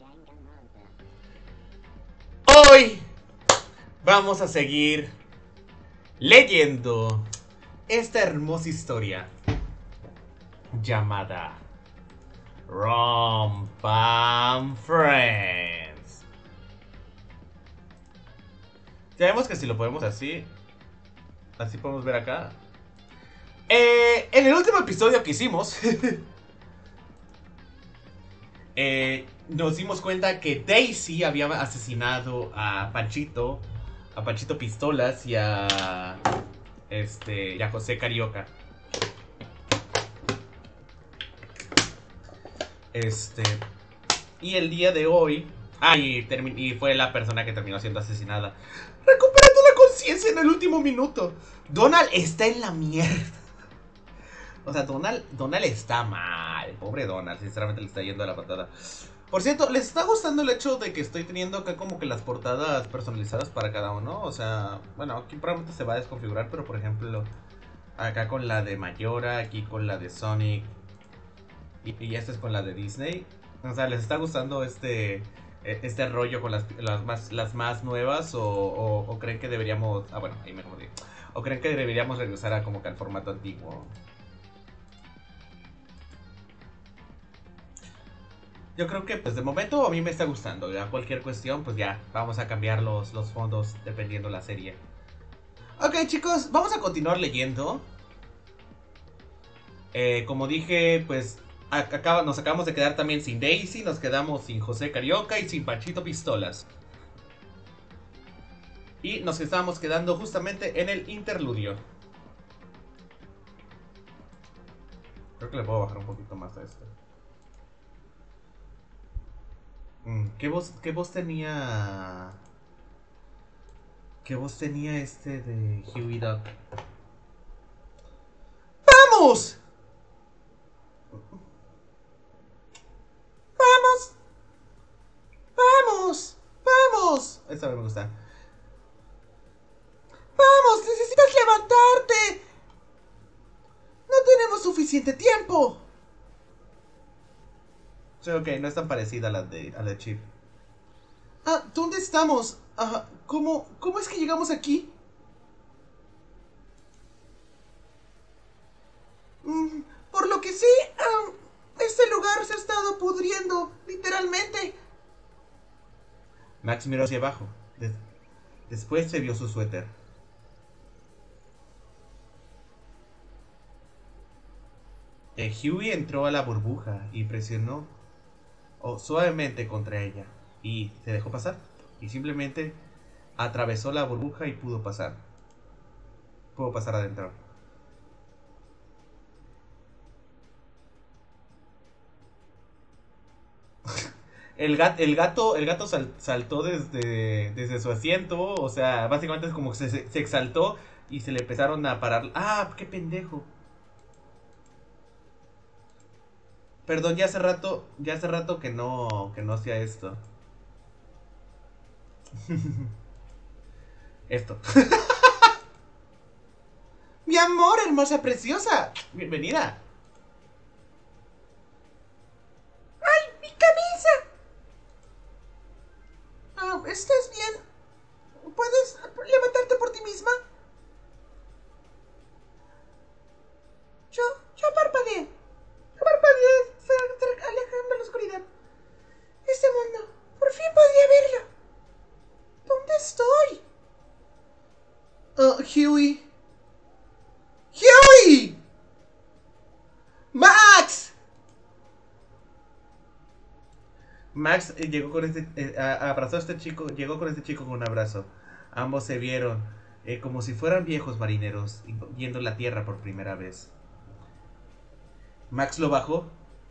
Hoy vamos a seguir leyendo esta hermosa historia llamada Rom Pam Friends. Ya vemos que si lo podemos así podemos ver acá. En el último episodio que hicimos nos dimos cuenta que Daisy había asesinado a Panchito Pistolas y a José Carioca. Y el día de hoy y fue la persona que terminó siendo asesinada, recuperando la conciencia en el último minuto. Donald está en la mierda. O sea, Donald está mal. Pobre Donald, sinceramente le está yendo a la patada. Por cierto, ¿les está gustando el hecho de que estoy teniendo acá como que las portadas personalizadas para cada uno? O sea, bueno, aquí probablemente se va a desconfigurar, pero por ejemplo, acá con la de Mayora, aquí con la de Sonic y esta es con la de Disney. O sea, ¿les está gustando este rollo con las más nuevas o creen que deberíamos... Ah, bueno, ahí me confundí. ¿O creen que deberíamos regresar a como que al formato antiguo? Yo creo que pues de momento a mí me está gustando. Ya cualquier cuestión, pues ya vamos a cambiar los fondos dependiendo la serie. Ok, chicos, vamos a continuar leyendo. Como dije, pues nos acabamos de quedar también sin Daisy, nos quedamos sin José Carioca y sin Panchito Pistolas. Y nos estábamos quedando justamente en el interludio. Creo que le puedo bajar un poquito más a esto. ¿Qué voz tenía? ¿Qué voz tenía este de Huey Duck? ¡Vamos! ¡Vamos! ¡Vamos! ¡Vamos! Esta me gusta. ¡Vamos! ¡Necesitas levantarte! ¡No tenemos suficiente tiempo! Sí, ok, no es tan parecida a la de Chip. Ah, ¿dónde estamos? ¿Cómo es que llegamos aquí? Por lo que sé, este lugar se ha estado pudriendo, literalmente. Max miró hacia abajo. Después se vio su suéter. Huey entró a la burbuja y presionó suavemente contra ella. Y se dejó pasar. Y simplemente atravesó la burbuja y pudo pasar. Pudo pasar adentro. El gato saltó desde su asiento. O sea, básicamente es como que se exaltó y se le empezaron a parar. ¡Ah, qué pendejo! Perdón, ya hace rato que no hacía esto. Esto. Mi amor, hermosa, preciosa. Bienvenida. ¡Ay, mi camisa! ¿Estás bien? ¿Puedes levantarte por ti misma? Yo parpadeé. Alejando la oscuridad. Este mundo, por fin podría verlo. ¿Dónde estoy? Huey. ¡Huey! ¡Max! Max llegó con abrazó a este chico, llegó con este chico con un abrazo. Ambos se vieron como si fueran viejos marineros viendo la tierra por primera vez. Max lo bajó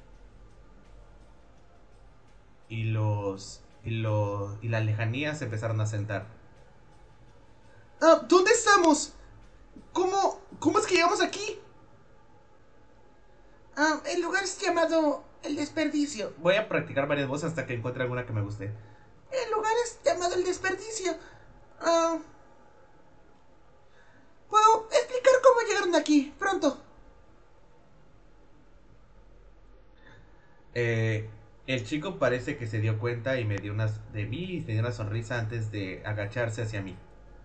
y las lejanías se empezaron a sentar. ¿Dónde estamos? ¿Cómo es que llegamos aquí? El lugar es llamado El Desperdicio. Voy a practicar varias voces hasta que encuentre alguna que me guste. El lugar es llamado El Desperdicio. Puedo explicar cómo llegaron aquí, pronto. El chico parece que se dio cuenta y me dio de mí y me dio una sonrisa antes de agacharse hacia mí.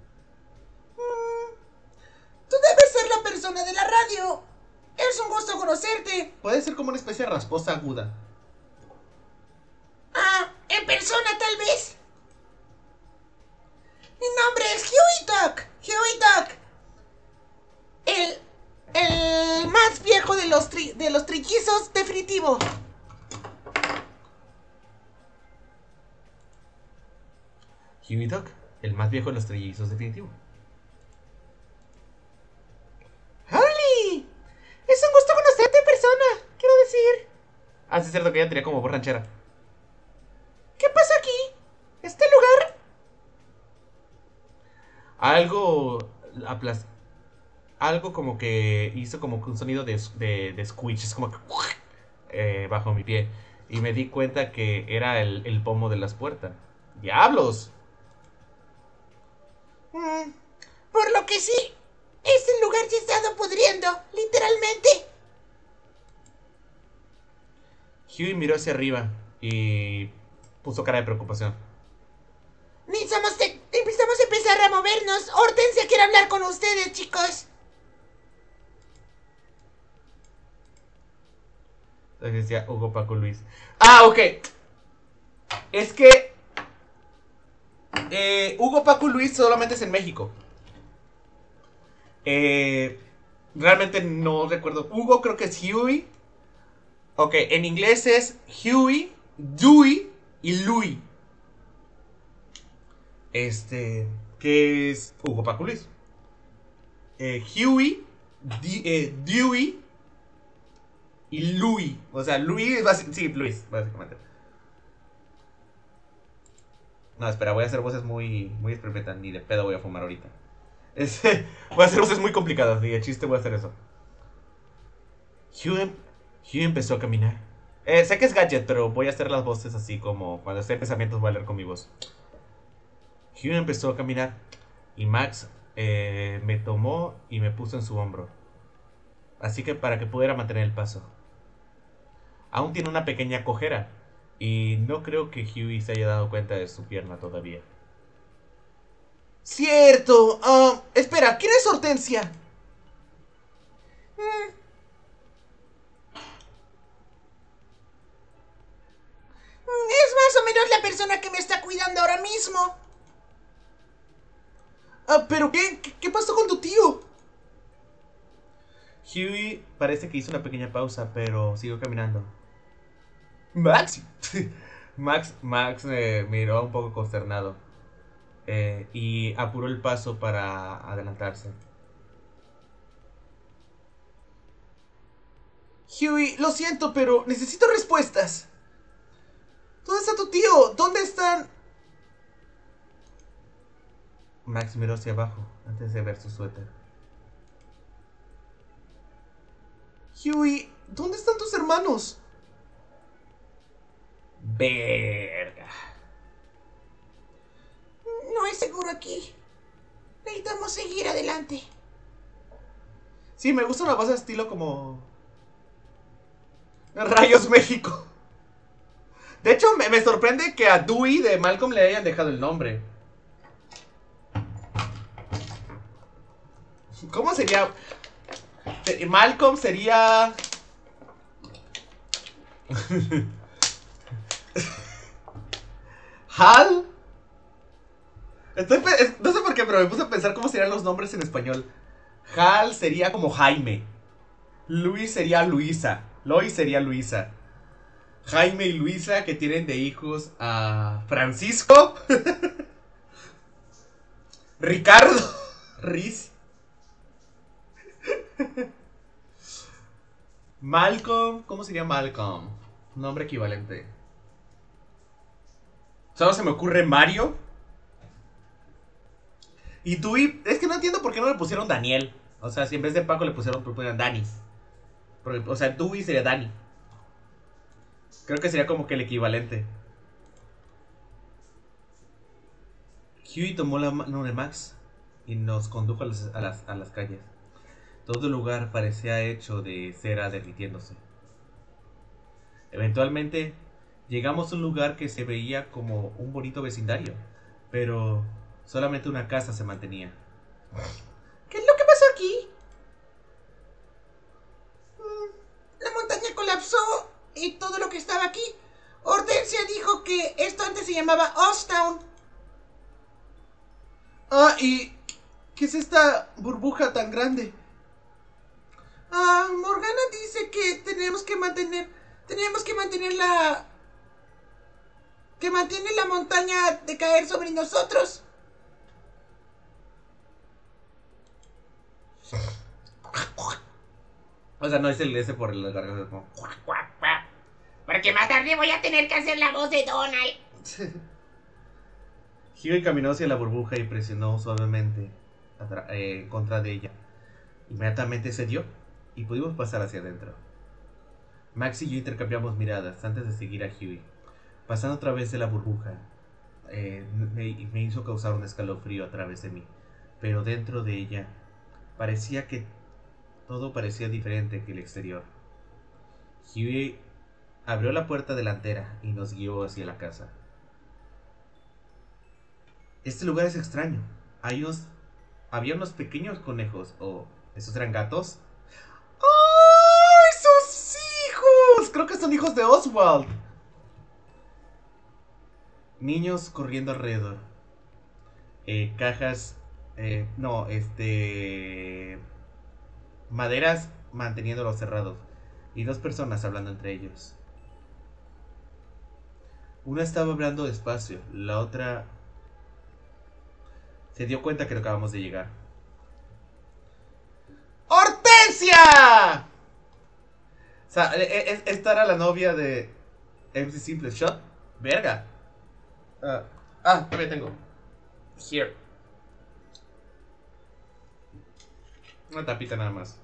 Tú debes ser la persona de la radio. Es un gusto conocerte. Puede ser como una especie de rasposa aguda. Ah, en persona tal vez. Mi nombre es Huey Duck. Huey Duck. El más viejo de los trillizos definitivo. Huey Duck, el más viejo de los trillizos definitivo. Harley, es un gusto conocerte en persona, quiero decir. Ah, sí es cierto que ella tenía como voz ranchera. ¿Qué pasa aquí? ¿Este lugar? Algo como que hizo como que un sonido de squeech, es como que bajo mi pie. Y me di cuenta que era el pomo de las puertas. ¡Diablos! Por lo que sí, este lugar se ha estado pudriendo, literalmente. Huey miró hacia arriba y puso cara de preocupación. Necesitamos empezar a movernos. Hortensia quiere hablar con ustedes, chicos. Entonces decía Hugo, Paco, Luis. Ah, ok. Es que Hugo, Paco, Luis solamente es en México. Realmente no recuerdo. Hugo creo que es Huey. Ok, en inglés es Huey, Dewey y Louis. ¿Qué es Hugo, Paco, Luis? Huey, Dewey y Louis. O sea, Louis, sí, Luis, básicamente. No, espera, voy a hacer voces muy experimentales. Ni de pedo voy a fumar ahorita. Voy a hacer voces muy complicadas. Y de chiste voy a hacer eso. Huey empezó a caminar. Sé que es gadget, pero voy a hacer las voces así como cuando esté en pensamientos voy a leer con mi voz. Huey empezó a caminar y Max me tomó y me puso en su hombro. Así que para que pudiera mantener el paso. Aún tiene una pequeña cojera y no creo que Huey se haya dado cuenta de su pierna todavía. Cierto. Espera, ¿quién es Hortensia? Es más o menos la persona que me está cuidando ahora mismo. ¿Pero qué? ¿Qué pasó con tu tío? Huey parece que hizo una pequeña pausa, pero siguió caminando. Max. Max miró un poco consternado y apuró el paso para adelantarse. Huey, lo siento, pero necesito respuestas. ¿Dónde está tu tío? ¿Dónde están? Max miró hacia abajo antes de ver su suéter. Huey, ¿dónde están tus hermanos? Verga. No es seguro aquí. Necesitamos seguir adelante. Sí, me gusta una base de estilo como Rayos México. De hecho, me sorprende que a Dewey de Malcolm le hayan dejado el nombre. ¿Cómo sería? Malcolm sería... Hal. No sé por qué, pero me puse a pensar cómo serían los nombres en español. Hal sería como Jaime. Luis sería Luisa. Lois sería Luisa. Jaime y Luisa, que tienen de hijos a Francisco. Ricardo. Riz. Malcolm. ¿Cómo sería Malcolm? Nombre equivalente. Solo se me ocurre Mario. Y Dewey, es que no entiendo por qué no le pusieron Daniel. O sea, si en vez de Paco le pusieron Dani. Porque, o sea, Dewey sería Dani. Creo que sería como que el equivalente. Huey tomó la mano de Max y nos condujo a las calles. Todo el lugar parecía hecho de cera derritiéndose. Eventualmente Llegamos a un lugar que se veía como un bonito vecindario, pero solamente una casa se mantenía. ¿Qué es lo que pasó aquí? La montaña colapsó y todo lo que estaba aquí. Hortensia dijo que esto antes se llamaba Oztown. Ah, ¿y qué es esta burbuja tan grande? Morgana dice que tenemos que mantener la... que mantiene la montaña de caer sobre nosotros. O sea, no es el ese por el garganta, como... Porque más tarde voy a tener que hacer la voz de Donald. Huey caminó hacia la burbuja y presionó suavemente contra de ella. Inmediatamente cedió y pudimos pasar hacia adentro. Max y yo intercambiamos miradas antes de seguir a Huey. Pasando a través de la burbuja, me hizo causar un escalofrío a través de mí. Pero dentro de ella, parecía que todo parecía diferente que el exterior. Huey abrió la puerta delantera y nos guió hacia la casa. Este lugar es extraño. Había unos pequeños conejos, o ¿esos eran gatos? ¡Ay, sus hijos! Creo que son hijos de Oswald. Niños corriendo alrededor. Cajas, no, maderas manteniéndolos cerrados. Y dos personas hablando entre ellos. Una estaba hablando despacio, la otra se dio cuenta que no acabamos de llegar. ¡Hortensia! O sea, esta era la novia de MC Simple Shot. Verga. Todavía tengo. Here. Una tapita nada más.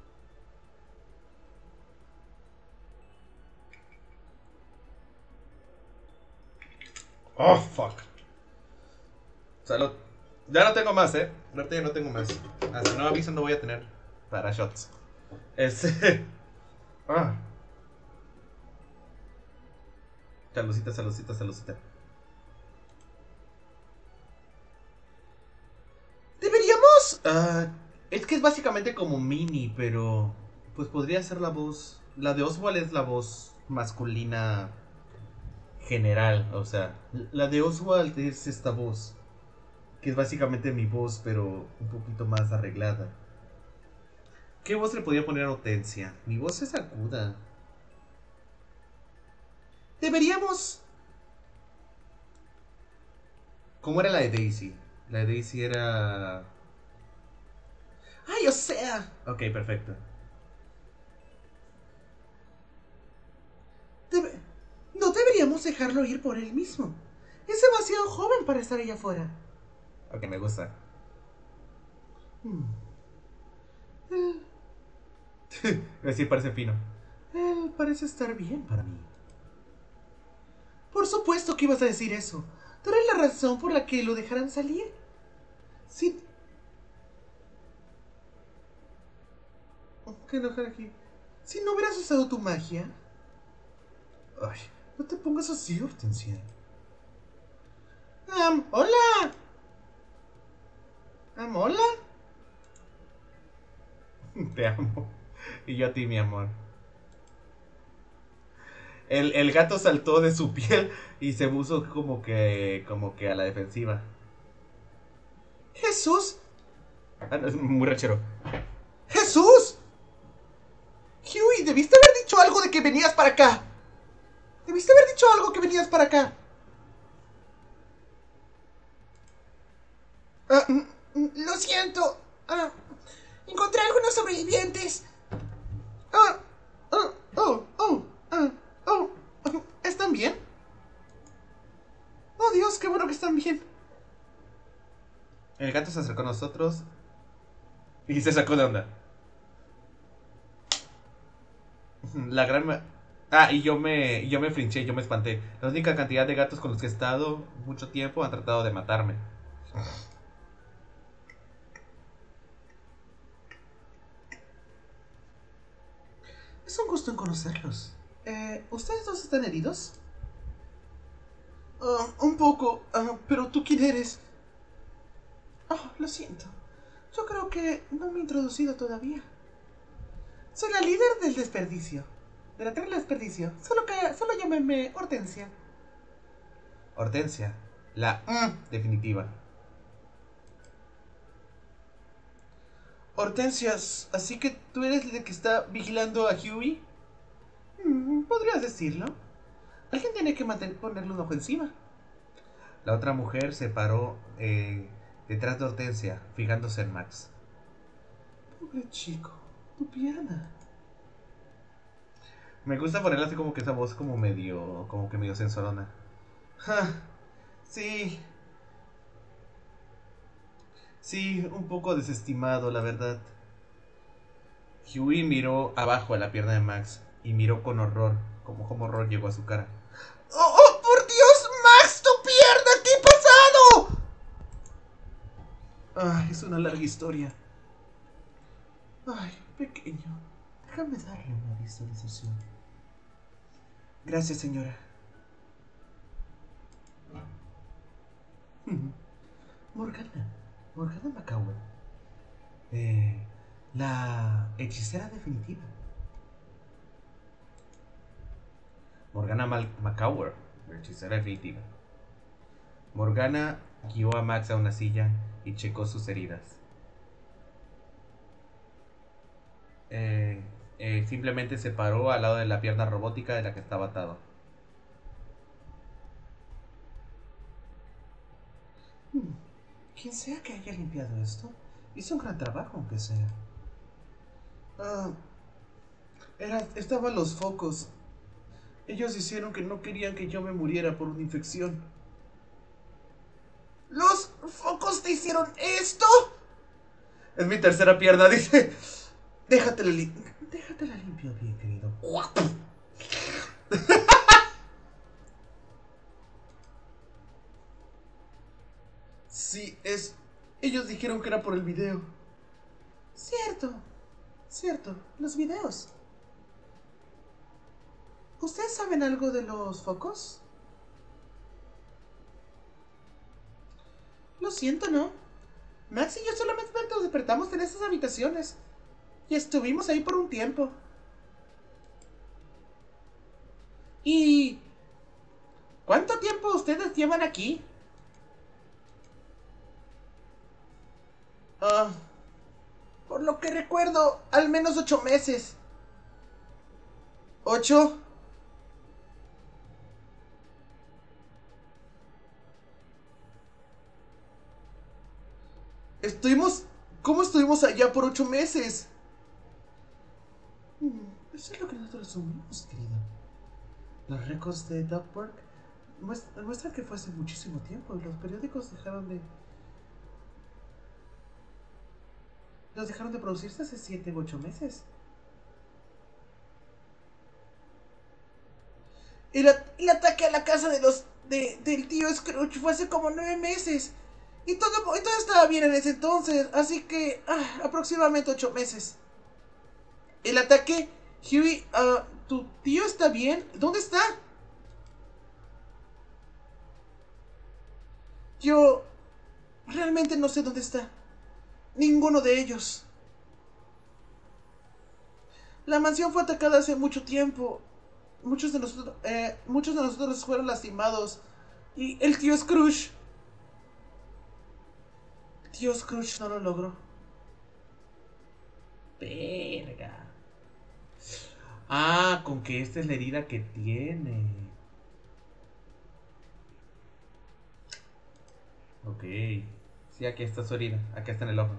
Oh, fuck. Salud. Ya no tengo más, ahorita ya no tengo más. Hasta no aviso no voy a tener para shots. Saludcita, saludcita, saludcita. Deberíamos... es que es básicamente como Mini, pero... pues podría ser la voz... La de Oswald es la voz masculina general, o sea... La de Oswald es esta voz, que es básicamente mi voz, pero un poquito más arreglada. ¿Qué voz le podía poner a Hortensia? Mi voz es aguda. Deberíamos... ¿Cómo era la de Daisy? La de Daisy era... ¡ay, o sea! Ok, perfecto. No deberíamos dejarlo ir por él mismo. Es demasiado joven para estar allá afuera. Ok, me gusta. Sí, parece fino. Él parece estar bien para mí. Por supuesto que ibas a decir eso. ¿Tú eres la razón por la que lo dejarán salir? Sí. ¿Qué enojar aquí? Si no hubieras usado tu magia. Ay, no te pongas así, Hortensia. Hola. Hola. Te amo. Y yo a ti, mi amor. El gato saltó de su piel y se puso como que a la defensiva. Jesús. No, es muy rachero. ¡Jesús! Huey, debiste haber dicho algo de que venías para acá. Debiste haber dicho algo que venías para acá. Lo siento. Encontré algunos sobrevivientes. ¿Están bien? Oh, Dios, qué bueno que están bien. El gato se acercó a nosotros y se sacó de onda. La gran... y yo me flinché, yo me espanté. La única cantidad de gatos con los que he estado mucho tiempo han tratado de matarme. Es un gusto en conocerlos. ¿Ustedes dos están heridos? Un poco. Pero ¿tú quién eres? Lo siento. Yo creo que no me he introducido todavía. Soy la líder del desperdicio. De la Tierra del Desperdicio. Solo llámenme Hortensia. Hortensia. La definitiva. Hortensias, ¿así que tú eres el que está vigilando a Huey? Podrías decirlo. Alguien tiene que ponerle un ojo encima. La otra mujer se paró detrás de Hortensia, fijándose en Max. Pobre chico, tu pierna. Me gusta ponerle así como que esa voz como que medio sensualona. Sí. Sí, un poco desestimado, la verdad. Huey miró abajo a la pierna de Max y miró con horror, como horror llegó a su cara. ¡Oh, por Dios, Max, tu pierna! ¿Qué ha pasado? Es una larga historia. Pequeño, déjame darle una visualización. Gracias, señora. Morgana McCower. La hechicera definitiva. Morgana McCower, la hechicera definitiva. Morgana guió a Max a una silla y checó sus heridas. Simplemente se paró al lado de la pierna robótica de la que estaba atado. Quien sea que haya limpiado esto, hizo un gran trabajo, aunque sea. Estaban los focos. Ellos hicieron que no querían que yo me muriera por una infección. ¿Los focos te hicieron esto? Es mi tercera pierna, dice. Déjatela limpio bien, querido. Sí, ellos dijeron que era por el video. Cierto, los videos. ¿Ustedes saben algo de los focos? Lo siento, ¿no? Max y yo solamente nos despertamos en esas habitaciones. Y estuvimos ahí por un tiempo. ¿Y cuánto tiempo ustedes llevan aquí? Por lo que recuerdo, al menos 8 meses. ¿8? ¿Cómo estuvimos allá por 8 meses? Eso es lo que nosotros asumimos, querido. Los récords de Duckburg muestran que fue hace muchísimo tiempo y los periódicos dejaron de producirse hace 7 u 8 meses. El ataque a la casa del tío Scrooge fue hace como 9 meses. Y todo estaba bien en ese entonces. Así que aproximadamente 8 meses. El ataque... Huey, ¿tu tío está bien? ¿Dónde está? Yo realmente no sé dónde está. Ninguno de ellos. La mansión fue atacada hace mucho tiempo. Muchos de nosotros fueron lastimados. Y el tío Scrooge... Tío Scrooge no lo logró. Verga. Con que esta es la herida que tiene. Ok. Sí, aquí está su herida. Aquí está en el ojo.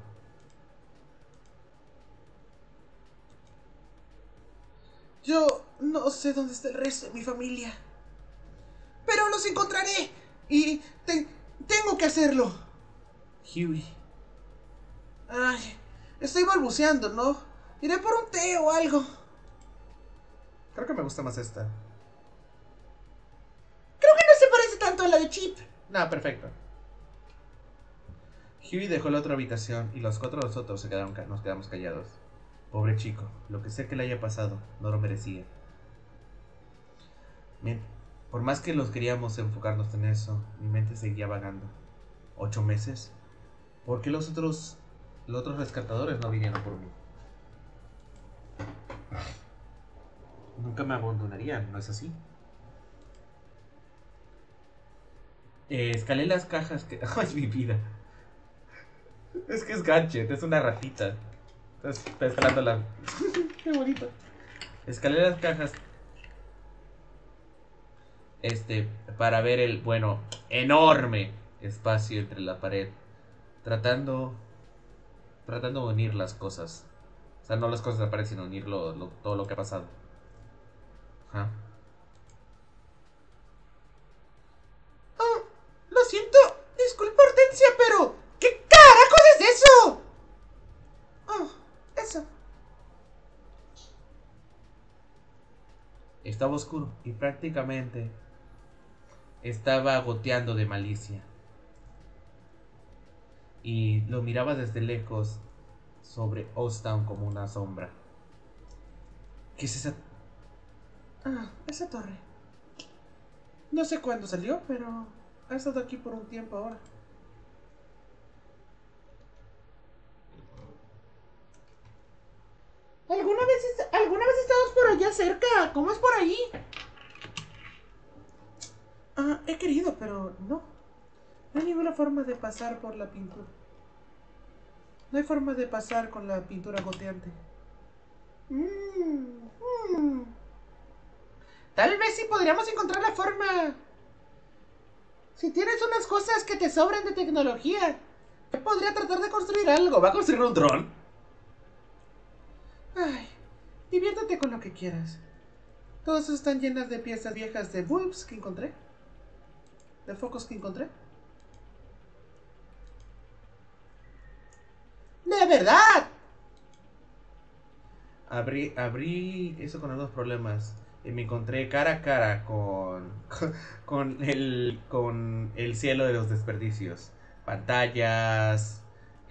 Yo no sé dónde está el resto de mi familia. Pero los encontraré. Y tengo que hacerlo. Huey. Estoy balbuceando, ¿no? Iré por un té o algo. Creo que me gusta más esta. Creo que no se parece tanto a la de Chip. No, perfecto. Huey dejó la otra habitación y los 4 de nosotros nos quedamos callados. Pobre chico, lo que sea que le haya pasado, no lo merecía. Por más que los queríamos enfocarnos en eso, mi mente seguía vagando. 8 meses. ¿Por qué los otros rescatadores no vinieron por mí? Nunca me abandonarían, ¿no es así? Escalé las cajas que... ¡Ay, mi vida! Es que es Gadget, es una ratita. Está escalando la... ¡Qué bonito! Escalé las cajas para ver el, bueno, enorme espacio entre la pared, tratando de unir las cosas, o sea, no las cosas de la pared, sino unir todo lo que ha pasado. Ajá. Oh, lo siento, disculpa Hortensia, pero ¿qué carajos es eso? Oh, eso. Estaba oscuro y prácticamente estaba goteando de malicia. Y lo miraba desde lejos sobre Ostown como una sombra. ¿Qué es esa? Ah, esa torre. No sé cuándo salió, pero ha estado aquí por un tiempo ahora. ¿Alguna vez estabas por allá cerca? ¿Cómo es por ahí? Ah, he querido, pero no. No hay ninguna forma de pasar por la pintura. No hay forma de pasar con la pintura goteante. Tal vez sí podríamos encontrar la forma. Si tienes unas cosas que te sobran de tecnología, yo podría tratar de construir algo. ¿Va a construir un dron? Ay, diviértete con lo que quieras. Todas están llenas de piezas viejas de bulbs que encontré. De focos que encontré. ¡De verdad! Abrí eso con algunos problemas. Y me encontré cara a cara con el cielo de los desperdicios. Pantallas,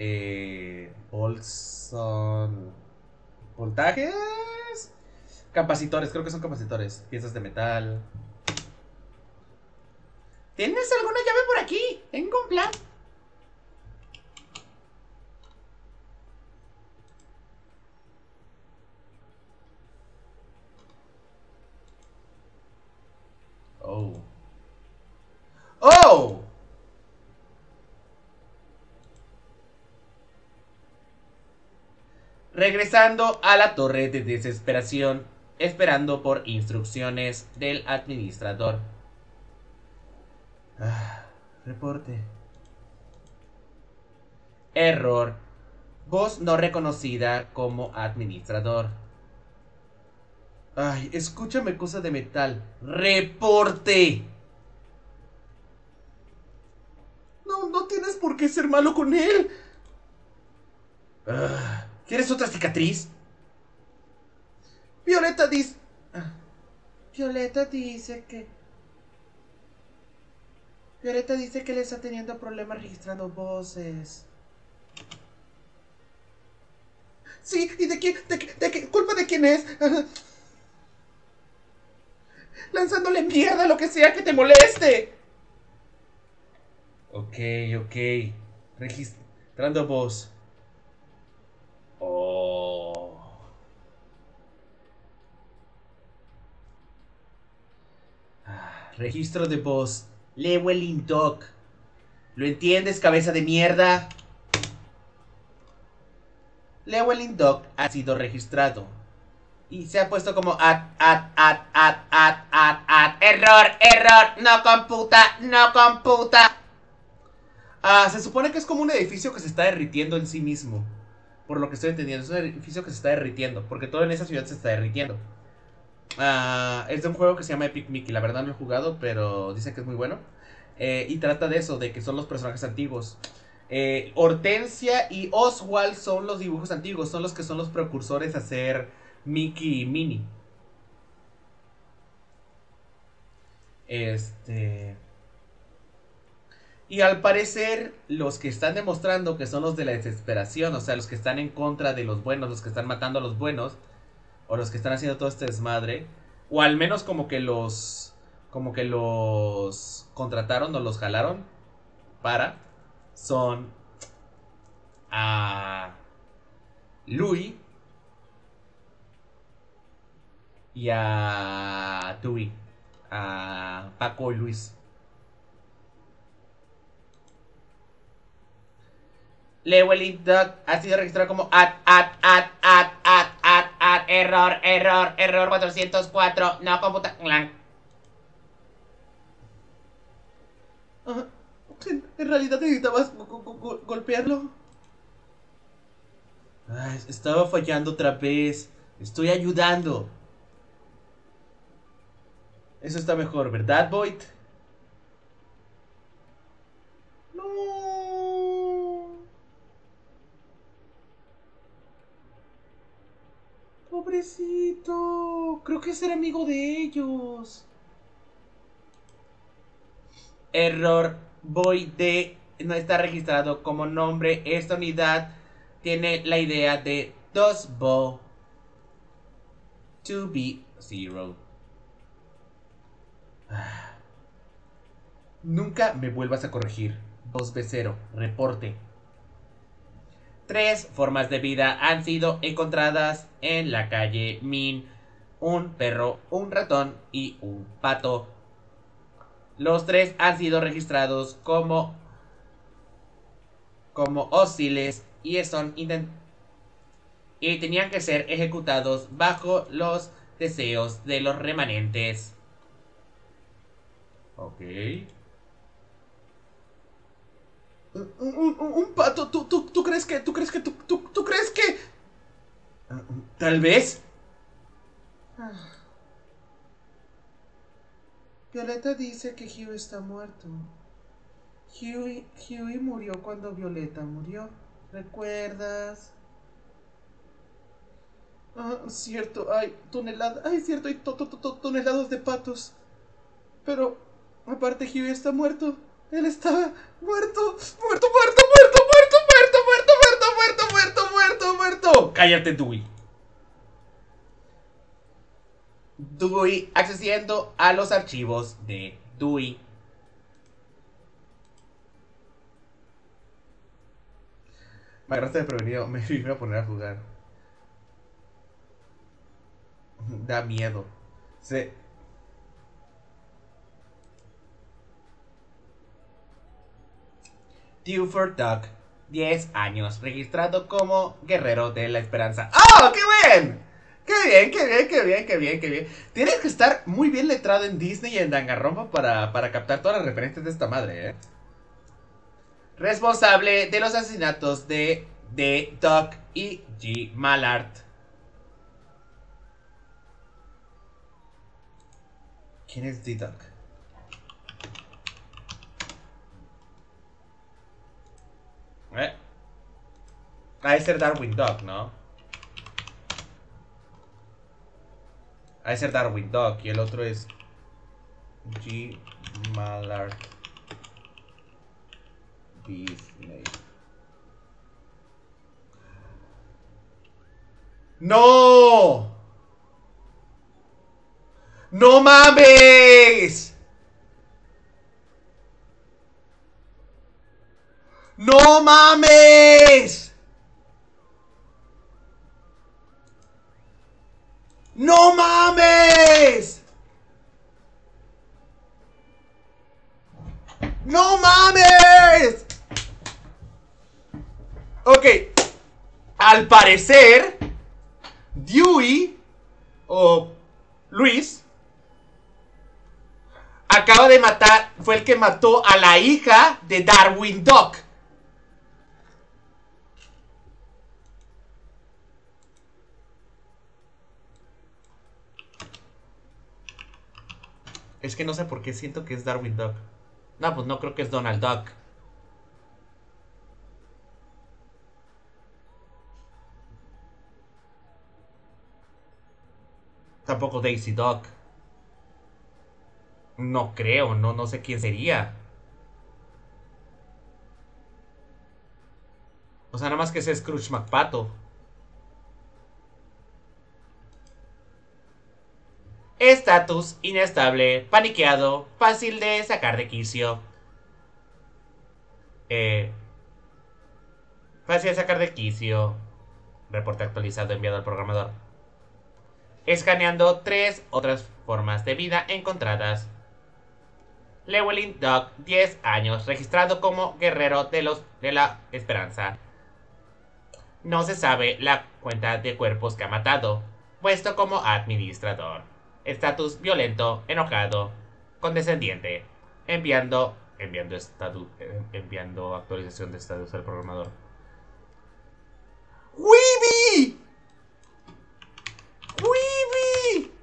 voltajes, capacitores, creo que son capacitores, piezas de metal. ¿Tienes alguna llave por aquí? Tengo un plan. Oh. ¡Oh! Regresando a la torre de desesperación, esperando por instrucciones del administrador. Reporte. Error. Voz no reconocida como administrador. Ay, escúchame, cosa de metal. ¡Reporte! No tienes por qué ser malo con él. ¿Quieres otra cicatriz? Violeta dice que... Violeta dice que le está teniendo problemas registrando voces. Sí, ¿y de quién? ¿De qué? ¿Culpa de quién es? Lanzándole mierda a lo que sea que te moleste. Ok. Registrando voz. Oh. Registro de voz. Llewellyn Doc. ¿Lo entiendes, cabeza de mierda? Llewellyn Doc ha sido registrado. Y se ha puesto como error, no computa. Se supone que es como un edificio que se está derritiendo en sí mismo. Por lo que estoy entendiendo, es un edificio que se está derritiendo, porque todo en esa ciudad se está derritiendo. Es de un juego que se llama Epic Mickey. La verdad no lo he jugado, pero dicen que es muy bueno. Y trata de eso, de que son los personajes antiguos. Hortensia y Oswald son los dibujos antiguos, son los que son los precursores a ser Mickey y Minnie. Y al parecer, los que están demostrando que son los de la desesperación, o sea, los que están en contra de los buenos, los que están matando a los buenos, o los que están haciendo todo este desmadre, o al menos como que los como que los contrataron o los jalaron para, son a Louis y a Dewey, a Paco y Luis. Llewellyn Duck ha sido registrado como error 404, no computa. En realidad necesitabas golpearlo. Ay, estaba fallando otra vez. Estoy ayudando. Eso está mejor, ¿verdad, Boyd? No. Pobrecito. Creo que es ser amigo de ellos. Error. Boyd no está registrado como nombre. Esta unidad tiene la idea de 2B 2B0. Nunca me vuelvas a corregir. 2B0. Reporte. 3 formas de vida han sido encontradas en la calle Min. Un perro, un ratón y un pato. Los 3 han sido registrados como hostiles y y tenían que ser ejecutados bajo los deseos de los remanentes. Ok. Un pato, ¿tú crees que? ¿Tú crees que? Tal vez. Violeta dice que Huey está muerto. Huey murió cuando Violeta murió. ¿Recuerdas? Cierto, hay toneladas. Ay, cierto, hay toneladas de patos. Pero, aparte, Huey está muerto. Él estaba muerto. Cállate, Dewey. Dewey accediendo a los archivos de Dewey. Me agarraste de prevenido. Me iba a poner a jugar. Da miedo. Dewford Duck, 10 años, registrado como guerrero de la esperanza. ¡Oh, qué bien! ¡Qué bien! Tienes que estar muy bien letrado en Disney y en Danganronpa para captar todas las referencias de esta madre, ¿eh? Responsable de los asesinatos de Duck y G. Mallard. ¿Quién es D-Duck? Ha de ser Darwin Duck, ¿no? Ha de ser Darwin Duck y el otro es G. Mallard Disney. ¡No! ¡No mames! ¡No mames! ¡No mames! ¡No mames! Ok. Al parecer, Dewey o Luis acaba de matar, fue el que mató a la hija de Darwin Duck. Es que no sé por qué siento que es Darwin Duck. No, pues no creo que es Donald Duck. Tampoco Daisy Duck. No creo, no sé quién sería. O sea, nada más que ese Scrooge McPato. Estatus inestable, paniqueado, fácil de sacar de quicio. Fácil de sacar de quicio. Reporte actualizado enviado al programador. Escaneando 3 otras formas de vida encontradas. Llewellyn Dog, 10 años, registrado como guerrero de la esperanza. No se sabe la cuenta de cuerpos que ha matado, puesto como administrador. Estatus violento, enojado, condescendiente. Enviando actualización de estatus al programador. ¡Weeby! ¡Weeby!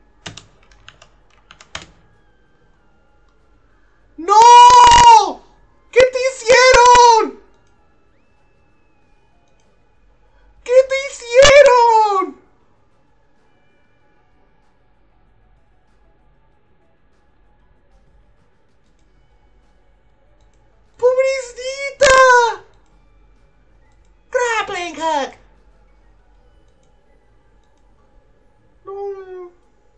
¡No! ¿Qué te hicieron? ¿Qué te hicieron? ¡Pobrecita! ¡Grappling hook! No.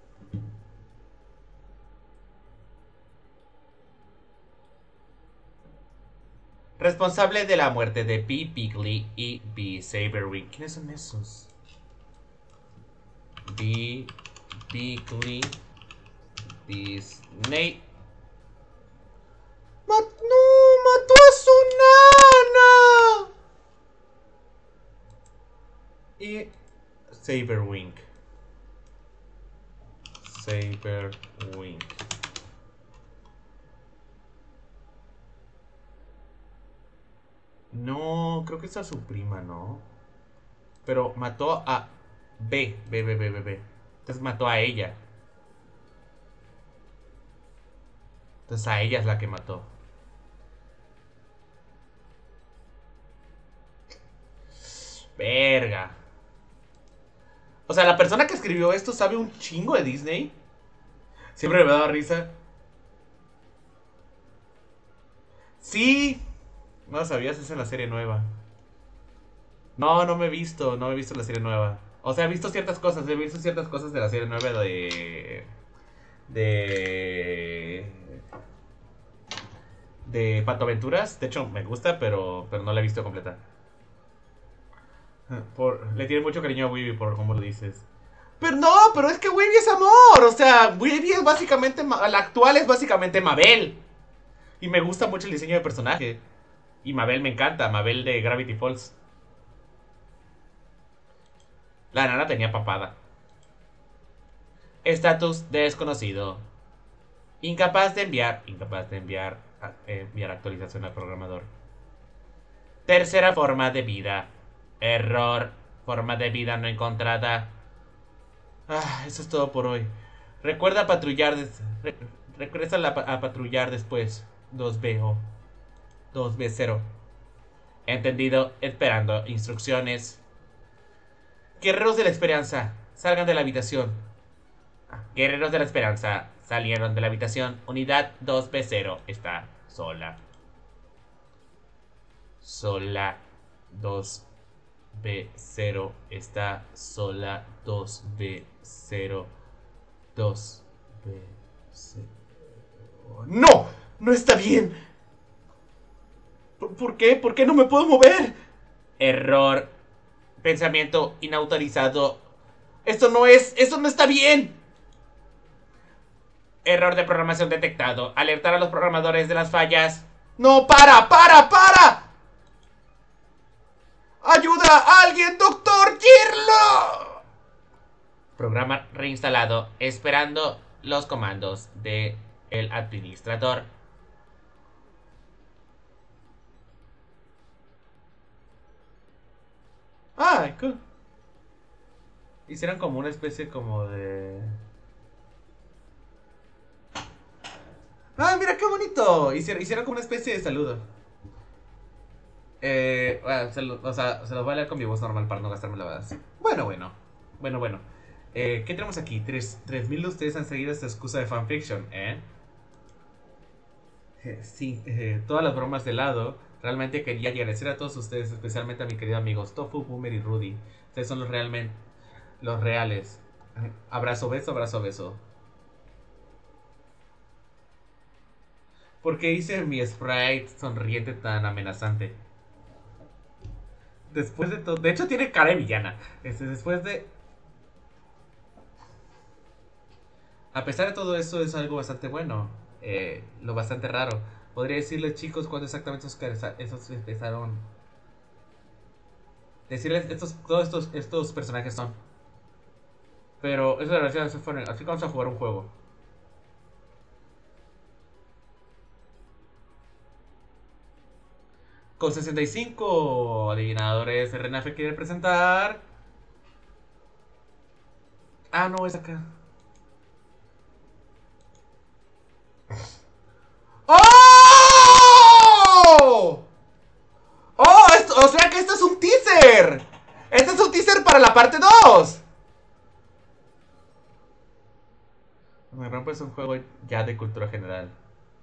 Responsable de la muerte de B. Bigley y B. Saberwing. ¿Quiénes son esos? B. Bigley. Disney. ¡No! ¡Mató a su nana! Y Saberwing. Saberwing. No, creo que esa es su prima, ¿no? Pero mató a B. Entonces mató a ella. Entonces a ella es la que mató. Verga. O sea, la persona que escribió esto sabe un chingo de Disney. Siempre me daba risa. Sí. No sabías, es en la serie nueva. No me he visto la serie nueva. O sea, he visto ciertas cosas de la serie nueva de Pato Aventuras. De hecho, me gusta, pero no la he visto completa. Le tiene mucho cariño a Weeby por cómo lo dices. Pero no, pero es que Weeby es amor. O sea, Weeby es básicamente, la actual es básicamente Mabel. Y me gusta mucho el diseño de personaje. Y Mabel me encanta, Mabel de Gravity Falls. La nana tenía papada. Estatus desconocido. Incapaz de enviar actualización al programador. Tercera forma de vida. Error. Forma de vida no encontrada. Eso es todo por hoy. Recuerda patrullar. Regresa a patrullar después. 2B o 2B0. Entendido. Esperando instrucciones. Guerreros de la Esperanza, salgan de la habitación. Guerreros de la Esperanza salieron de la habitación. Unidad 2B0 está sola. Sola. 2B0 está sola. 2B0. 2B0. ¡No! ¡No está bien! ¿Por qué? ¿Por qué no me puedo mover? Error. Pensamiento inautorizado. Esto no está bien. Error de programación detectado. Alertar a los programadores de las fallas. No, para. ¡Ayuda a alguien, doctor Girlo! Programa reinstalado. Esperando los comandos del administrador. Cool. Hicieron como una especie como de... mira qué bonito. Hicieron como una especie de saludo. Bueno, se los voy a leer con mi voz normal para no gastarme la base. Bueno. ¿Qué tenemos aquí? 3000 de ustedes han seguido esta excusa de fanfiction, sí, todas las bromas de lado. Realmente quería agradecer a todos ustedes, especialmente a mis queridos amigos Tofu, Boomer y Rudy. Ustedes son los reales. Abrazo, beso, abrazo, beso. ¿Por qué hice mi sprite sonriente tan amenazante? Después de todo... De hecho tiene cara de villana. Después de... A pesar de todo eso es algo bastante bueno. Lo bastante raro. Podría decirles, chicos, cuándo exactamente esos empezaron. Decirles todos estos personajes son. Pero es la verdad, así que vamos a jugar un juego. Con 65 adivinadores, RNF quiere presentar. Ah, no, es acá. ¡Oh! ¡Oh! O sea que esto es un teaser. Este es un teaser para la parte 2. Me rompo es un juego ya de cultura general.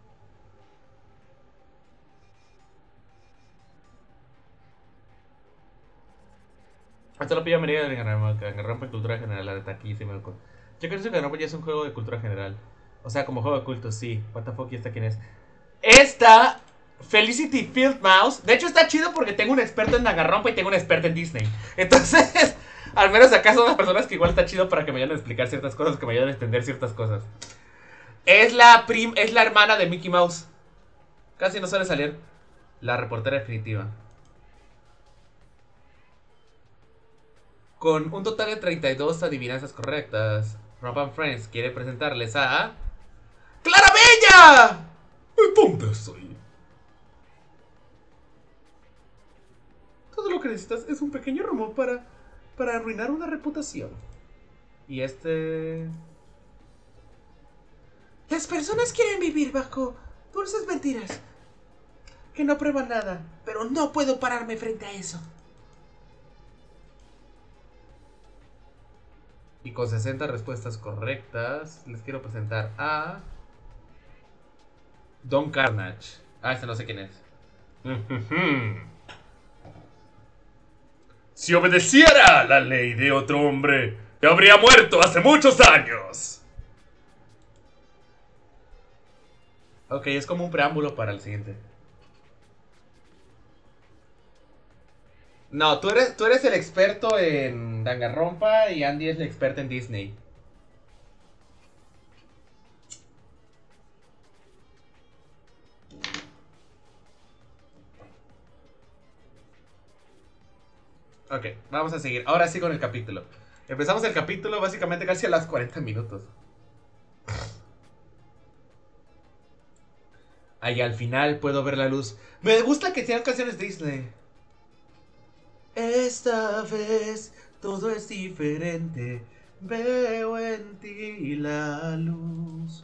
Esto lo pillo a medida de Danganronpa en cultura general, la neta, aquí sí me lo. Yo creo que Danganronpa ya es un juego de cultura general. O sea, como juego de culto, sí. What the fuck, ¿y esta quién es? Esta Felicity Fieldmouse. De hecho está chido porque tengo un experto en Danganronpa y tengo un experto en Disney. Entonces, al menos acá son las personas que igual está chido para que me vayan a explicar ciertas cosas, que me vayan a entender ciertas cosas. Es la hermana de Mickey Mouse. Casi no suele salir. La reportera definitiva. Con un total de 32 adivinanzas correctas, Rob Friends quiere presentarles a... ¡Clara Bella! ¿Dónde estoy? Todo lo que necesitas es un pequeño rumor para arruinar una reputación. Y Las personas quieren vivir bajo dulces mentiras que no prueban nada, pero no puedo pararme frente a eso. Y con 60 respuestas correctas, les quiero presentar a... Don Carnage. Ah, este no sé quién es. Si obedeciera la ley de otro hombre, ya habría muerto hace muchos años. Ok, es como un preámbulo para el siguiente. No, tú eres el experto en Danganronpa y Andy es el experto en Disney. Ok, vamos a seguir. Ahora sí con el capítulo. Empezamos el capítulo básicamente casi a las 40 minutos. Ahí al final puedo ver la luz. Me gusta que sean canciones Disney. Esta vez todo es diferente. Veo en ti la luz.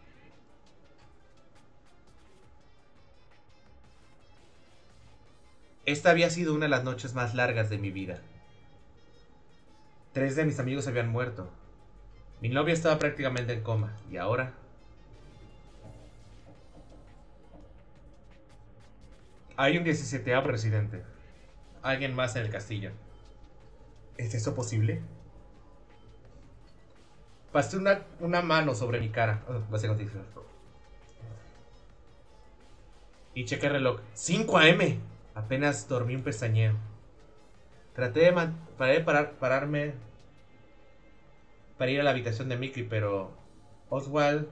Esta había sido una de las noches más largas de mi vida. 3 de mis amigos habían muerto. Mi novia estaba prácticamente en coma. ¿Y ahora? Hay un 17º residente. Alguien más en el castillo. ¿Es eso posible? Pasé una mano sobre mi cara. Y chequé el reloj. 5 AM. Apenas dormí un pestañeo. Traté de pararme para ir a la habitación de Mickey, pero Oswald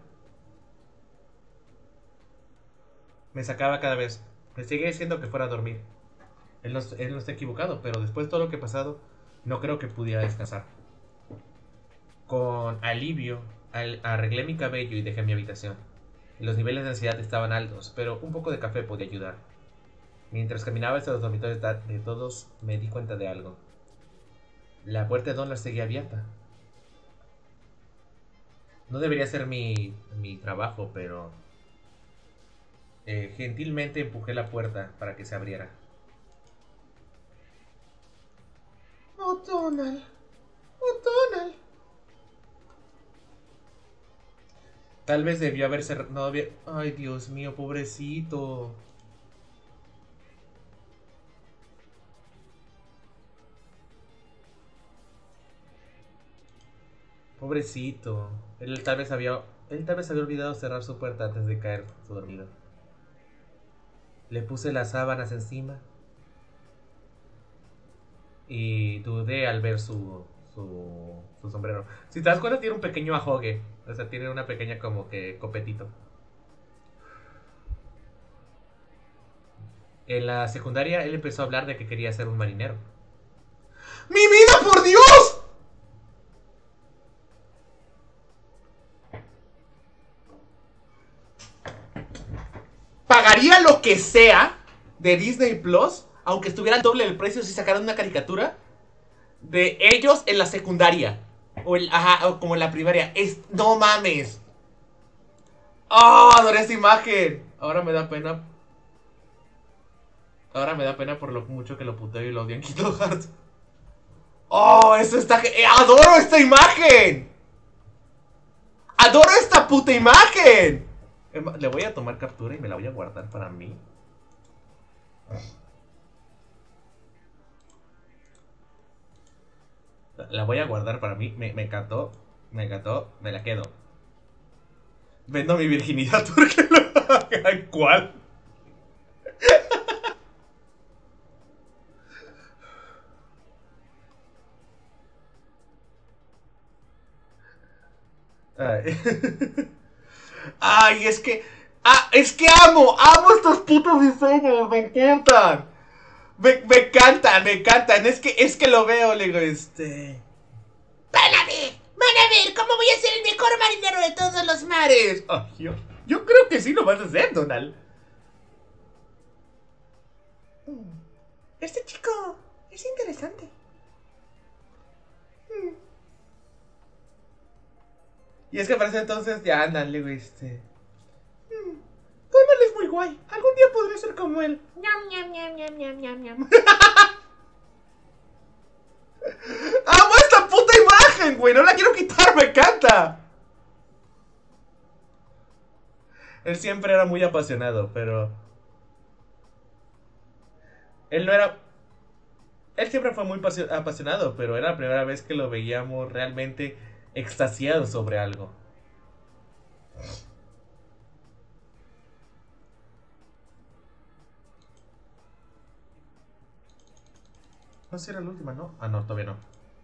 me sacaba cada vez. Me seguía diciendo que fuera a dormir. Él no está equivocado, pero después de todo lo que ha pasado, no creo que pudiera descansar. Con alivio, arreglé mi cabello y dejé mi habitación. Los niveles de ansiedad estaban altos, pero un poco de café podía ayudar. Mientras caminaba hacia los dormitorios de todos, me di cuenta de algo. La puerta de Donald seguía abierta. No debería ser mi trabajo, pero... gentilmente empujé la puerta para que se abriera. ¡Oh, Donald! ¡Oh, Donald! Tal vez debió haber cerrado... No, ay, Dios mío, pobrecito. Pobrecito. Él tal vez había olvidado cerrar su puerta antes de caer su dormido. Le puse las sábanas encima. Y dudé al ver su sombrero. Si te das cuenta, tiene un pequeño ajogue. O sea, tiene una pequeña como que copetito. En la secundaria, él empezó a hablar de que quería ser un marinero. ¡Mi vida, por Dios! Pagaría lo que sea de Disney Plus, aunque estuviera al doble del precio si sacaran una caricatura de ellos en la secundaria. O como en la primaria. No mames. ¡Oh! Adoré esa imagen. Ahora me da pena. Ahora me da pena por lo mucho que lo puteo y lo odio en Kingdom Hearts. ¡Oh! Eso está... ¡Adoro esta imagen! ¡Adoro esta puta imagen! Le voy a tomar captura y me la voy a guardar para mí. La voy a guardar para mí. Me encantó. Me encantó. Me la quedo. Vendo mi virginidad porque lo hagan. ¿Cuál? Ay. Ay, es que... es que amo estos putos diseños, me encantan. Me encantan. Es que lo veo, le digo, Van a ver, ¿cómo voy a ser el mejor marinero de todos los mares? Ay, yo creo que sí lo vas a hacer, Donald. Este chico es interesante. Y es que parece entonces ya andan, le digo, Donald es muy guay. Algún día podré ser como él. Ñam, ñam, ñam, ñam, ñam, ñam, ñam. ¡Amo esta puta imagen, güey! No la quiero quitar, me encanta. Él siempre era muy apasionado, pero... Él no era... Él siempre fue muy apasionado, pero era la primera vez que lo veíamos realmente extasiado sobre algo. No sé si era la última, ¿no? Ah, no, todavía no.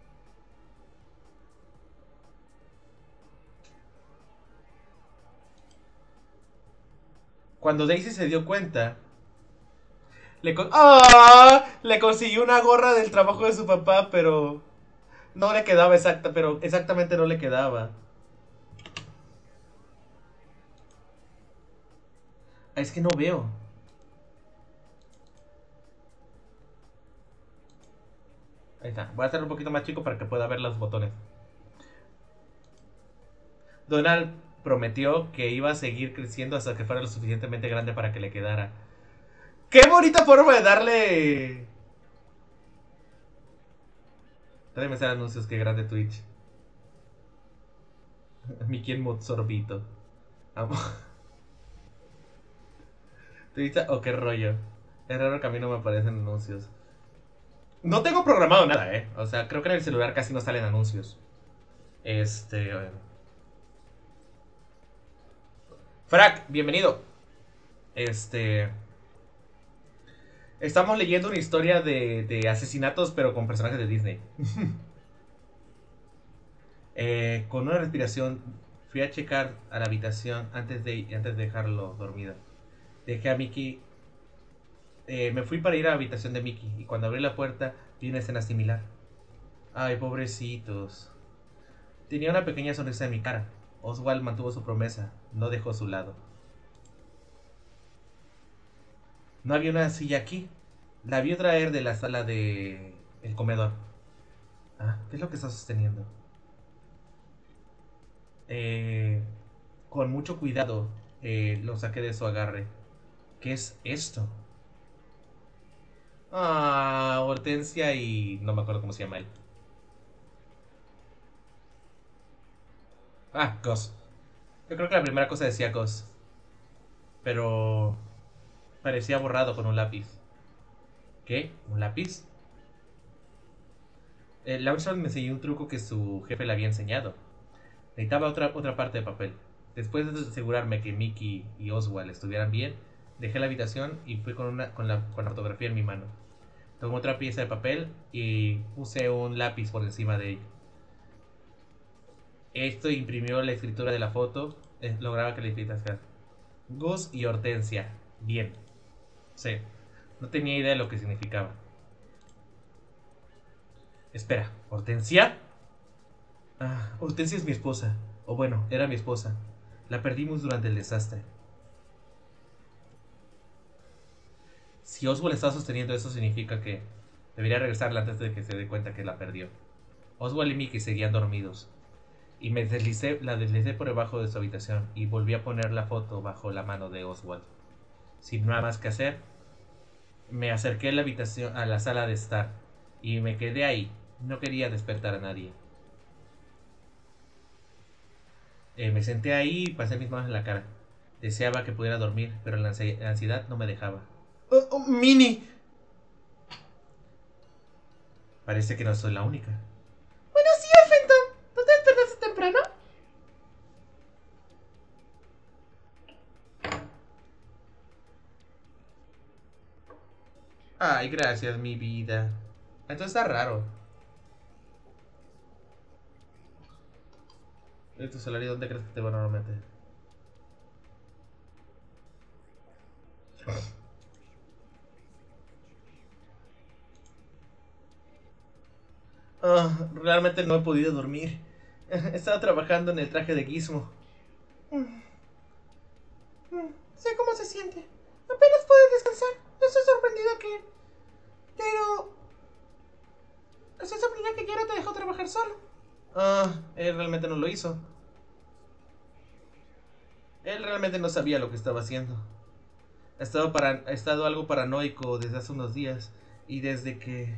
Cuando Daisy se dio cuenta, le consiguió una gorra del trabajo de su papá, pero no le quedaba exactamente no le quedaba. Es que no veo. Ahí está. Voy a hacerlo un poquito más chico para que pueda ver los botones. Donald prometió que iba a seguir creciendo hasta que fuera lo suficientemente grande para que le quedara. ¡Qué bonita forma de darle! Tráeme hacer anuncios, qué grande Twitch. Mickey en mod sorbito. Amo. Twitch, o qué rollo. Es raro que a mí no me aparecen anuncios. No tengo programado nada, o sea, creo que en el celular casi no salen anuncios. Frack, bienvenido. Estamos leyendo una historia de asesinatos, pero con personajes de Disney. Con una respiración, fui a checar a la habitación antes de dejarlo dormido. Dejé a Mickey. Me fui para ir a la habitación de Mickey y cuando abrí la puerta vi una escena similar. Ay, pobrecitos. Tenía una pequeña sonrisa en mi cara. Oswald mantuvo su promesa, no dejó su lado. No había una silla aquí. La vio traer de la sala de... el comedor. ¿Qué es lo que está sosteniendo? Con mucho cuidado lo saqué de su agarre. ¿Qué es esto? Hortensia y... no me acuerdo cómo se llama él. Gus. Yo creo que la primera cosa decía Gus. Pero... parecía borrado con un lápiz. ¿Qué? ¿Un lápiz? Lawson me enseñó un truco que su jefe le había enseñado. Necesitaba otra parte de papel. Después de asegurarme que Mickey y Oswald estuvieran bien, Dejé la habitación y fui con la fotografía en mi mano. Tomé otra pieza de papel y puse un lápiz por encima de ella. Esto imprimió la escritura de la foto. Lograba que la escritura Gus y Hortensia. Bien. Sí. No tenía idea de lo que significaba. Espera, ¿Hortensia? Ah, Hortensia es mi esposa. O bueno, era mi esposa. La perdimos durante el desastre. Si Oswald está sosteniendo eso, significa que debería regresarla antes de que se dé cuenta que la perdió. Oswald y Mickey seguían dormidos. Y la deslicé por debajo de su habitación y volví a poner la foto bajo la mano de Oswald. Sin nada más que hacer, me acerqué a la habitación, a la sala de estar, y me quedé ahí. No quería despertar a nadie. Me senté ahí y pasé mis manos en la cara. Deseaba que pudiera dormir, pero la ansiedad no me dejaba. Minnie. Parece que no soy la única. Buenos días, Fenton. ¿No te despertaste temprano? Ay, gracias, mi vida. Esto está raro. ¿Tu salario dónde crees que te va normalmente? Realmente no he podido dormir. He estado trabajando en el traje de Gizmo. Sé cómo se siente. Apenas puedes descansar. Estoy sorprendida Estoy sorprendida que Jairo te dejó trabajar solo. Él realmente no lo hizo. Él realmente no sabía lo que estaba haciendo. He estado algo paranoico desde hace unos días. Y desde que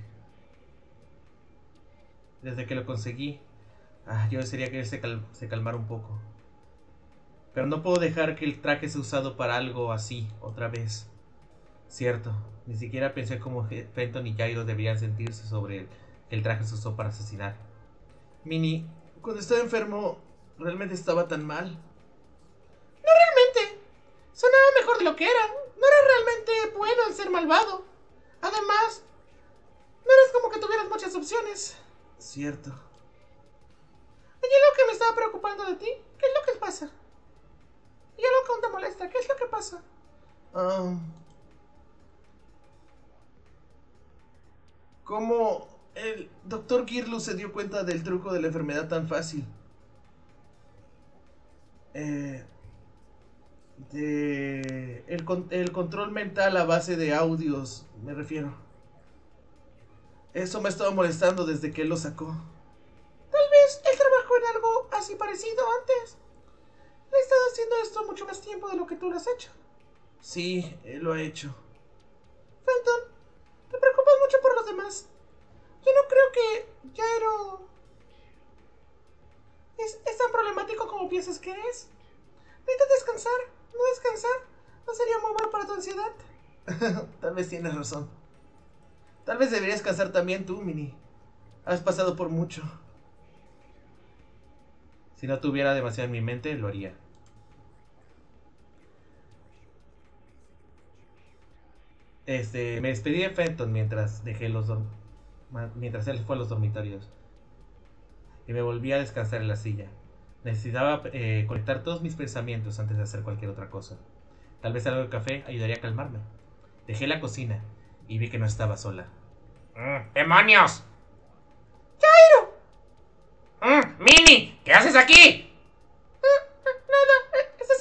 lo conseguí, yo desearía que él se calmara un poco. Pero no puedo dejar que el traje sea usado para algo así otra vez. Cierto, ni siquiera pensé cómo Fenton y Jairo deberían sentirse sobre que el traje se usó para asesinar. Minnie, cuando estaba enfermo, ¿realmente estaba tan mal? No realmente. Sonaba mejor de lo que era. No era realmente bueno en ser malvado. Además, no eres como que tuvieras muchas opciones. Cierto. ¿Hay algo que me estaba preocupando de ti? ¿Qué es lo que pasa? ¿Y algo que aún te molesta? ¿Qué es lo que pasa? ¿Cómo el Dr. Girlus se dio cuenta del truco de la enfermedad tan fácil? El control mental a base de audios, me refiero. Eso me ha estado molestando desde que él lo sacó. Tal vez él trabajó en algo así parecido antes. Le he estado haciendo esto mucho más tiempo de lo que tú lo has hecho. Sí, él lo ha hecho. Fenton, te preocupas mucho por los demás. Yo no creo que Jairo es tan problemático como piensas que es. Necesitas descansar. No descansar no sería muy bueno para tu ansiedad. Tal vez tienes razón. Tal vez deberías descansar también tú, Minnie. Has pasado por mucho. Si no tuviera demasiado en mi mente, lo haría. Me despedí de Fenton mientras él fue a los dormitorios. Y me volví a descansar en la silla. Necesitaba conectar todos mis pensamientos antes de hacer cualquier otra cosa. Tal vez algo de café ayudaría a calmarme. Dejé la cocina y vi que no estaba sola. ¡Demonios! ¡Jairo! ¡Minnie! ¿Qué haces aquí? Nada. ¿Estás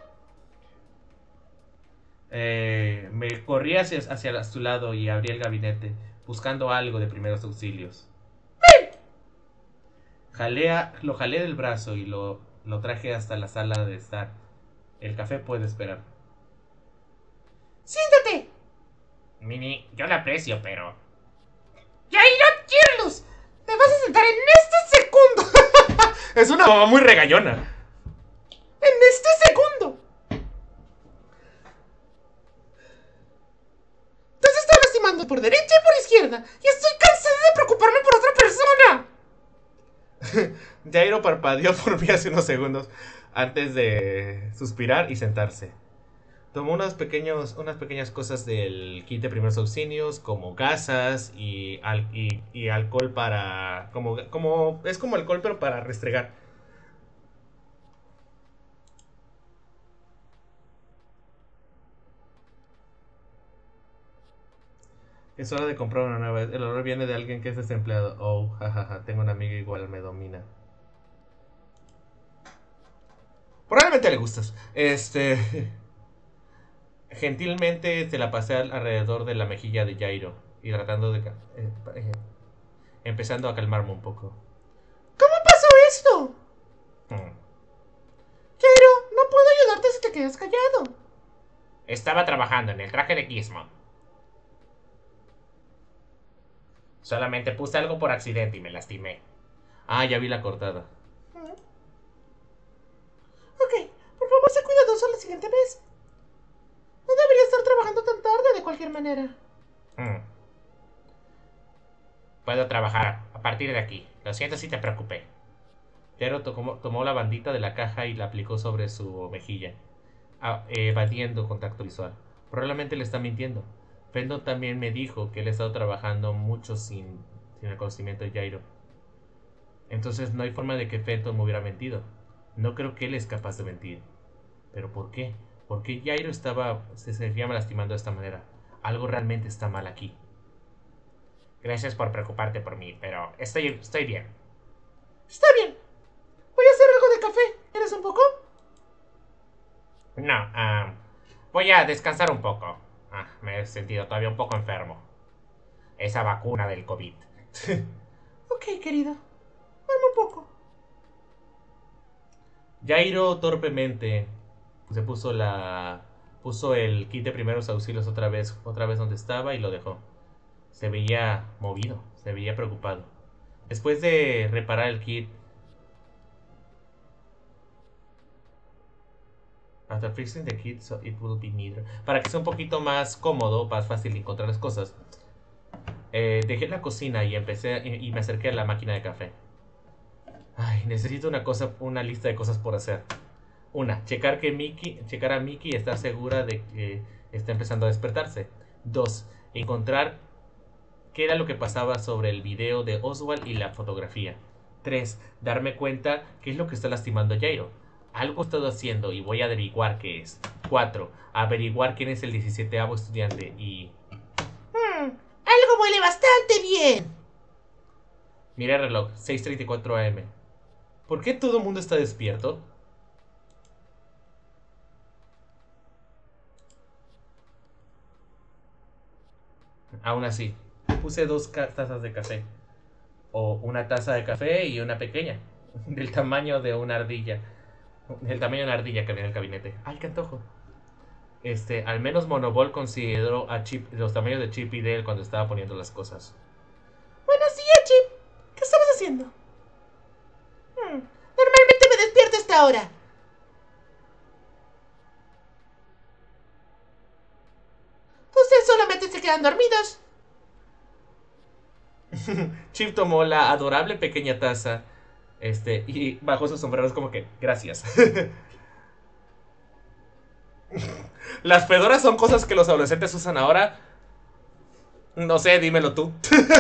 herido? Me corrí hacia su lado y abrí el gabinete, buscando algo de primeros auxilios. ¡Ven! Lo jalé del brazo y lo traje hasta la sala de estar. El café puede esperar. ¡Siéntate! Minnie, yo la aprecio, pero... ¡Jairo Girlus! ¡Te vas a sentar en este segundo! Es una mamá muy regañona. ¡En este segundo! Te has estado lastimando por derecha y por izquierda. Y estoy cansada de preocuparme por otra persona. Jairo parpadeó por mí hace unos segundos antes de suspirar y sentarse. Tomó unas pequeñas cosas del kit de primeros auxilios, como gasas y alcohol para... es como alcohol, pero para restregar. Es hora de comprar una nueva. El olor viene de alguien que es desempleado. Oh, jajaja, tengo una amiga igual, me domina. Probablemente le gustas. Gentilmente se la pasé alrededor de la mejilla de Jairo y tratando de... empezando a calmarme un poco. ¿Cómo pasó esto? Hmm. Jairo, no puedo ayudarte si te quedas callado. Estaba trabajando en el traje de Gizmo. Solamente puse algo por accidente y me lastimé. Ah, ya vi la cortada. Ok, por favor, sé cuidadoso la siguiente vez. No debería estar trabajando tan tarde de cualquier manera. Puedo trabajar a partir de aquí. Lo siento si te preocupé. Jairo tomó la bandita de la caja y la aplicó sobre su mejilla, evadiendo contacto visual. Probablemente le está mintiendo. Fendon también me dijo que él ha estado trabajando mucho sin el conocimiento de Jairo. Entonces no hay forma de que Fenton me hubiera mentido. No creo que él es capaz de mentir. ¿Pero por qué? ¿Por qué Jairo se seguía lastimando de esta manera? Algo realmente está mal aquí. Gracias por preocuparte por mí, pero estoy bien. Está bien. Voy a hacer algo de café. ¿Quieres un poco? No, voy a descansar un poco. Me he sentido todavía un poco enfermo. Esa vacuna del COVID. Ok, querido. Duerme un poco. Jairo torpemente se puso el kit de primeros auxilios otra vez donde estaba y lo dejó. Se veía movido, se veía preocupado. Después de reparar el kit, after fixing the kit so it will be neater, para que sea un poquito más cómodo, más fácil encontrar las cosas, dejé la cocina y me acerqué a la máquina de café. Ay, necesito una lista de cosas por hacer. Una, checar a Mickey y estar segura de que está empezando a despertarse. Dos, encontrar qué era lo que pasaba sobre el video de Oswald y la fotografía. Tres, darme cuenta qué es lo que está lastimando a Jairo. Algo he estado haciendo y voy a averiguar qué es. Cuatro, averiguar quién es el 17º estudiante y... Algo huele bastante bien. Miré el reloj, 6:34 am. ¿Por qué todo el mundo está despierto? Aún así, puse dos tazas de café. O una taza de café y una pequeña. Del tamaño de una ardilla. Del tamaño de una ardilla que había en el gabinete. ¡Ay, qué antojo! Al menos Monobol consideró los tamaños de Chip y Dale cuando estaba poniendo las cosas. Buenos días, Chip. ¿Qué estabas haciendo? Normalmente me despierto a esta hora. Ustedes solamente se quedan dormidos. Chip tomó la adorable pequeña taza. Y bajó sus sombreros como que, gracias. Las fedoras son cosas que los adolescentes usan ahora. No sé, dímelo tú.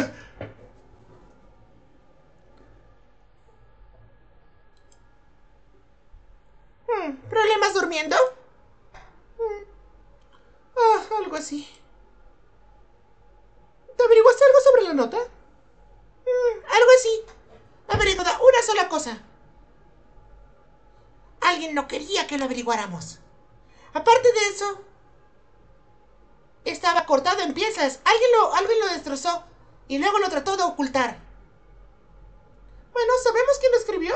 ¿Problemas durmiendo? Algo así. ¿Te averiguaste algo sobre la nota? Algo así. Averiguada una sola cosa. Alguien no quería que lo averiguáramos. Aparte de eso, estaba cortado en piezas. Alguien lo destrozó y luego lo trató de ocultar. Bueno, ¿sabemos quién lo escribió?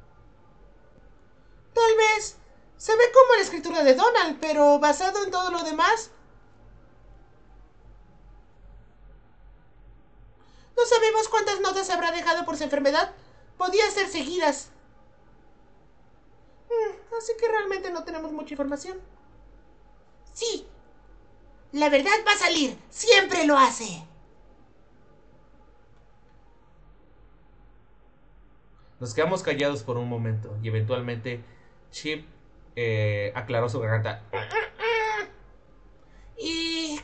Tal vez se ve como la escritura de Donald, pero basado en todo lo demás. No sabemos cuántas notas habrá dejado por su enfermedad. Podía ser seguidas. Así que realmente no tenemos mucha información. Sí. La verdad va a salir. Siempre lo hace. Nos quedamos callados por un momento y eventualmente Chip aclaró su garganta.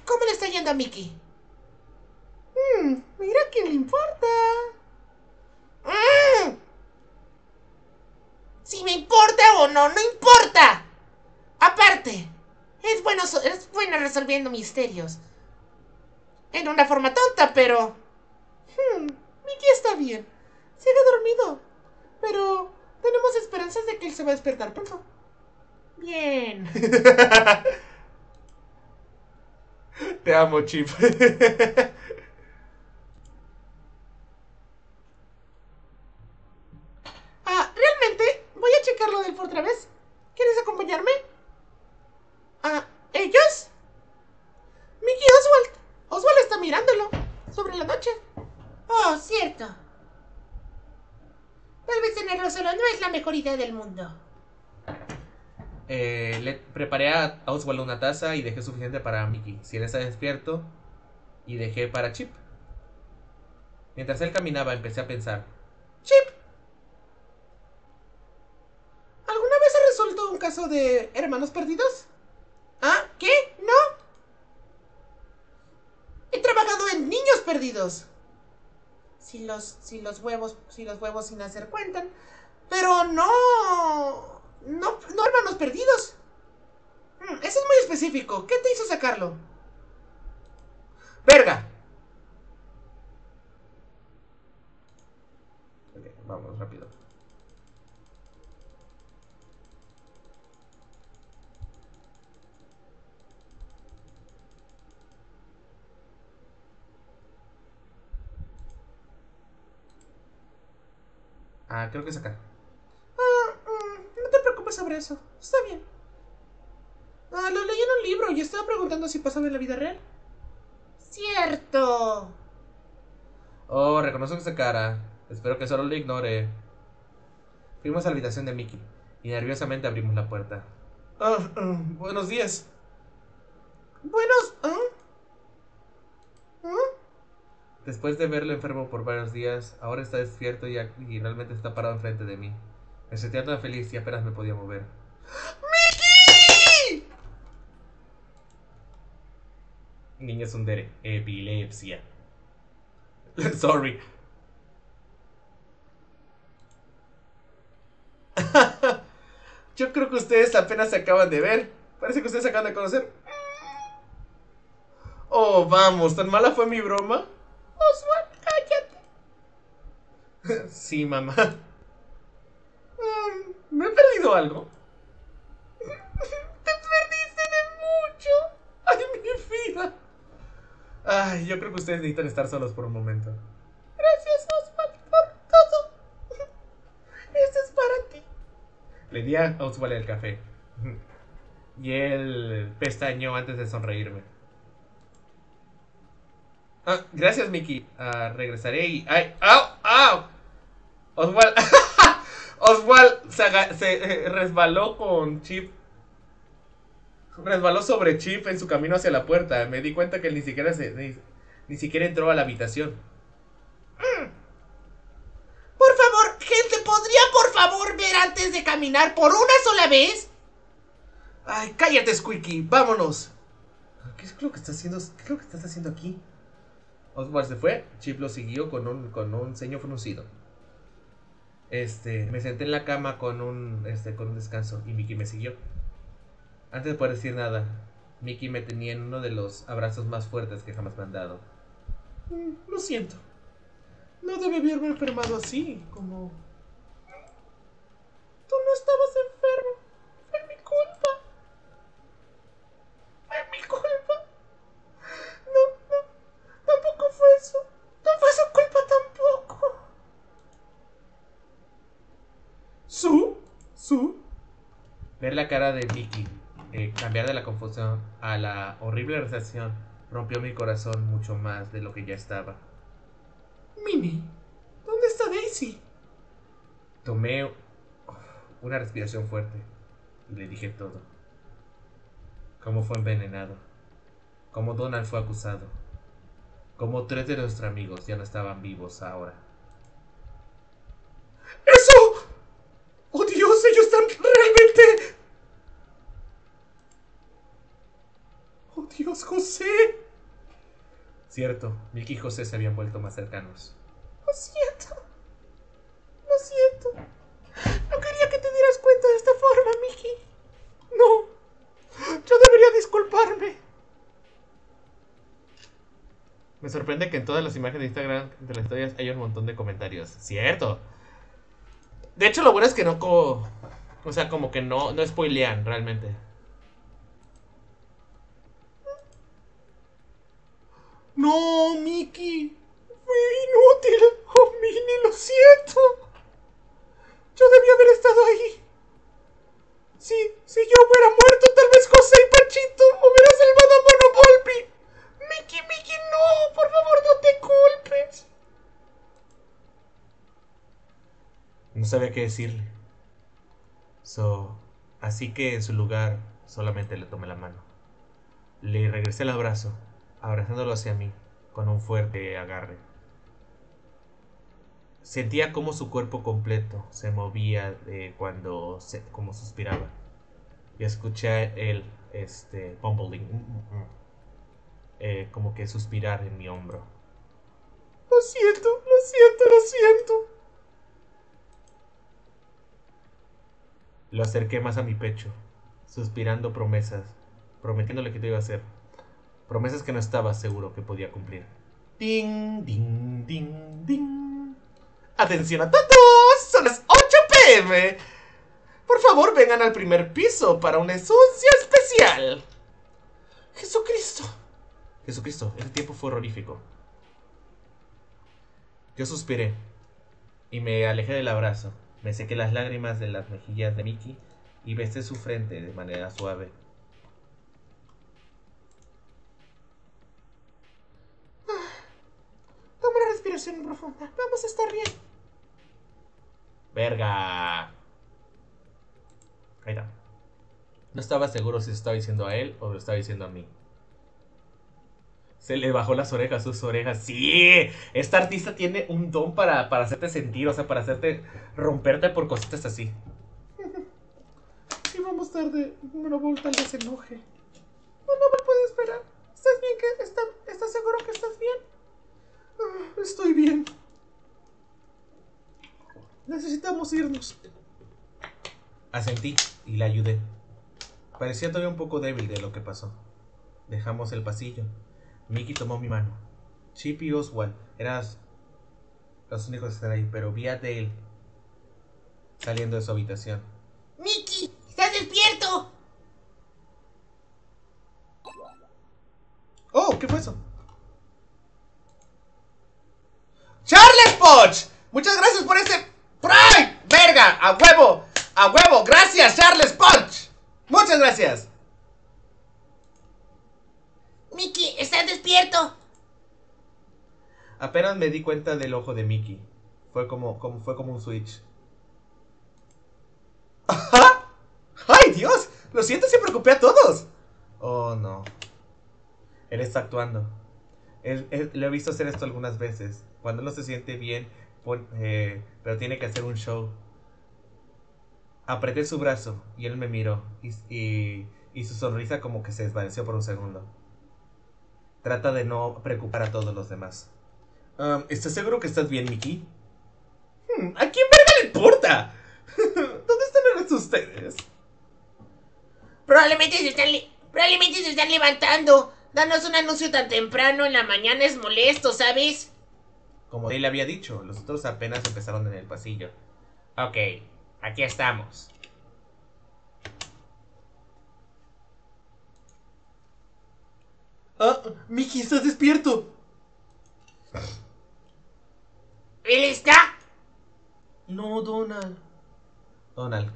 ¿Cómo le está yendo a Mickey? Mira, ¿quién le importa? Si me importa o no, no importa. Aparte, es bueno resolviendo misterios. En una forma tonta, pero... Mickey está bien. Sigue dormido. Pero tenemos esperanzas de que él se va a despertar pronto. Bien. Te amo, Chip. Realmente voy a checarlo del por otra vez. ¿Quieres acompañarme? ¿Ellos? Mickey y Oswald. Oswald está mirándolo. Sobre la noche. Oh, cierto. Tal vez tenerlo solo no es la mejor idea del mundo. Le preparé a Oswald una taza y dejé suficiente para Mickey. Si él está despierto, y dejé para Chip. Mientras él caminaba, empecé a pensar. Chip, ¿alguna vez has resuelto un caso de hermanos perdidos? ¿Qué? ¿No? He trabajado en niños perdidos. Si los huevos sin hacer cuentan. Pero no hermanos perdidos. Eso es muy específico. ¿Qué te hizo sacarlo? ¡Verga! Ok, vamos rápido. Creo que es acá. No te preocupes sobre eso. Está bien. Lo leí en un libro y estaba preguntando si pasaba en la vida real. Cierto. Oh, reconozco esa cara. Espero que solo lo ignore. Fuimos a la habitación de Mickey y nerviosamente abrimos la puerta. Buenos días. Buenos. Después de verlo enfermo por varios días, ahora está despierto y realmente está parado enfrente de mí. Me sentía tan feliz y apenas me podía mover. ¡Mickey! Niña Sundere, epilepsia. Sorry. Yo creo que ustedes apenas se acaban de ver. Parece que ustedes se acaban de conocer. Oh, vamos, ¿tan mala fue mi broma? Oswald, cállate. Sí, mamá. ¿Me he perdido algo? Te perdiste de mucho. ¡Ay, mi vida! Ay, yo creo que ustedes necesitan estar solos por un momento. Gracias, Oswald, por todo. Este es para ti. Le di a Oswald el café. Y él pestañeó antes de sonreírme. Gracias, Mickey. Regresaré y... ¡Ay! ¡Au! ¡Au! Oswald... Oswald se resbaló con Chip. Resbaló sobre Chip en su camino hacia la puerta. Me di cuenta que él ni siquiera entró a la habitación. Por favor, gente, ¿podría por favor ver antes de caminar por una sola vez? Ay, cállate, Squeaky. Vámonos. ¿Qué es lo que está haciendo? ¿Qué es lo que estás haciendo aquí? Oswald se fue. Chip lo siguió con un ceño fruncido. Me senté en la cama con un descanso y Mickey me siguió. Antes de poder decir nada, Mickey me tenía en uno de los abrazos más fuertes que jamás me han dado. Lo siento. No debí haberme enfermado así, como... Tú no estabas enfermo. Fue mi culpa. Fue mi culpa. No, tampoco fue eso. No fue su culpa tampoco. Ver la cara de Mickey cambiar de la confusión a la horrible realización rompió mi corazón mucho más de lo que ya estaba. Minnie, ¿dónde está Daisy? Tomé una respiración fuerte y le dije todo. Cómo fue envenenado, cómo Donald fue acusado, cómo 3 de nuestros amigos ya no estaban vivos ahora. ¡Eso! ¡Oh Dios! ¡Ellos están realmente... ¡Oh Dios! queríamos, José. Cierto, Mickey y José se habían vuelto más cercanos. Lo siento. Lo siento. No quería que te dieras cuenta de esta forma, Mickey. No. Yo debería disculparme. Me sorprende que en todas las imágenes de Instagram de las historias hay un montón de comentarios. Cierto. De hecho, lo bueno es que no... O sea, como que no spoilean realmente. No, Mickey. Fue inútil. Oh, Minnie, lo siento. Yo debía haber estado ahí. Si yo hubiera muerto, tal vez José y Panchito hubieran salvado a Mono Volpi. Mickey, no. Por favor, no te culpes. No sabía qué decirle. Así que en su lugar solamente le tomé la mano. Le regresé el abrazo, abrazándolo hacia mí con un fuerte agarre. Sentía como su cuerpo completo se movía como suspiraba. Y escuché el bumbling, como que suspirar en mi hombro. Lo siento. Lo acerqué más a mi pecho, suspirando promesas, prometiéndole que te iba a hacer. Promesas que no estaba seguro que podía cumplir. Ding, ding, ding, ding. Atención a todos, son las 8 p.m. Por favor, vengan al primer piso para un anuncio especial. Jesucristo, el tiempo fue horrorífico. Yo suspiré y me alejé del abrazo. Me sequé las lágrimas de las mejillas de Mickey y besé su frente de manera suave. Toma una respiración profunda. Vamos a estar bien. ¡Verga! Ahí está. No estaba seguro si se estaba diciendo a él o lo estaba diciendo a mí. Se le bajó las orejas, sus orejas. ¡Sí! Esta artista tiene un don para hacerte sentir, o sea, para hacerte romperte por cositas así. Si vamos tarde, Monobol tal vez se enoje. Monobol puede esperar. ¿Estás bien? ¿Estás seguro que estás bien? Estoy bien. Necesitamos irnos. Asentí y la ayudé. Parecía todavía un poco débil de lo que pasó. Dejamos el pasillo. Mickey tomó mi mano. Chip y Oswald eran los únicos que estaban ahí, pero vi a Dale saliendo de su habitación. ¡Mickey! ¡Estás despierto! Oh, ¿qué fue eso? ¡Charles Poch! Muchas gracias por ese Prime. ¡Verga! ¡A huevo! ¡A huevo! ¡Gracias, Charles Poch! ¡Muchas gracias! ¡Mickey! ¡Estás despierto! Apenas me di cuenta del ojo de Mickey. Fue como un switch. ¡Ajá! ¡Ay, Dios! Lo siento si preocupé a todos. Oh, no. Él está actuando. Lo he visto hacer esto algunas veces. Cuando no se siente bien, pero tiene que hacer un show. Apreté su brazo y él me miró. Y su sonrisa como que se desvaneció por un segundo. Trata de no preocupar a todos los demás. ¿Estás seguro que estás bien, Mickey? ¿A quién verga le importa? ¿Dónde están el resto de ustedes? Probablemente se están levantando. Danos un anuncio tan temprano en la mañana es molesto, ¿sabes? Como él había dicho, los otros apenas empezaron en el pasillo. Ok, aquí estamos. Mickey, ¿estás despierto? ¿Él está? No, Donald. Donald,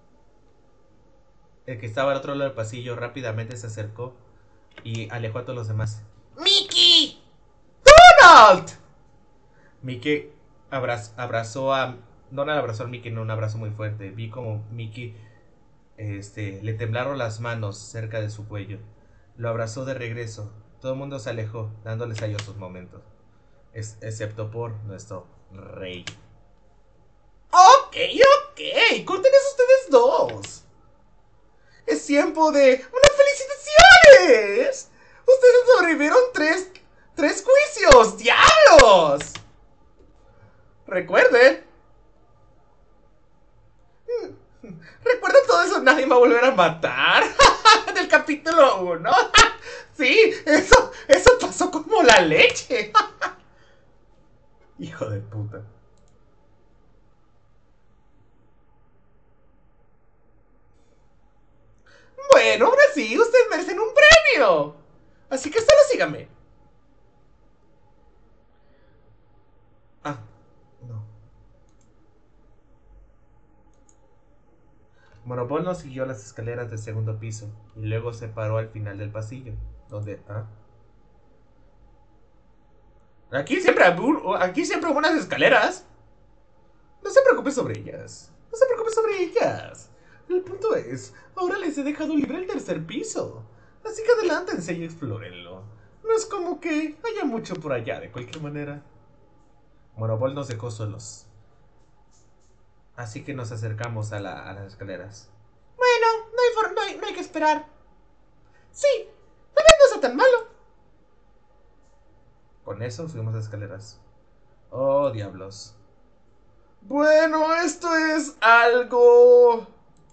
el que estaba al otro lado del pasillo, rápidamente se acercó y alejó a todos los demás. ¡Mickey! ¡Donald! Mickey abrazó a... Donald abrazó a Mickey en un abrazo muy fuerte. Vi como Mickey le temblaron las manos cerca de su cuello. Lo abrazó de regreso. Todo el mundo se alejó, dándoles a ellos sus momentos. Excepto por nuestro rey. Ok. Corten eso ustedes dos. Es tiempo de... ¡Unas felicitaciones! Ustedes sobrevivieron tres juicios. ¡Diablos! Recuerden. Recuerda todo eso, nadie me va a volver a matar. Del capítulo 1. Sí, eso pasó como la leche. Hijo de puta. Bueno, ahora sí, ustedes merecen un premio. Así que solo síganme. Ah, no. Monopol nos siguió las escaleras del segundo piso y luego se paró al final del pasillo, donde... Aquí siempre hubo unas escaleras. No se preocupe sobre ellas. No se preocupe sobre ellas. El punto es, ahora les he dejado libre el tercer piso. Así que adelántense y explórenlo. No es como que haya mucho por allá, de cualquier manera. Monopol nos dejó solos. Así que nos acercamos a las escaleras. Bueno, no hay que esperar. Sí, tal vez no sea tan malo. Con eso subimos las escaleras. Oh, diablos. Bueno, esto es algo...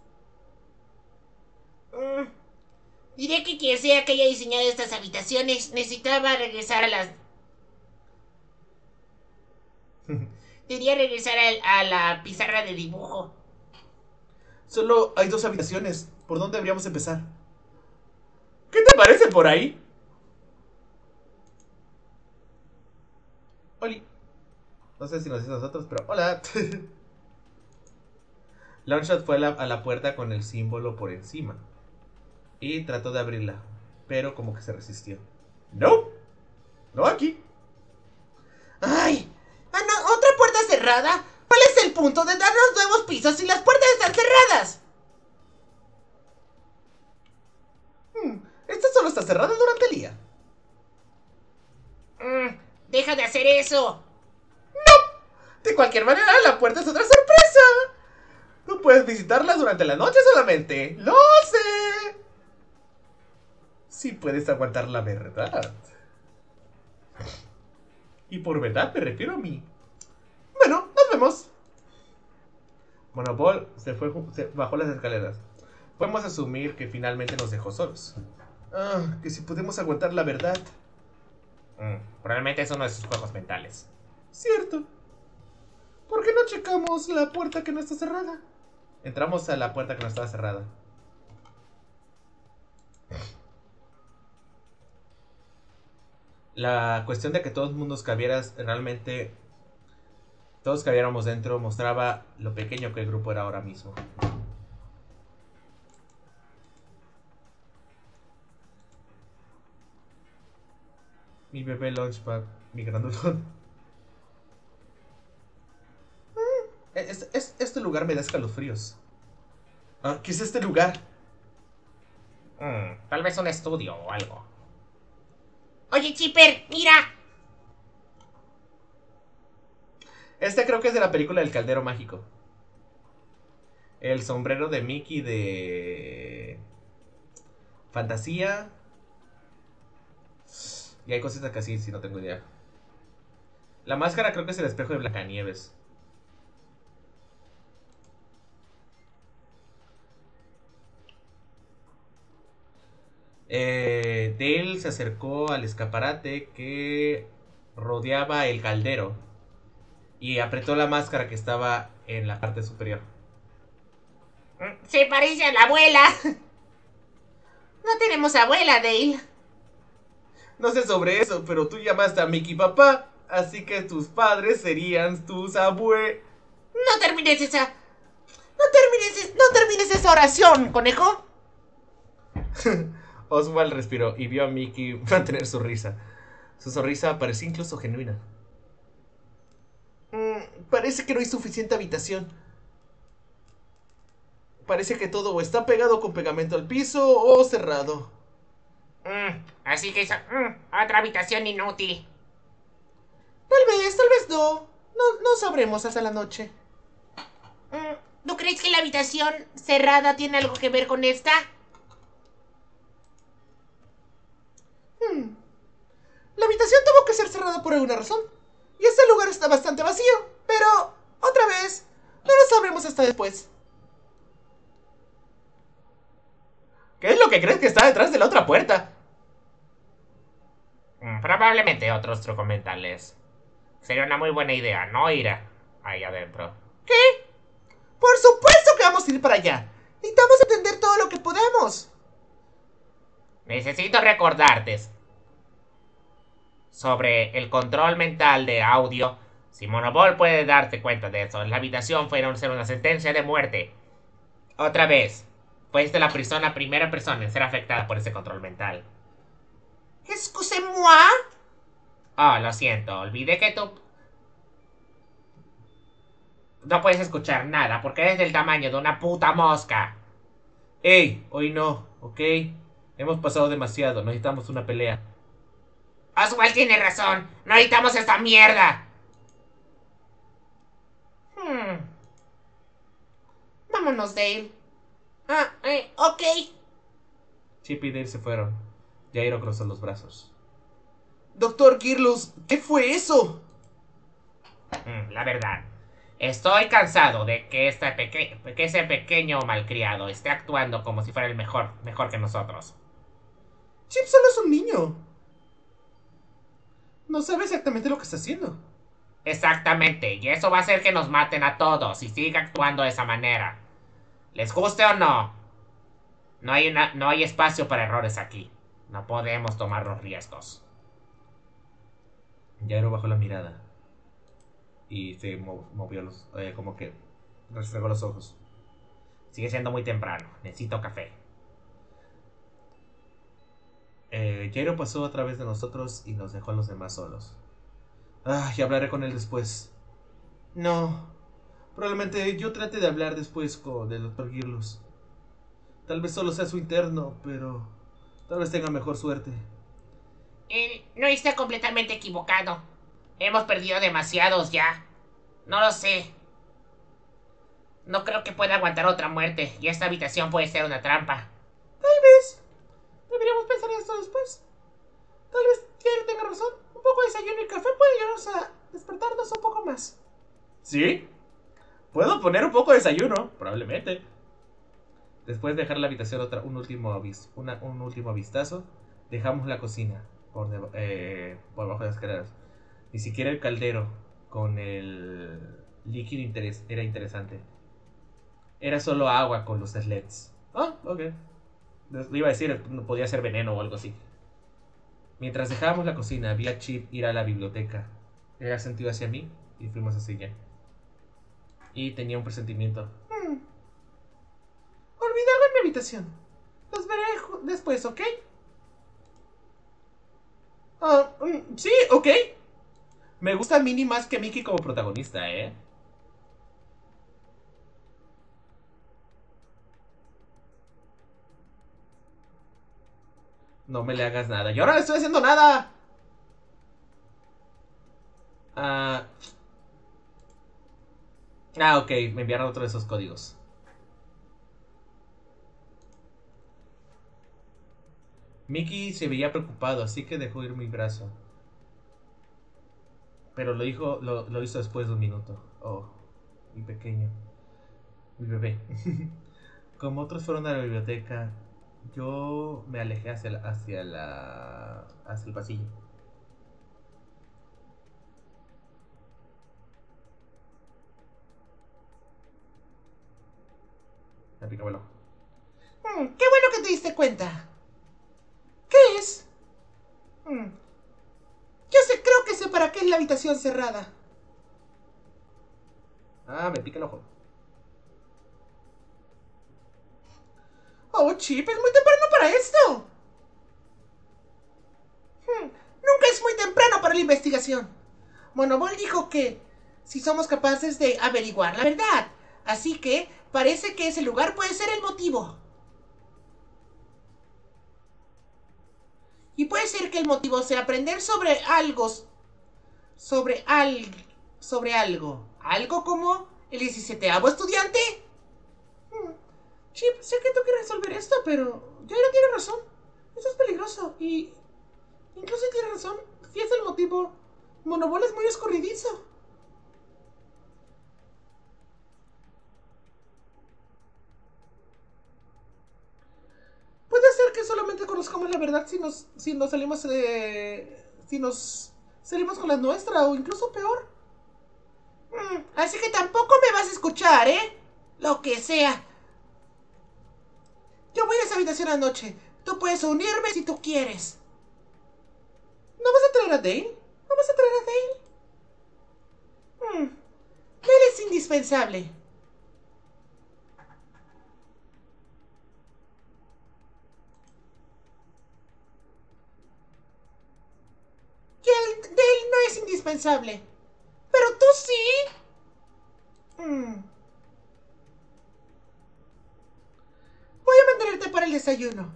Diré que quien sea que haya diseñado estas habitaciones necesitaba regresar a las... Debería regresar a la pizarra de dibujo. Solo hay 2 habitaciones. ¿Por dónde deberíamos empezar? ¿Qué te parece por ahí? Oli. No sé si nos dice nosotros, pero hola. Longshot fue a la puerta con el símbolo por encima y trató de abrirla, pero como que se resistió. No, no aquí. ¡Ay! No, ¿otra puerta cerrada? ¿Cuál es el punto de darnos nuevos pisos si las puertas están cerradas? Esta solo está cerrada durante el día. Deja de hacer eso. De cualquier manera, la puerta es otra sorpresa. No puedes visitarla durante la noche solamente. ¡Lo sé! Sí puedes aguantar la verdad. Y por verdad me refiero a mí. Bueno, nos vemos. Monopol se bajó las escaleras. Podemos asumir que finalmente nos dejó solos. Que si podemos aguantar la verdad. Probablemente es uno de sus juegos mentales. Cierto. ¿Por qué no checamos la puerta que no está cerrada? Entramos a la puerta que no estaba cerrada. La cuestión de que todos mundos cabieras realmente... Todos cabiéramos dentro mostraba lo pequeño que el grupo era ahora mismo. Mi bebé Launchpad, mi grandulón. Este lugar me da escalofríos. ¿Qué es este lugar? Tal vez un estudio o algo. Oye, Chipper, mira. Este creo que es de la película del Caldero Mágico. El sombrero de Mickey de... Fantasía. Y hay cositas que así, si no tengo idea. La máscara creo que es el espejo de Blancanieves. Dale se acercó al escaparate que rodeaba el caldero y apretó la máscara que estaba en la parte superior. Se parece a la abuela. No tenemos abuela, Dale. No sé sobre eso, pero tú llamaste a Mickey papá, así que tus padres serían tus abuelos. No termines esa... No termines esa oración, conejo. Oswald respiró y vio a Mickey mantener su risa. Su sonrisa parecía incluso genuina. Parece que no hay suficiente habitación. Parece que todo o está pegado con pegamento al piso o cerrado. Así que otra habitación inútil. Tal vez no. No sabremos hasta la noche. ¿Tú crees que la habitación cerrada tiene algo que ver con esta? La habitación tuvo que ser cerrada por alguna razón. Y este lugar está bastante vacío. Pero, otra vez, no lo sabremos hasta después. ¿Qué es lo que crees que está detrás de la otra puerta? Probablemente otros trucos mentales. Sería una muy buena idea no ir ahí adentro. ¿Qué? Por supuesto que vamos a ir para allá. Necesitamos entender todo lo que podemos. Necesito recordarte sobre el control mental de audio. Si Monobol puede darte cuenta de eso, la habitación fue a ser una sentencia de muerte. Otra vez, fuiste la primera persona en ser afectada por ese control mental. Excusez-moi. Oh, lo siento, olvidé que tú no puedes escuchar nada porque eres del tamaño de una puta mosca. Ey, hoy no, ¿ok? Hemos pasado demasiado, necesitamos una pelea. Oswald tiene razón, no necesitamos esta mierda. Vámonos, Dale. Ok. Chip y Dale se fueron. Jairo cruzó los brazos. Doctor Kirlos, ¿qué fue eso? La verdad, estoy cansado de que ese pequeño malcriado esté actuando como si fuera el mejor que nosotros. Chip solo es un niño. No sabe exactamente lo que está haciendo. Exactamente, y eso va a hacer que nos maten a todos si sigue actuando de esa manera. Les guste o no, no hay espacio para errores aquí. No podemos tomar los riesgos. Jairo bajó la mirada y se movió como que restregó los ojos. Sigue siendo muy temprano, necesito café. Jairo pasó a través de nosotros y nos dejó a los demás solos. Y hablaré con él después. No, probablemente yo trate de hablar después con el Dr. Kirlos. Tal vez solo sea su interno, pero tal vez tenga mejor suerte. Él no está completamente equivocado. Hemos perdido demasiados ya. No lo sé. No creo que pueda aguantar otra muerte, y esta habitación puede ser una trampa. Tal vez. Deberíamos pensar en esto después. Tal vez Jerry tenga razón. Un poco de desayuno y café puede ayudarnos a despertarnos un poco más. ¿Sí? ¿Puedo poner un poco de desayuno? Probablemente. Después de dejar la habitación un último vistazo, dejamos la cocina por debajo de las escaleras. Ni siquiera el caldero con el líquido era interesante. Era solo agua con los sleds. Ok. Le iba a decir, podía ser veneno o algo así. Mientras dejábamos la cocina, vi a Chip ir a la biblioteca. Era sentido hacia mí y fuimos hacia ella. Y tenía un presentimiento. Olvidé algo en mi habitación. Los veré después, ¿ok? Sí, ok. Me gusta Minnie más que Mickey como protagonista, ¿eh? No me le hagas nada. Yo no le estoy haciendo nada. Ok, me enviaron otro de esos códigos. Mickey se veía preocupado, así que dejó ir mi brazo. Pero lo hizo después de un minuto. Oh, mi pequeño. Mi bebé. Como otros fueron a la biblioteca, yo me alejé hacia el pasillo. Me pica vuelo. Qué bueno que te diste cuenta. ¿Qué es? Creo que sé para qué es la habitación cerrada. Me pica el ojo. Oh, Chip, es muy temprano para esto. Nunca es muy temprano para la investigación. Monobol dijo que si somos capaces de averiguar la verdad. Así que parece que ese lugar puede ser el motivo. Y puede ser que el motivo sea aprender sobre algo. Sobre algo. ¿Algo como el 17º estudiante? Chip, sé que tú quieres resolver esto, pero Jairo tiene razón. Esto es peligroso y Incluso tiene razón. Si es el motivo, Monobol es muy escurridizo. Puede ser que solamente conozcamos la verdad si nos salimos si nos salimos con la nuestra o incluso peor. Así que tampoco me vas a escuchar, ¿eh? Lo que sea. Yo voy a esa habitación anoche. Tú puedes unirme si tú quieres. ¿No vas a traer a Dale? ¿No vas a traer a Dale? Dale es indispensable. Dale no es indispensable. Pero tú sí. Voy a mantenerte para el desayuno.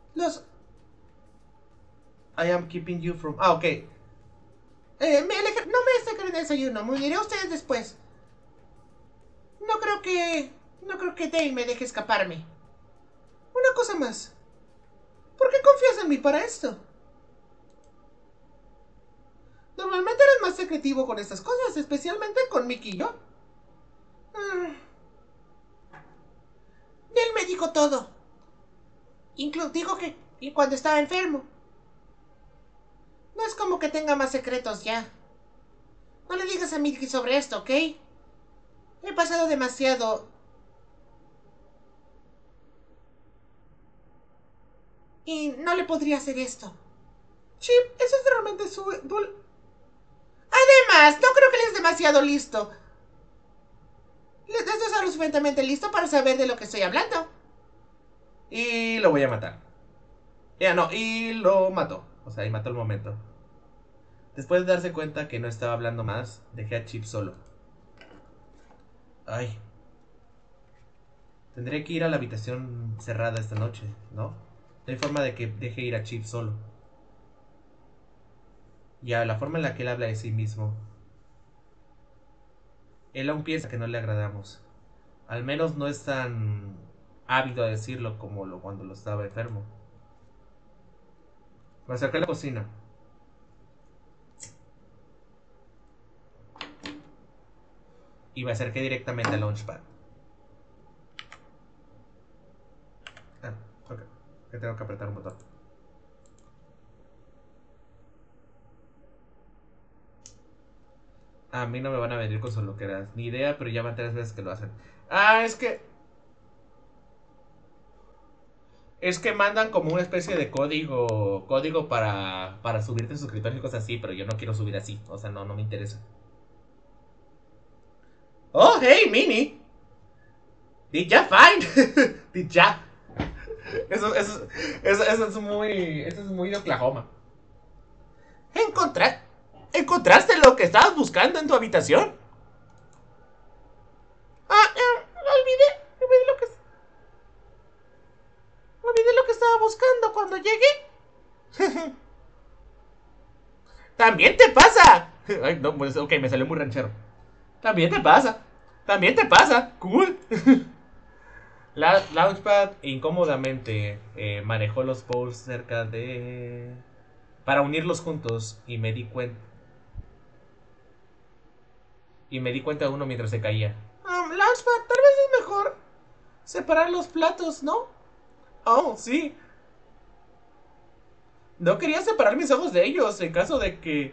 I am keeping you from... Ah, ok. No me saquen el desayuno. Me uniré a ustedes después. No creo que Dale me deje escaparme. Una cosa más. ¿Por qué confías en mí para esto? Normalmente eres más secretivo con estas cosas, especialmente con Mickey y yo. Dale me dijo todo. Incluso dijo que y cuando estaba enfermo. No es como que tenga más secretos ya. No le digas a Mickey sobre esto, ¿ok? He pasado demasiado. Y no le podría hacer esto. Chip, eso es realmente su... Además, no creo que él es demasiado listo. Esto es lo suficientemente listo para saber de lo que estoy hablando. Y lo voy a matar. Ya no, y lo mató. O sea, y mató el momento. Después de darse cuenta que no estaba hablando más, dejé a Chip solo. Ay. Tendré que ir a la habitación cerrada esta noche, ¿no? No hay forma de que deje ir a Chip solo. Ya, la forma en la que él habla de sí mismo. Él aún piensa que no le agradamos. Al menos no es tan ávido a decirlo como cuando lo estaba enfermo. Me acerqué a la cocina. Y me acerqué directamente al launchpad. Ah, ok. Que tengo que apretar un botón. A mí no me van a venir con solo que eras. Ni idea, pero ya van 3 veces que lo hacen. Ah, es que mandan como una especie de código para subirte suscriptores y cosas así, pero yo no quiero subir así. O sea, no me interesa. Oh, hey, Mini. Did ya find? Did ya. Eso es muy de Oklahoma. ¿Encontraste lo que estabas buscando en tu habitación? Olvidé lo que estaba buscando cuando llegué. También te pasa. Ay, no, pues, ok, me salió muy ranchero. También te pasa. Cool. Launchpad incómodamente manejó los poles cerca de... para unirlos juntos y me di cuenta... de uno mientras se caía. Launchpad, tal vez es mejor separar los platos, ¿no? Oh, sí. No quería separar mis ojos de ellos en caso de que...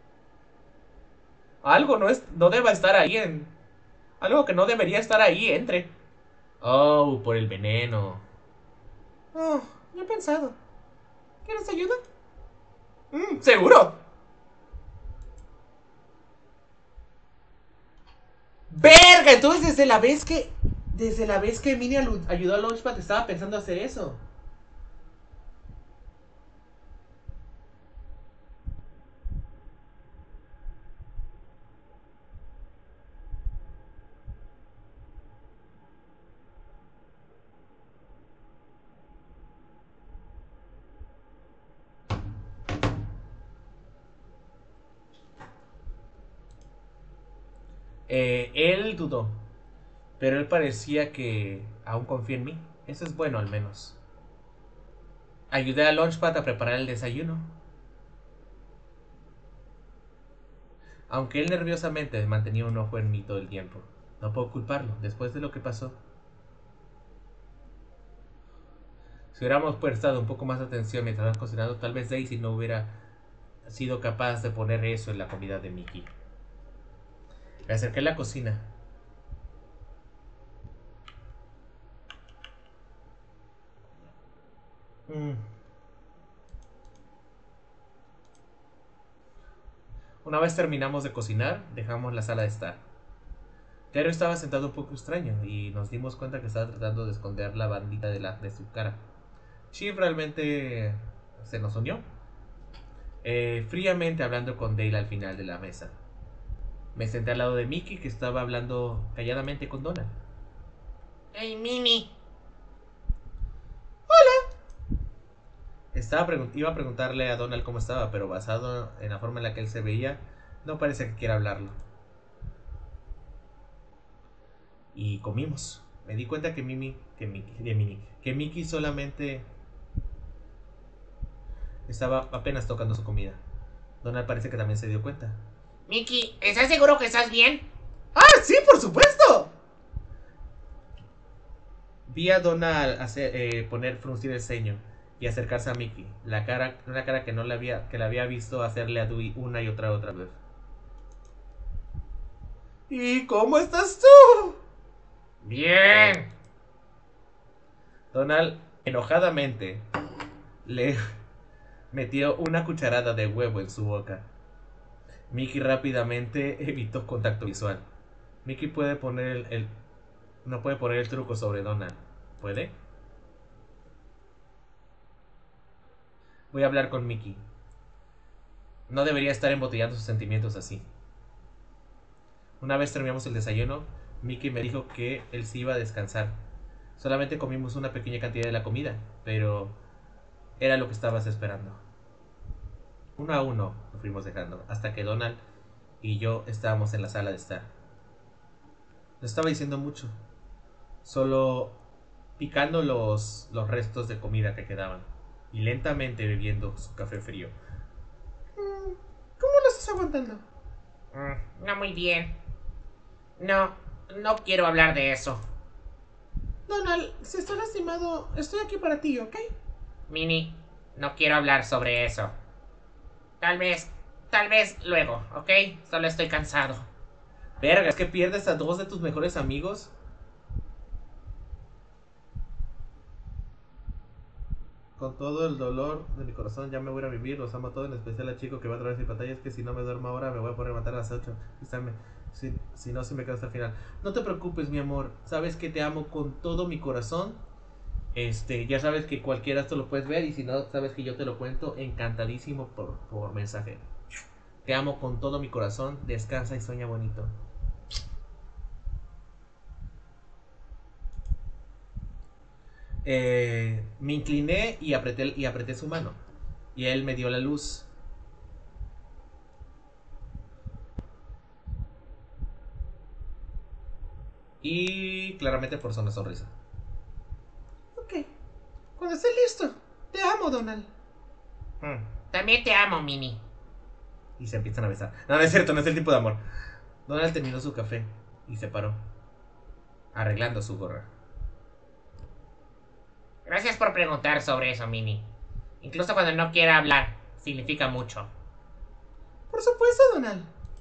algo no deba estar ahí en... algo que no debería estar ahí entre... Oh, por el veneno. Oh, no he pensado. ¿Quieres ayuda? ¿Seguro? ¡Verga! Entonces desde la vez que Mini ayudó a Launchpad estaba pensando hacer eso. Él dudó, pero él parecía que aún confía en mí. Eso es bueno al menos. Ayudé a Launchpad a preparar el desayuno. aunque él nerviosamente mantenía un ojo en mí todo el tiempo. No puedo culparlo, después de lo que pasó. Si hubiéramos prestado un poco más de atención mientras estaban cocinando, tal vez Daisy no hubiera sido capaz de poner eso en la comida de Mickey. Me acerqué a la cocina. Una vez terminamos de cocinar, dejamos la sala de estar. Terry estaba sentado un poco extraño y nos dimos cuenta que estaba tratando de esconder la bandita de su cara. Chief realmente se nos unió, fríamente hablando con Dale al final de la mesa. Me senté al lado de Mickey, que estaba hablando calladamente con Donald. ¡Hey, Minnie! Iba a preguntarle a Donald cómo estaba, pero basado en la forma en la que él se veía, no parece que quiera hablarlo. Y comimos. Me di cuenta que Mickey solamente estaba apenas tocando su comida. Donald parece que también se dio cuenta. Mickey, ¿estás seguro que estás bien? ¡Ah, sí, por supuesto! Vi a Donald fruncir el ceño y acercarse a Mickey, una cara que le había visto hacerle a Dewey una y otra vez. ¿Y cómo estás tú? Bien. Donald, enojadamente, le metió una cucharada de huevo en su boca. Mickey rápidamente evitó contacto visual. Mickey no puede poner el truco sobre Donald. ¿Puede? Voy a hablar con Mickey. No debería estar embotellando sus sentimientos así. Una vez terminamos el desayuno, Mickey me dijo que él sí iba a descansar. Solamente comimos una pequeña cantidad de la comida, pero era lo que estabas esperando. Uno a uno lo fuimos dejando, hasta que Donald y yo estábamos en la sala de estar. No estaba diciendo mucho, solo picando los restos de comida que quedaban y lentamente bebiendo su café frío. ¿Cómo lo estás aguantando? No muy bien. No quiero hablar de eso. Donald, si estás lastimado, estoy aquí para ti, ¿ok? Minnie, no quiero hablar sobre eso. Tal vez luego, ¿ok? Solo estoy cansado. Verga, ¿es que pierdes a dos de tus mejores amigos? Con todo el dolor de mi corazón ya me voy a vivir. Los amo a todos, en especial al chico que va a través de mi pantalla. Es que si no me duermo ahora me voy a poner a matar a las 8. Si no, si me quedo hasta el final. No te preocupes, mi amor. Sabes que te amo con todo mi corazón. Ya sabes que cualquiera esto lo puedes ver. Y si no, sabes que yo te lo cuento encantadísimo por mensaje. Te amo con todo mi corazón. Descansa y sueña bonito. Me incliné y apreté su mano. Y él me dio la luz. Y claramente forzó una sonrisa. Ok. Cuando esté listo. Te amo, Donald. También te amo, Minnie. Y se empiezan a besar. No, no es cierto, no es el tipo de amor. Donald terminó su café y se paró, arreglando su gorra. Gracias por preguntar sobre eso, Minnie. Incluso cuando no quiera hablar, significa mucho. Por supuesto, Donald.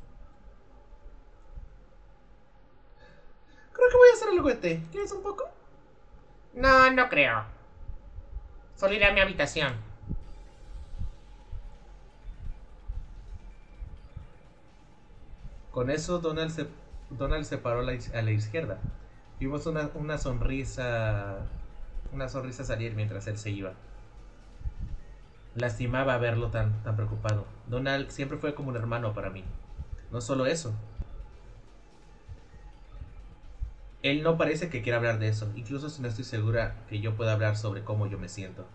Creo que voy a hacer algo de té. ¿Quieres un poco? No creo. Solo iré a mi habitación. Con eso Donald se paró a la izquierda. Vimos una sonrisa salir mientras él se iba. Lastimaba verlo tan preocupado. Donald siempre fue como un hermano para mí. No solo eso. Él no parece que quiera hablar de eso, incluso si no estoy segura que yo pueda hablar sobre cómo yo me siento.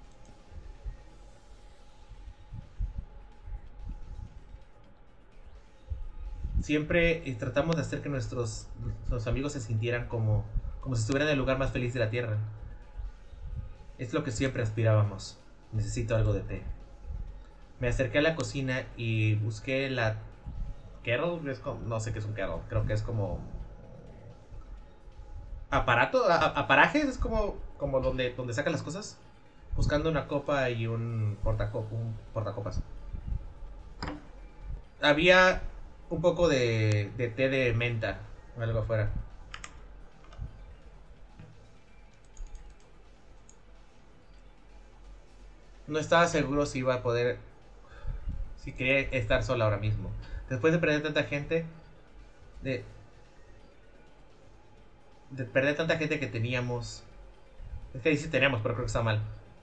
Siempre tratamos de hacer que nuestros amigos se sintieran como si estuvieran en el lugar más feliz de la tierra. Es lo que siempre aspirábamos. Necesito algo de té. Me acerqué a la cocina y busqué la Kettle es como, no sé qué es un kettle, creo que es como aparato, aparajes, es como donde sacan las cosas, buscando una copa y un portacopas. Había un poco de té de menta, algo afuera. No estaba seguro si iba a poder, si quería estar sola ahora mismo. Después de perder tanta gente, de perder tanta gente que teníamos. Es que dice teníamos, pero creo que está mal.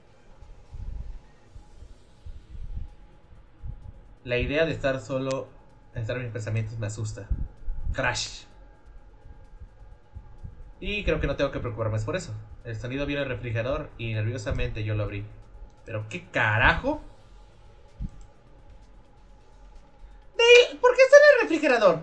La idea de estar solo, estar en mis pensamientos me asusta. Crash. Y creo que no tengo que preocuparme por eso. El sonido vino del refrigerador y nerviosamente yo lo abrí. ¿Pero qué carajo? Dale, ¿por qué está en el refrigerador?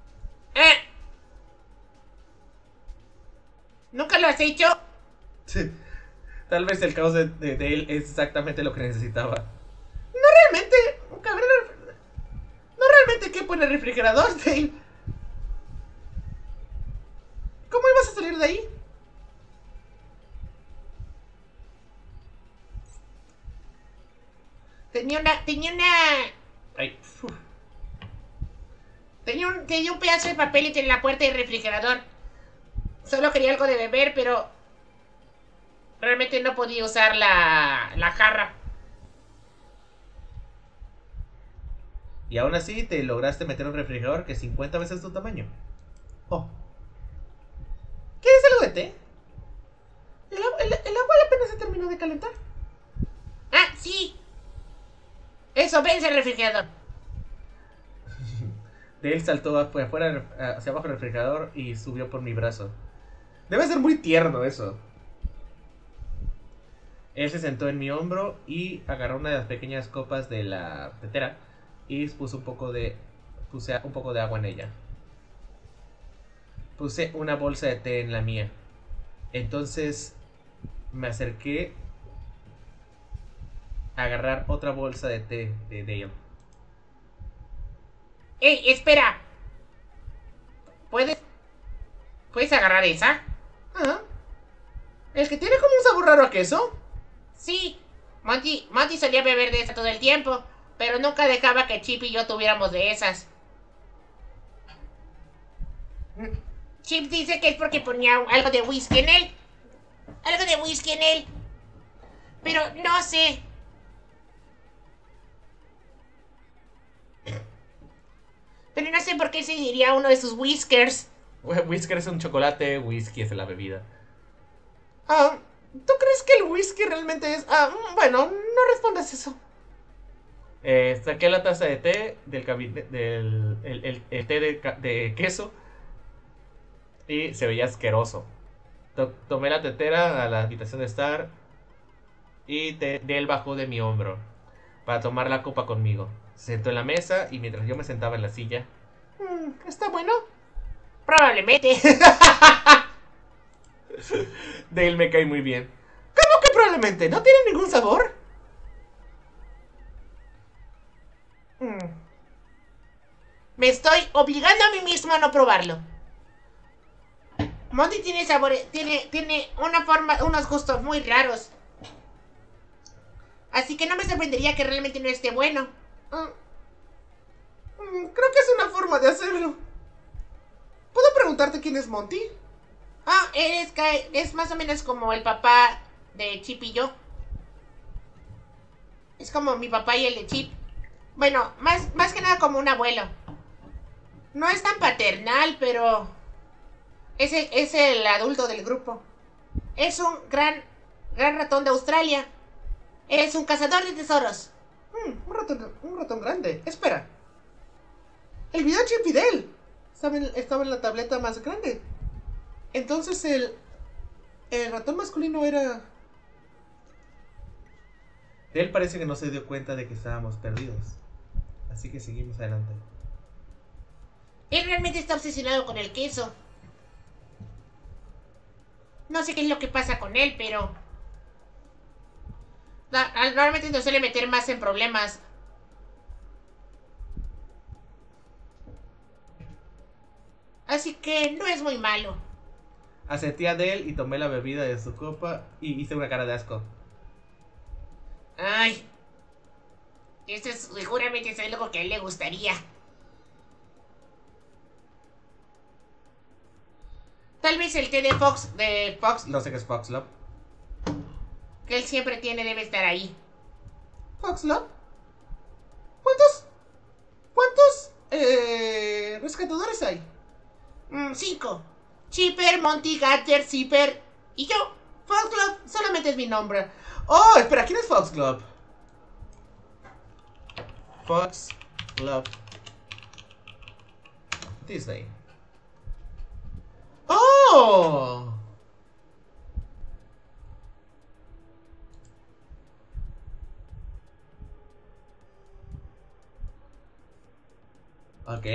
¿Nunca lo has hecho? Sí. Tal vez el caos de él es exactamente lo que necesitaba. Realmente, cabrón, no realmente quepo en el refrigerador, Dale. ¿Cómo ibas a salir de ahí? Tenía Ay, un pedazo de papel entre la puerta del refrigerador. Solo quería algo de beber, pero realmente no podía usar la jarra. y aún así te lograste meter un refrigerador que es 50 veces tu tamaño. Oh. ¿Quieres algo de té? El agua apenas se terminó de calentar. Ah, sí. Eso, vence el refrigerador. Dale saltó afuera, hacia abajo del refrigerador y subió por mi brazo. Debe ser muy tierno eso. Él se sentó en mi hombro y agarró una de las pequeñas copas de la tetera y puse un poco de agua en ella. Puse una bolsa de té en la mía. Entonces me acerqué a agarrar otra bolsa de té de Dale. ¡Ey, espera! ¿Puedes agarrar esa? Ah. ¿El que tiene como un sabor raro a queso? Sí. Monty solía beber de esa todo el tiempo, pero nunca dejaba que Chip y yo tuviéramos de esas. Chip dice que es porque ponía algo de whisky en él. Algo de whisky en él. Pero no sé. Pero no sé por qué seguiría uno de sus whiskers. Whisker es un chocolate, whisky es la bebida. ¿Tú crees que el whisky realmente es...? Bueno, no respondas eso. Saqué la taza de té del el té de queso y se veía asqueroso. Tomé la tetera a la habitación de Star y Dale bajó de mi hombro para tomar la copa conmigo. Se sentó en la mesa y mientras yo me sentaba en la silla. ¿Está bueno? Probablemente. Dale me cae muy bien. ¿Cómo que probablemente? ¿No tiene ningún sabor? Me estoy obligando a mí mismo a no probarlo. Monty tiene sabores, tiene una forma, unos gustos muy raros. Así que no me sorprendería que realmente no esté bueno. Creo que es una forma de hacerlo. ¿Puedo preguntarte quién es Monty? Es más o menos como el papá de Chip y yo. Es como mi papá y el de Chip. Bueno, más que nada como un abuelo. No es tan paternal, pero es el adulto del grupo. Es un gran ratón de Australia. Es un cazador de tesoros. Un ratón grande. Espera. El video Chip y Dale estaba en la tableta más grande. Entonces el ratón masculino era... Dale parece que no se dio cuenta de que estábamos perdidos. Así que seguimos adelante. Él realmente está obsesionado con el queso. No sé qué es lo que pasa con él, pero... Normalmente nos suele meter más en problemas. Así que no es muy malo. Asenté a Dell y tomé la bebida de su copa y hice una cara de asco. Ay. Seguramente es algo que a él le gustaría. Tal vez el té de Fox, No sé qué es Fox Love. que él siempre tiene, debe estar ahí. ¿Foxlove? ¿Cuántos rescatadores hay? 5. Chipper, Monty, Gatcher, Zipper y yo. Foxglove solamente es mi nombre. Oh, espera, ¿quién es Fox Glove? Fox Glove Disney. ¡Oh! Ok.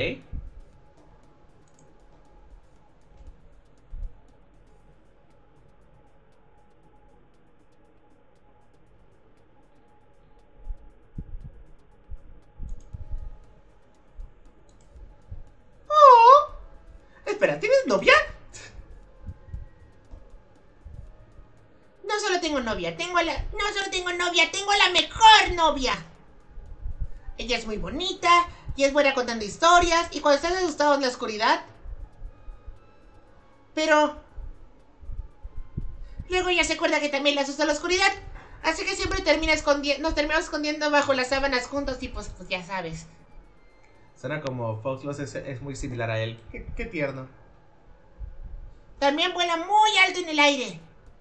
Espera, ¿tienes novia? No solo tengo novia, no solo tengo novia, tengo la mejor novia. Ella es muy bonita y es buena contando historias y cuando estás asustado en la oscuridad. Pero luego ella se acuerda que también le asusta la oscuridad. Así que siempre nos terminamos escondiendo bajo las sábanas juntos y pues ya sabes. Suena como Fox Glove es muy similar a él. Qué tierno. También vuela muy alto en el aire.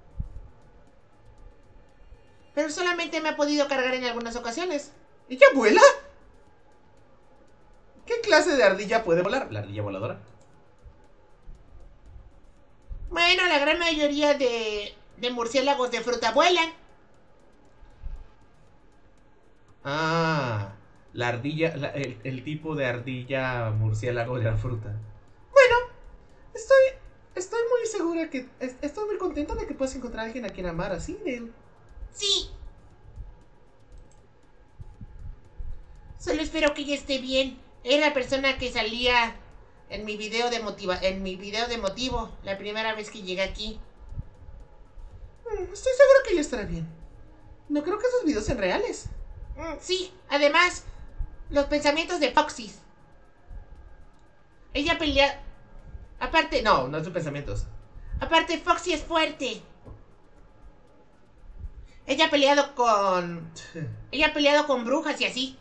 Pero solamente me ha podido cargar en algunas ocasiones. ¿Ella vuela? ¿Qué clase de ardilla puede volar? ¿La ardilla voladora? Bueno, la gran mayoría de murciélagos de fruta vuelan. Ah, la ardilla, el tipo de ardilla murciélago de la fruta. Estoy muy segura que... Estoy muy contenta de que puedas encontrar a alguien a quien amar así, Nell. Sí. Solo espero que ella esté bien. Era la persona que salía en mi video de motivo, la primera vez que llegué aquí. Estoy seguro que ella estará bien. No creo que esos videos sean reales. Sí, además, los pensamientos de Foxy. Ella pelea... Aparte, No es sus pensamientos. aparte Foxy es fuerte. Ella ha peleado con brujas y así.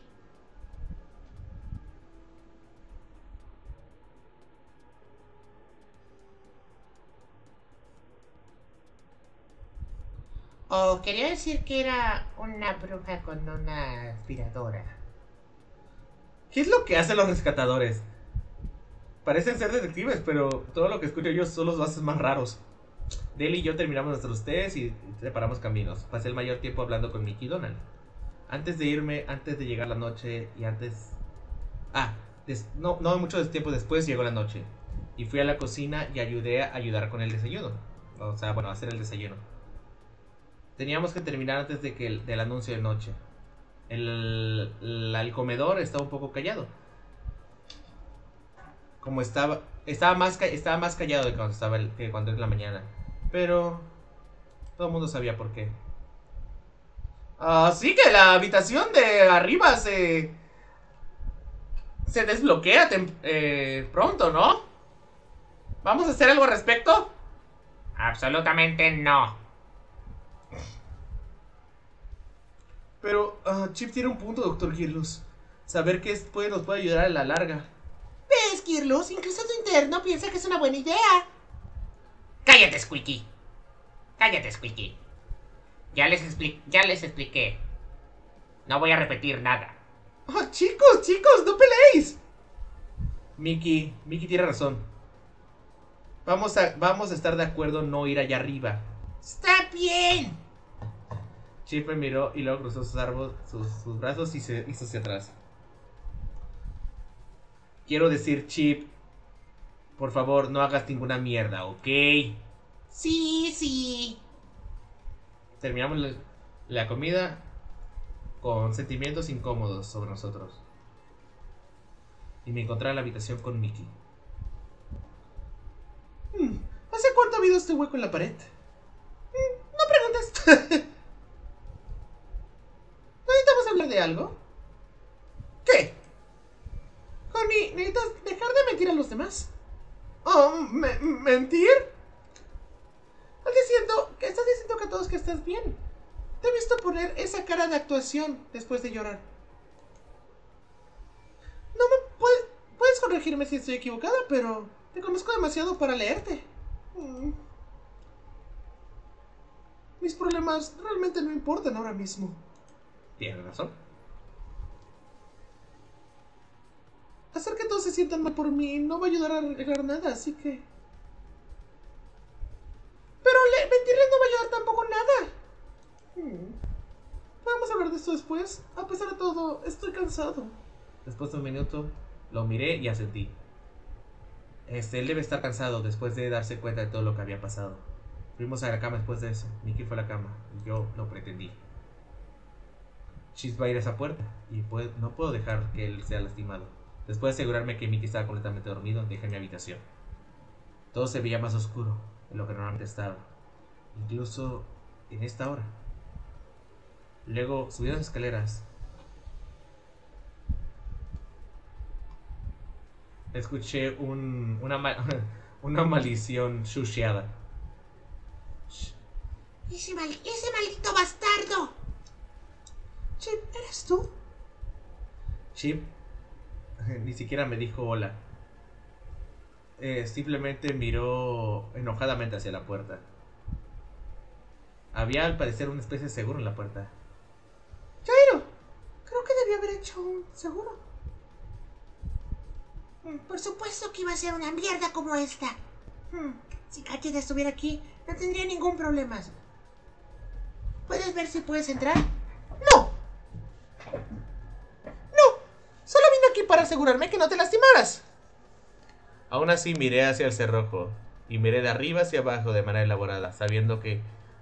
O quería decir que era una bruja con una aspiradora. ¿Qué es lo que hacen los rescatadores? Parecen ser detectives, pero todo lo que escucho yo son los bases más raros. Dale y yo terminamos nuestros test y separamos caminos. Pasé el mayor tiempo hablando con Mickey y Donald. Antes de irme, antes de llegar la noche y antes... no mucho tiempo después llegó la noche. Y fui a la cocina y ayudar con el desayuno. O sea, bueno, hacer el desayuno. Teníamos que terminar antes del anuncio de noche. El comedor estaba un poco callado. Como estaba más callado de cuando es la mañana. Pero todo el mundo sabía por qué. Así que la habitación de arriba se desbloquea pronto, ¿no? ¿Vamos a hacer algo al respecto? Absolutamente no. Pero Chip tiene un punto, Dr. Girlus. Saber que nos puede ayudar a la larga. ¿Ves, Kirlus? Incluso tu interno piensa que es una buena idea. Cállate, Squeaky. Cállate, Squeaky. Ya les expliqué. No voy a repetir nada. Chicos, no peleéis. Mickey tiene razón. Vamos a estar de acuerdo en no ir allá arriba. Está bien. Chip me miró y luego cruzó sus brazos y se hizo hacia atrás. Quiero decir, Chip, por favor, no hagas ninguna mierda, ¿ok? Sí. Terminamos la comida con sentimientos incómodos sobre nosotros. Y me encontré en la habitación con Mickey. ¿Hace cuánto ha habido este hueco en la pared? No preguntes. ¿Necesitamos hablar de algo? ¿Qué? Connie, ¿necesitas dejar de mentir a los demás? Oh, ¿mentir? Estás diciendo que a todos que estás bien. Te he visto poner esa cara de actuación después de llorar. No me puedes corregirme si estoy equivocada, pero te conozco demasiado para leerte. Mis problemas realmente no importan ahora mismo. Tienes razón. Hacer que todos se sientan mal por mí no va a ayudar a arreglar nada, así que... Pero mentirles no va a ayudar tampoco nada. Vamos a hablar de esto después. A pesar de todo, estoy cansado. Después de un minuto, lo miré y asentí. Él debe estar cansado después de darse cuenta de todo lo que había pasado. Fuimos a la cama después de eso. Mickey fue a la cama y yo lo pretendí. Chip va a ir a esa puerta y no puedo dejar que él sea lastimado. Después de asegurarme que Mickey estaba completamente dormido, dejé mi habitación. Todo se veía más oscuro de lo que normalmente estaba, incluso en esta hora. Luego subí las escaleras. Escuché una maldición shusheada. ¡Ese maldito bastardo! Chip, ¿eres tú? Chip ni siquiera me dijo hola. Simplemente miró enojadamente hacia la puerta. Había al parecer una especie de seguro en la puerta. Jairo, creo que debía haber hecho un seguro. Por supuesto que iba a ser una mierda como esta. Si Katia estuviera aquí, no tendría ningún problema. ¿Puedes ver si puedes entrar? ¡No! Solo vine aquí para asegurarme que no te lastimaras. Aún así miré hacia el cerrojo y miré de arriba hacia abajo de manera elaborada, sabiendo que...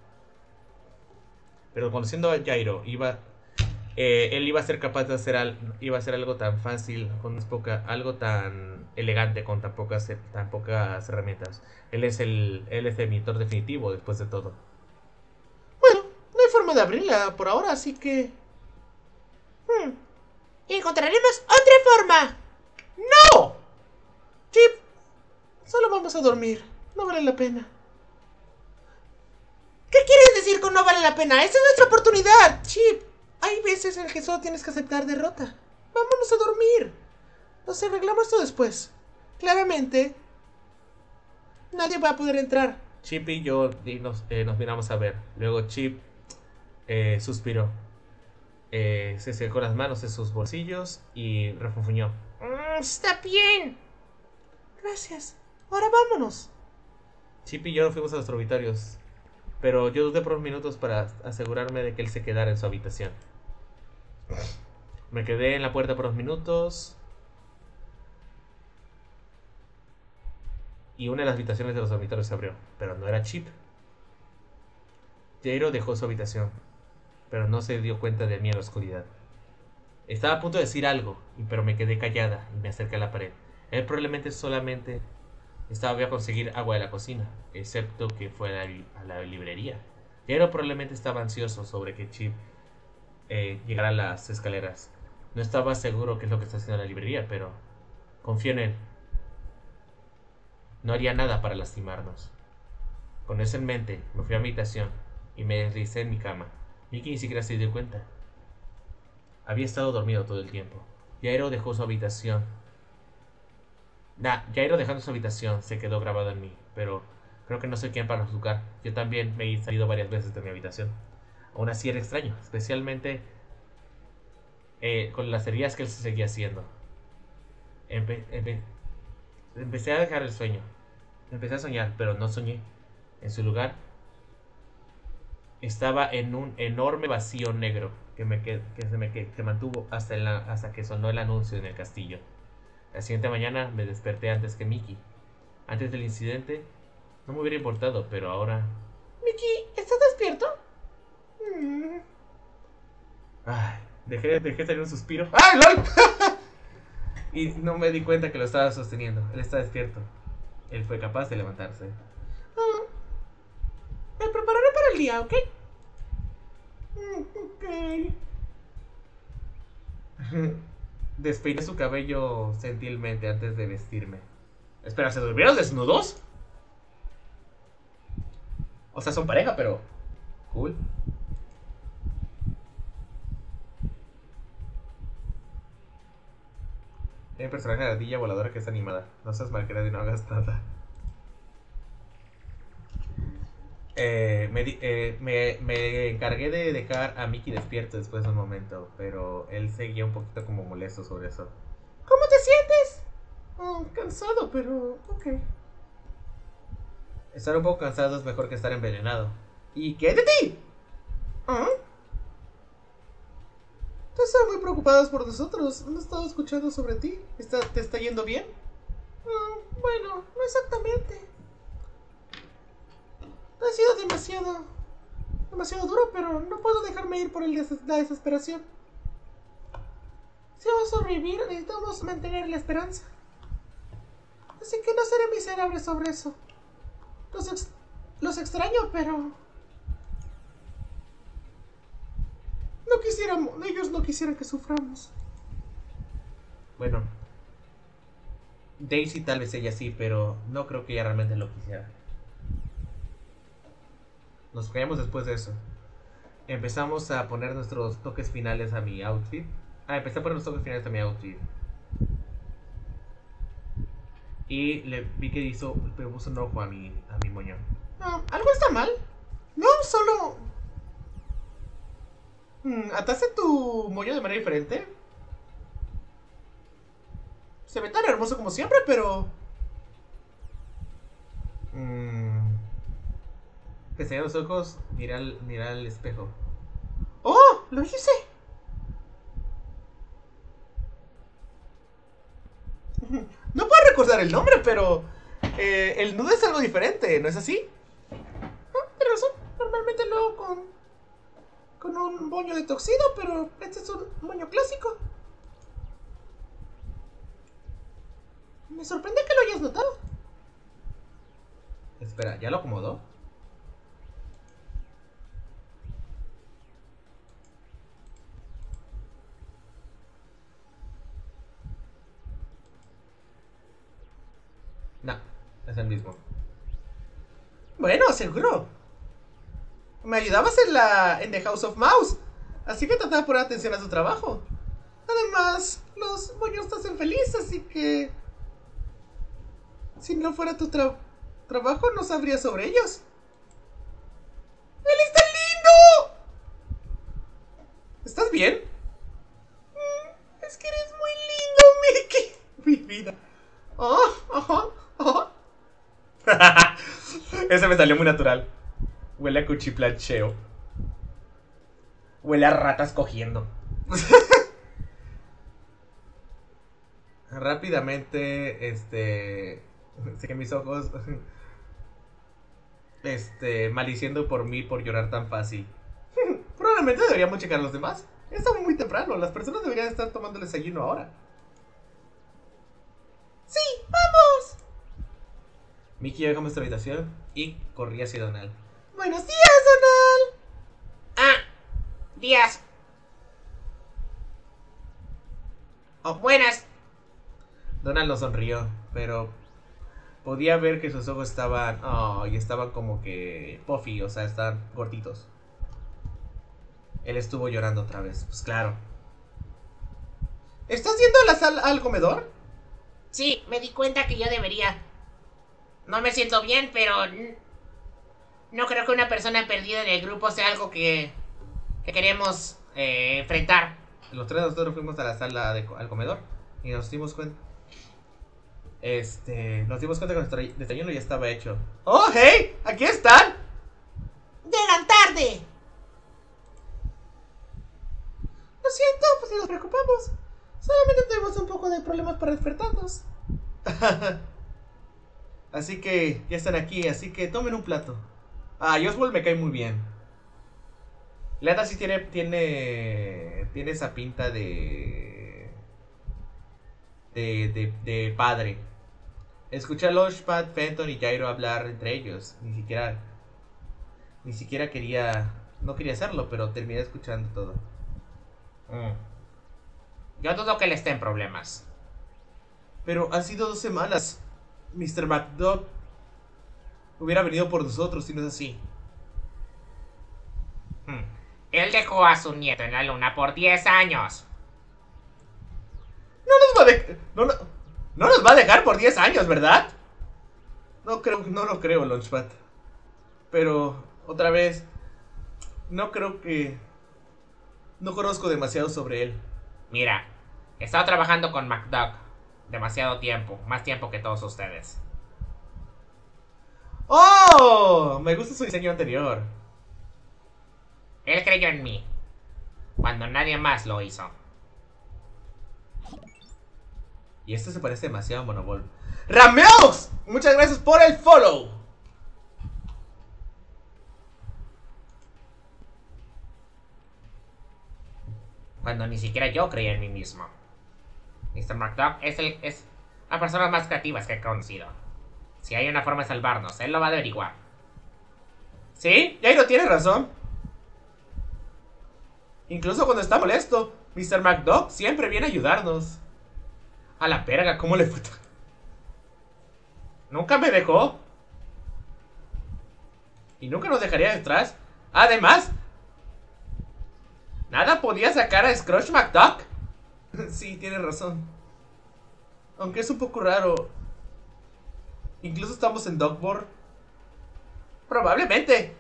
Pero conociendo a Jairo, él iba a ser capaz de hacer algo tan fácil, algo tan elegante con tan pocas herramientas. Él es el mentor definitivo después de todo. Bueno, no hay forma de abrirla por ahora, así que... ¡Encontraremos otra forma! ¡No! Chip, solo vamos a dormir. No vale la pena. ¿Qué quieres decir con no vale la pena? ¡Esa es nuestra oportunidad! Chip, hay veces en que solo tienes que aceptar derrota. Vámonos a dormir. Nos arreglamos esto después. Claramente, nadie va a poder entrar. Chip y yo nos miramos a ver. Luego Chip suspiró. Se secó las manos en sus bolsillos y refunfuñó. Está bien. Gracias. Ahora vámonos. Chip y yo nos fuimos a los dormitorios, pero yo dudé por unos minutos para asegurarme de que él se quedara en su habitación. Me quedé en la puerta por unos minutos y una de las habitaciones de los dormitorios se abrió, pero no era Chip. Jairo dejó su habitación, pero no se dio cuenta de mí en la oscuridad. Estaba a punto de decir algo, pero me quedé callada y me acerqué a la pared. Él probablemente solamente voy a conseguir agua de la cocina, excepto que fue a la librería. Jairo probablemente estaba ansioso sobre que Chip llegara a las escaleras. No estaba seguro qué es lo que está haciendo en la librería, pero confío en él. No haría nada para lastimarnos. Con eso en mente, me fui a mi habitación y me deslicé en mi cama. Mickey ni siquiera se dio cuenta. Había estado dormido todo el tiempo. Jairo dejó su habitación. Jairo dejando su habitación se quedó grabado en mí, pero creo que no soy quien para juzgar. Yo también me he salido varias veces de mi habitación. Aún así era extraño, especialmente con las heridas que él se seguía haciendo. Empecé a dejar el sueño. Empecé a soñar, pero no soñé. En su lugar estaba en un enorme vacío negro que se mantuvo hasta que sonó el anuncio en el castillo. La siguiente mañana me desperté antes que Mickey. Antes del incidente no me hubiera importado, pero ahora... Mickey, ¿estás despierto? Ay, dejé salir un suspiro. ¡Ay, lol! Y no me di cuenta que lo estaba sosteniendo. Él está despierto. Él fue capaz de levantarse. prepararé para el día, ¿ok? Ok. Despeiné su cabello gentilmente antes de vestirme. Espera, ¿se durmieron desnudos? O sea, son pareja, pero... Cool. Hay un personaje de ardilla voladora que es animada. No seas malcriada y no hagas nada. Me encargué de dejar a Mickey despierto después de un momento, pero él seguía un poquito como molesto sobre eso. ¿Cómo te sientes? Cansado, pero... ok. Estar un poco cansado es mejor que estar envenenado. ¿Y qué de ti? Están muy preocupados por nosotros. Han estado escuchando sobre ti. ¿Te está yendo bien? Bueno, no exactamente. Ha sido demasiado duro, pero no puedo dejarme ir por la desesperación. Si vamos a sobrevivir, necesitamos mantener la esperanza. Así que no seré miserable sobre eso. Los extraño, pero... ellos no quisieran que suframos. Bueno, Daisy tal vez ella sí, pero no creo que ella realmente lo quisiera. Nos callamos después de eso. Empezamos a poner nuestros toques finales a mi outfit. Empecé a poner los toques finales a mi outfit. Y le vi que puso un ojo a mi moño. ¿Algo está mal? No, solo... ¿Ataste tu moño de manera diferente? Se ve tan hermoso como siempre, pero... Pestañea los ojos, mira al espejo. ¡Oh! ¡Lo hice! No puedo recordar el nombre, pero... el nudo es algo diferente, ¿no es así? Tienes razón. Normalmente lo hago con un moño de toxido, pero este es un moño clásico. Me sorprende que lo hayas notado. Espera, ¿ya lo acomodó? No, es el mismo. Bueno, seguro. Me ayudabas en The House of Mouse, así que trataba de poner atención a su trabajo. Además, los moños te hacen feliz, así que... si no fuera tu trabajo, no sabría sobre ellos. ¡Él está lindo! ¿Estás bien? Es que eres muy lindo, Mickey. Mi vida. Ese me salió muy natural. Huele a cuchiplancheo. Huele a ratas cogiendo. Rápidamente, sequé mis ojos. Maldiciendo por mí por llorar tan fácil. Probablemente deberíamos checar a los demás. Está muy temprano. Las personas deberían estar tomando el desayuno ahora. ¡Sí! ¡Vamos! Mickey llegó a nuestra habitación y corrí hacia Donald. ¡Buenos días, Donald! Días. Buenas. Donald no sonrió, pero podía ver que sus ojos estaban... y estaban como que puffy, o sea, estaban gorditos. Él estuvo llorando otra vez, pues claro. ¿Estás yendo a la sala al comedor? Sí, me di cuenta que yo debería. No me siento bien, pero no creo que una persona perdida en el grupo sea algo que queremos enfrentar. Los tres nosotros fuimos a la sala al comedor y nos dimos cuenta. Nos dimos cuenta que nuestro desayuno ya estaba hecho. ¡Oh, hey! ¡Aquí están! ¡Llegan tarde! Lo siento, pues nos preocupamos. Solamente tuvimos un poco de problemas para despertarnos. Así que ya están aquí, así que tomen un plato. Oswald me cae muy bien. Lata sí tiene esa pinta de padre. Escuché a Loshpad, Fenton y Jairo hablar entre ellos. Ni siquiera Ni siquiera quería... No quería hacerlo, pero terminé escuchando todo. Yo dudo que le estén problemas. Pero han sido 2 semanas. Mr. McDuck hubiera venido por nosotros si no es así. Él dejó a su nieto en la luna por 10 años. No nos va a dejar por 10 años, ¿verdad? No lo creo, Launchpad. Pero, otra vez, no creo que... No conozco demasiado sobre él. Mira, he estado trabajando con McDuck demasiado tiempo, más tiempo que todos ustedes. ¡Oh! Me gusta su diseño anterior. Él creyó en mí, cuando nadie más lo hizo. Y esto se parece demasiado a Monoball. ¡Rameos! Muchas gracias por el follow. Cuando ni siquiera yo creía en mí mismo. Mr. McDuck es la persona más creativa que he conocido. Si hay una forma de salvarnos, él lo va a averiguar. ¿Sí? Jairo tiene razón. Incluso cuando está molesto, Mr. McDuck siempre viene a ayudarnos. A la verga, ¿cómo le fue? Nunca me dejó. Y nunca nos dejaría detrás. Además, nada podía sacar a Scrooge McDuck. Sí, tiene razón. Aunque es un poco raro. Incluso estamos en Dogboard. Probablemente.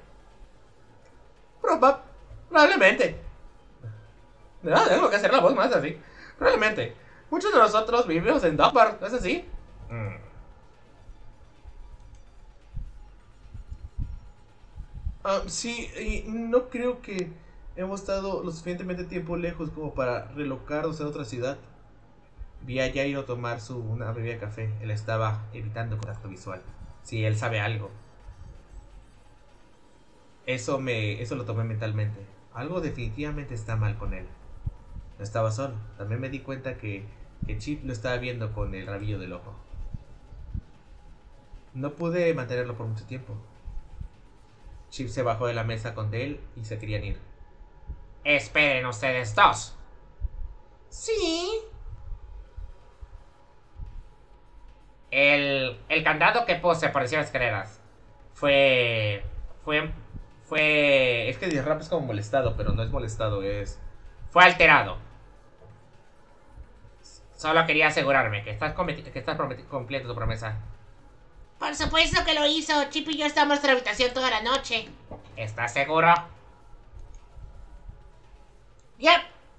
Probablemente. No, tengo que hacer la voz más así. Probablemente. Muchos de nosotros vivimos en Dogboard, ¿no es así? Sí, y no creo que hemos estado lo suficientemente tiempo lejos como para relocarnos en otra ciudad. Vi a Jairo tomar una bebida de café. Él estaba evitando contacto visual. Sí, él sabe algo. Eso lo tomé mentalmente. Algo definitivamente está mal con él. No estaba solo. También me di cuenta que Chip lo estaba viendo con el rabillo del ojo. No pude mantenerlo por mucho tiempo. Chip se bajó de la mesa con Dale y se querían ir. Esperen ustedes dos. Sí. El candado que puse por encima de las escaleras fue... Es que Disrap es como molestado, pero no es molestado, es... Fue alterado. Solo quería asegurarme que estás cumpliendo tu promesa. Por supuesto que lo hizo. Chip y yo estamos en nuestra habitación toda la noche. ¿Estás seguro? Yep.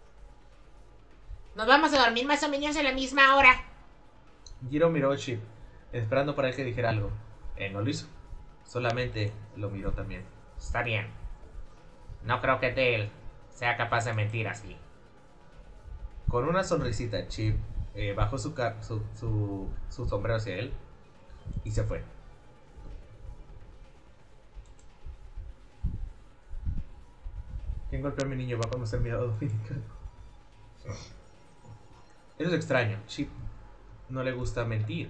Nos vamos a dormir más o menos a la misma hora. Jiro miró a Chip, esperando para que dijera algo. Él no lo hizo. Solamente lo miró también. Está bien. No creo que Dale sea capaz de mentir así. Con una sonrisita, Chip bajó su sombrero hacia él y se fue. ¿Quién golpeó a mi niño? Va a conocer mi lado dominical. Eso es extraño. Chip no le gusta mentir.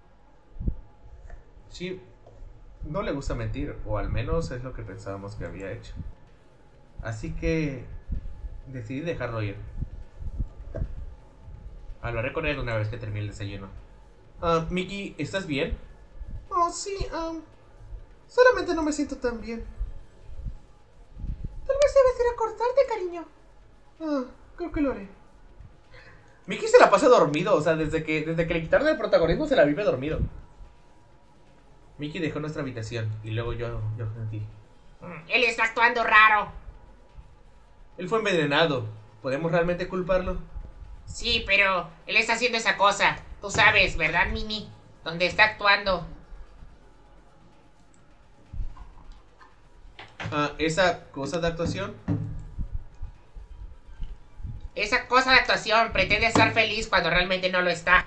Chip no le gusta mentir, o al menos es lo que pensábamos que había hecho. Así que decidí dejarlo ir. Hablaré con él una vez que termine el desayuno. Mickey, ¿estás bien? Oh, sí, solamente no me siento tan bien. Tal vez debes ir a cortarte, cariño. Creo que lo haré. Mickey se la pasa dormido, o sea, desde que le quitaron el protagonismo se la vive dormido. Mickey dejó nuestra habitación y luego yo sentí. Él está actuando raro. Él fue envenenado. ¿Podemos realmente culparlo? Sí, pero él está haciendo esa cosa. Tú sabes, ¿verdad, Mimi? Donde está actuando. ¿Esa cosa de actuación? Esa cosa de actuación pretende estar feliz cuando realmente no lo está.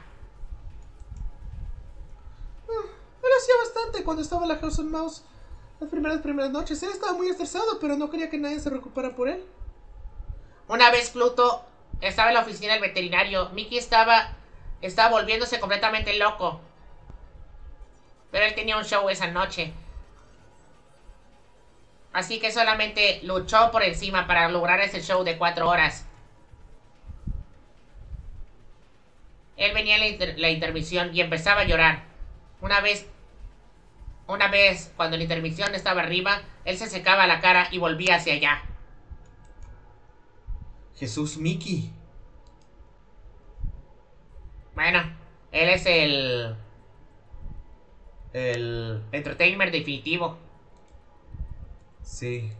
Él hacía bastante cuando estaba en la House of Mouse. Las primeras noches. Él estaba muy estresado, pero no quería que nadie se preocupara por él. Una vez Pluto estaba en la oficina del veterinario. Mickey estaba volviéndose completamente loco. Pero él tenía un show esa noche. Así que solamente luchó por encima para lograr ese show de 4 horas. Él venía en la intermisión y empezaba a llorar. Una vez, cuando la intermisión estaba arriba, él se secaba la cara y volvía hacia allá. Jesús, Mickey. Bueno, él es el entertainer definitivo. Sí.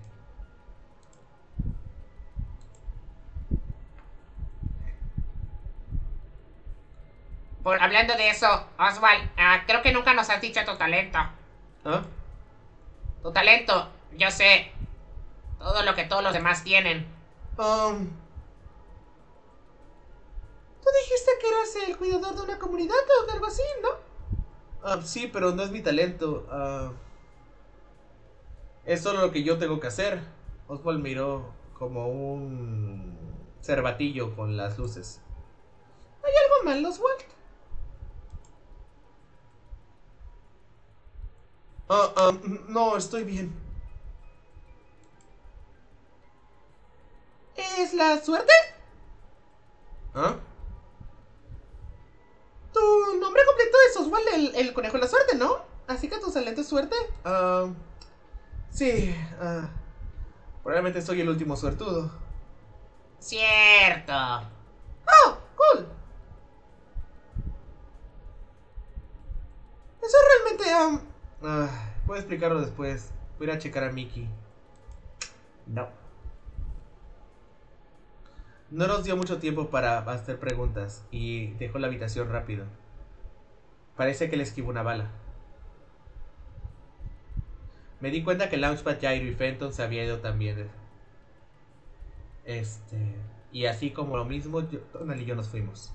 Hablando de eso, Oswald, creo que nunca nos has dicho tu talento. ¿Ah? Tu talento, yo sé todo lo que todos los demás tienen. Tú dijiste que eras el cuidador de una comunidad o algo así, ¿no? Sí, pero no es mi talento. Es solo lo que yo tengo que hacer. Oswald miró como un cervatillo con las luces. ¿Hay algo mal, Oswald? No, estoy bien. ¿Es la suerte? ¿Ah? Tu nombre completo es Oswald el conejo de la suerte, ¿no? Así que tu talento es suerte. Sí. Probablemente soy el último suertudo. Cierto. ¡Oh, cool! Eso realmente, Puedo explicarlo después. Voy a ir a checar a Mickey. No. No nos dio mucho tiempo para hacer preguntas y dejó la habitación rápido. Parece que le esquivó una bala. Me di cuenta que Launchpad, Jairo y Fenton se había ido también. Y así como lo mismo, Donald y yo nos fuimos.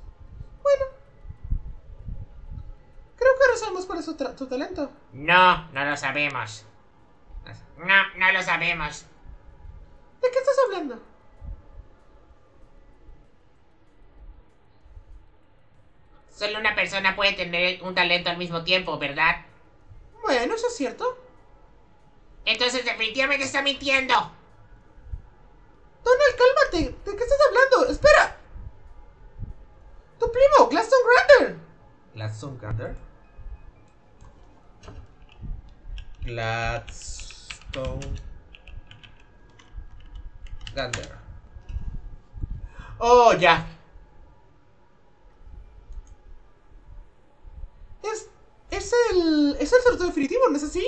creo que ahora sabemos cuál es tu talento. No, no lo sabemos. No lo sabemos. ¿De qué estás hablando? Solo una persona puede tener un talento al mismo tiempo, ¿verdad? Bueno, eso es cierto. Entonces definitivamente está mintiendo. Donald, cálmate. ¿De qué estás hablando? ¡Espera! ¡Tu primo, Gladstone Grander! Gladstone Gander. Gladstone Gander. Oh, ya. Es el sorteo definitivo, ¿no es así?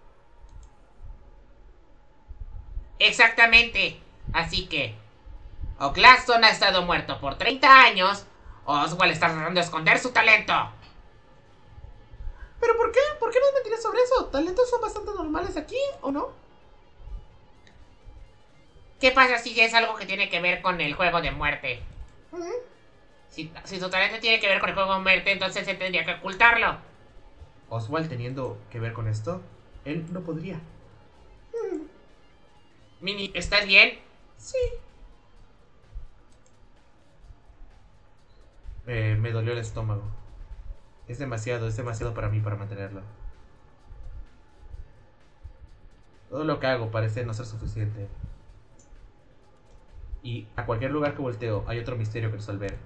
Exactamente. Así que, o Gladstone ha estado muerto por 30 años, o Oswald está tratando de esconder su talento. ¿Pero por qué? ¿Por qué nos mentiras sobre eso? ¿Talentos son bastante normales aquí, o no? ¿Qué pasa si es algo que tiene que ver con el juego de muerte? Si su talento tiene que ver con el juego de muerte, entonces se tendría que ocultarlo. Oswald teniendo que ver con esto, él no podría. Mini, ¿estás bien? Sí. Me dolió el estómago. Es demasiado para mí para mantenerlo. Todo lo que hago parece no ser suficiente. Y a cualquier lugar que volteo hay otro misterio que resolver.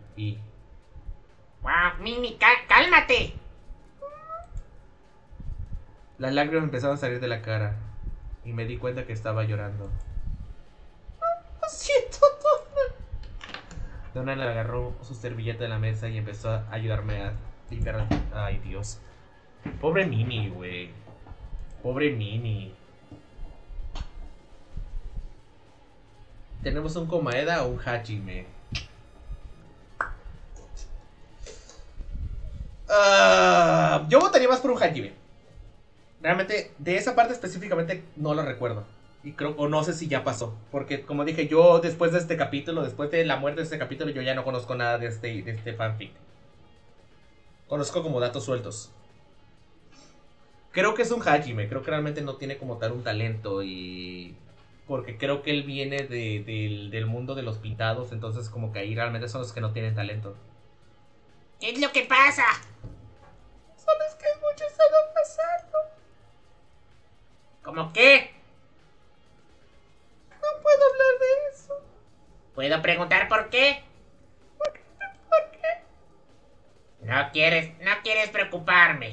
Wow, Mini, cálmate. Las lágrimas empezaron a salir de la cara. Y me di cuenta que estaba llorando. Lo siento, Donald. Donald agarró su servilleta de la mesa y empezó a ayudarme a limpiar. Ay, Dios. Pobre Mini, güey. Pobre Mini. ¿Tenemos un Komaeda o un Hajime? Yo votaría más por un Hajime. Realmente, de esa parte específicamente no lo recuerdo. Y creo, o no sé si ya pasó. Porque como dije, yo después de este capítulo, después de la muerte de este capítulo, yo ya no conozco nada de este fanfic. Conozco como datos sueltos. Creo que es un Hajime. Creo que realmente no tiene como tal un talento. Y porque creo que él viene del mundo de los pintados. Entonces como que ahí realmente son los que no tienen talento. ¿Qué es lo que pasa? ¿Sabes qué mucho ha estado pasando? ¿Cómo qué? ¿Puedo preguntar por qué? ¿Por qué? No quieres preocuparme.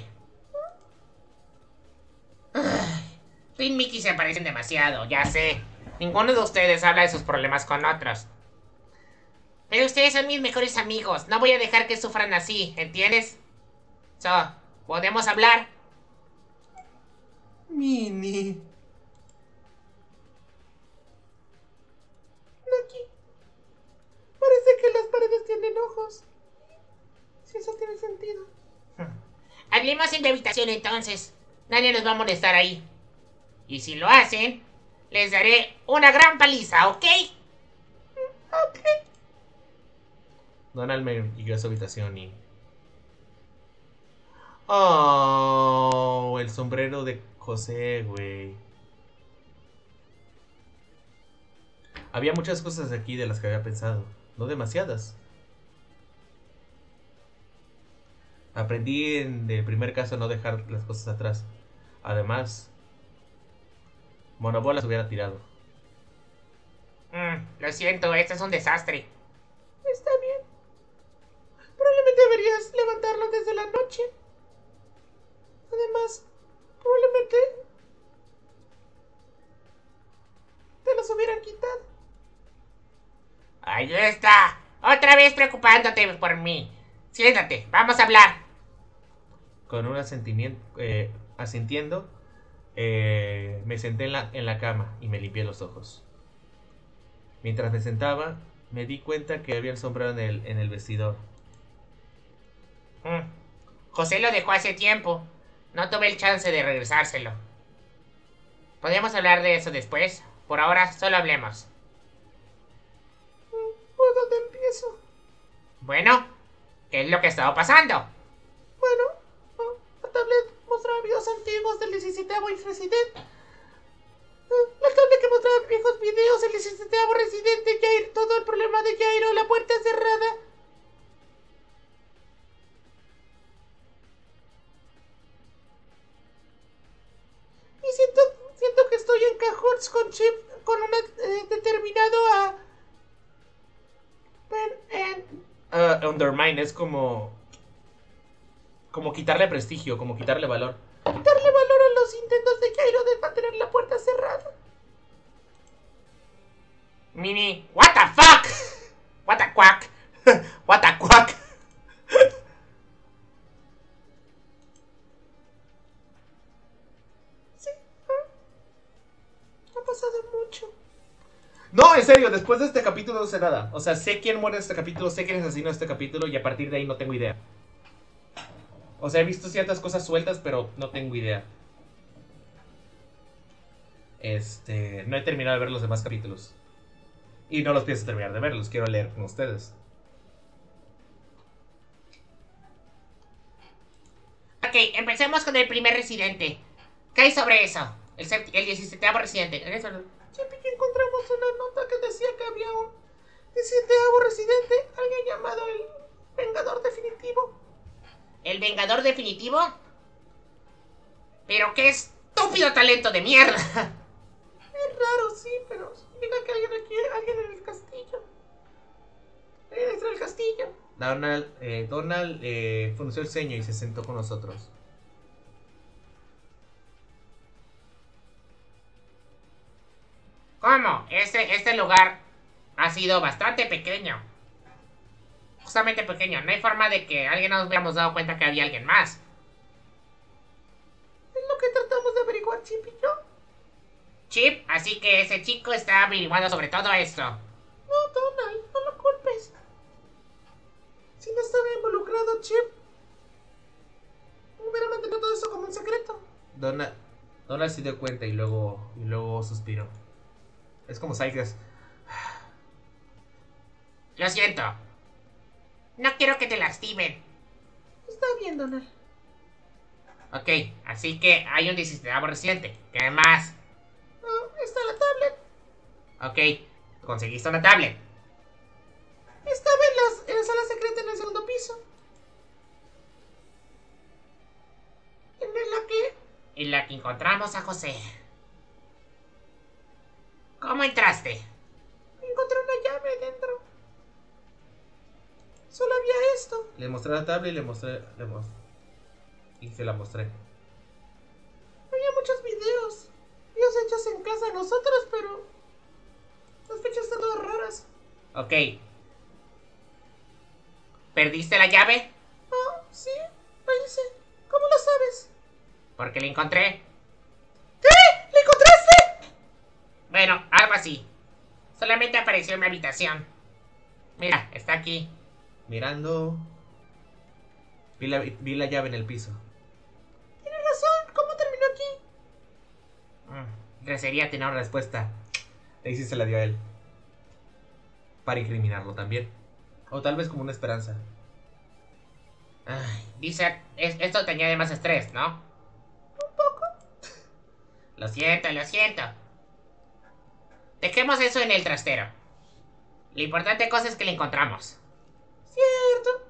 Tú y Mickey se parecen demasiado, ya sé. Ninguno de ustedes habla de sus problemas con otros. Pero ustedes son mis mejores amigos. No voy a dejar que sufran así, ¿entiendes? ¿Podemos hablar? Minnie. Aquí. Parece que las paredes tienen ojos. Si eso tiene sentido. Hablemos en la habitación entonces. Nadie nos va a molestar ahí. Y si lo hacen, les daré una gran paliza, ¿ok? Ok. Donald me guió a su habitación y... Oh, el sombrero de José, güey. Había muchas cosas aquí de las que había pensado. No demasiadas. Aprendí en el primer caso a no dejar las cosas atrás. Además, Monobola se hubiera tirado. Lo siento, esto es un desastre. Está bien. Probablemente deberías levantarlo desde la noche. Además, probablemente te los hubieran quitado. Ahí está. Otra vez preocupándote por mí. Siéntate, vamos a hablar. Con un asintiendo, me senté en la cama y me limpié los ojos. Mientras me sentaba, me di cuenta que había el sombrero en el vestidor. José lo dejó hace tiempo. No tuve el chance de regresárselo. Podríamos hablar de eso después. Por ahora, solo hablemos. ¿Por dónde empiezo? Bueno, ¿qué es lo que ha estado pasando? Bueno, la tablet mostraba videos antiguos del 17º y Resident. La tablet que mostraba viejos videos del 17º Resident de Jairo. Todo el problema de Jairo, la puerta cerrada. Y siento que estoy en cajones con Chip, con una determinado a... Undermine es como quitarle prestigio, como quitarle valor. darle valor a los intentos de Jairo de mantener la puerta cerrada. Mini, what the fuck? What the quack? What the quack? Sí, ha pasado mucho. No, en serio, después de este capítulo no sé nada. O sea, sé quién muere en este capítulo, sé quién es asesino en este capítulo y a partir de ahí no tengo idea. O sea, he visto ciertas cosas sueltas, pero no tengo idea. No he terminado de ver los demás capítulos. Y no los pienso terminar de ver, los quiero leer con ustedes. Ok, empecemos con el primer residente. ¿Qué hay sobre eso? El 17º residente. Siempre que encontramos una nota que decía que había un 17º residente, alguien llamado el Vengador Definitivo. ¿El Vengador Definitivo? Pero qué estúpido talento de mierda. Es raro, sí, pero significa que alguien en el castillo. Alguien está en el castillo. Donald frunció el ceño y se sentó con nosotros. ¿Cómo? Este lugar ha sido bastante pequeño. Justamente pequeño. No hay forma de que alguien nos hubiéramos dado cuenta que había alguien más. Es lo que tratamos de averiguar, Chip y yo. Chip, así que ese chico está averiguando sobre todo esto. No, Donald, no lo culpes. Si no estaba involucrado, Chip, hubiera mantenido todo eso como un secreto. Donald se dio cuenta y luego suspiró. Es como Cycles. Lo siento. No quiero que te lastimen. Está bien, Donald. Ok, así que hay un 17º residente. ¿Qué más? Está la tablet. Ok, conseguiste una tablet. Estaba en la sala secreta en el segundo piso. En la que encontramos a José. ¿Cómo entraste? Encontré una llave dentro. Solo había esto. Le mostré la tabla y y se la mostré. Había muchos videos hechos en casa de nosotros, pero las fechas están todas raras. Ok. ¿Perdiste la llave? Ah, sí, lo hice. ¿Cómo lo sabes? Porque la encontré. ¿Qué? ¿La encontraste? Bueno, algo así. Solamente apareció en mi habitación. Mira, está aquí. Mirando. Vi la llave en el piso. Tienes razón, ¿cómo terminó aquí? Desearía tener una respuesta. Daisy se la dio a él. Para incriminarlo también. O tal vez como una esperanza. Ay, dice, esto te añade más estrés, ¿no? Un poco. Lo siento, lo siento. Dejemos eso en el trastero. La importante cosa es que la encontramos. Cierto.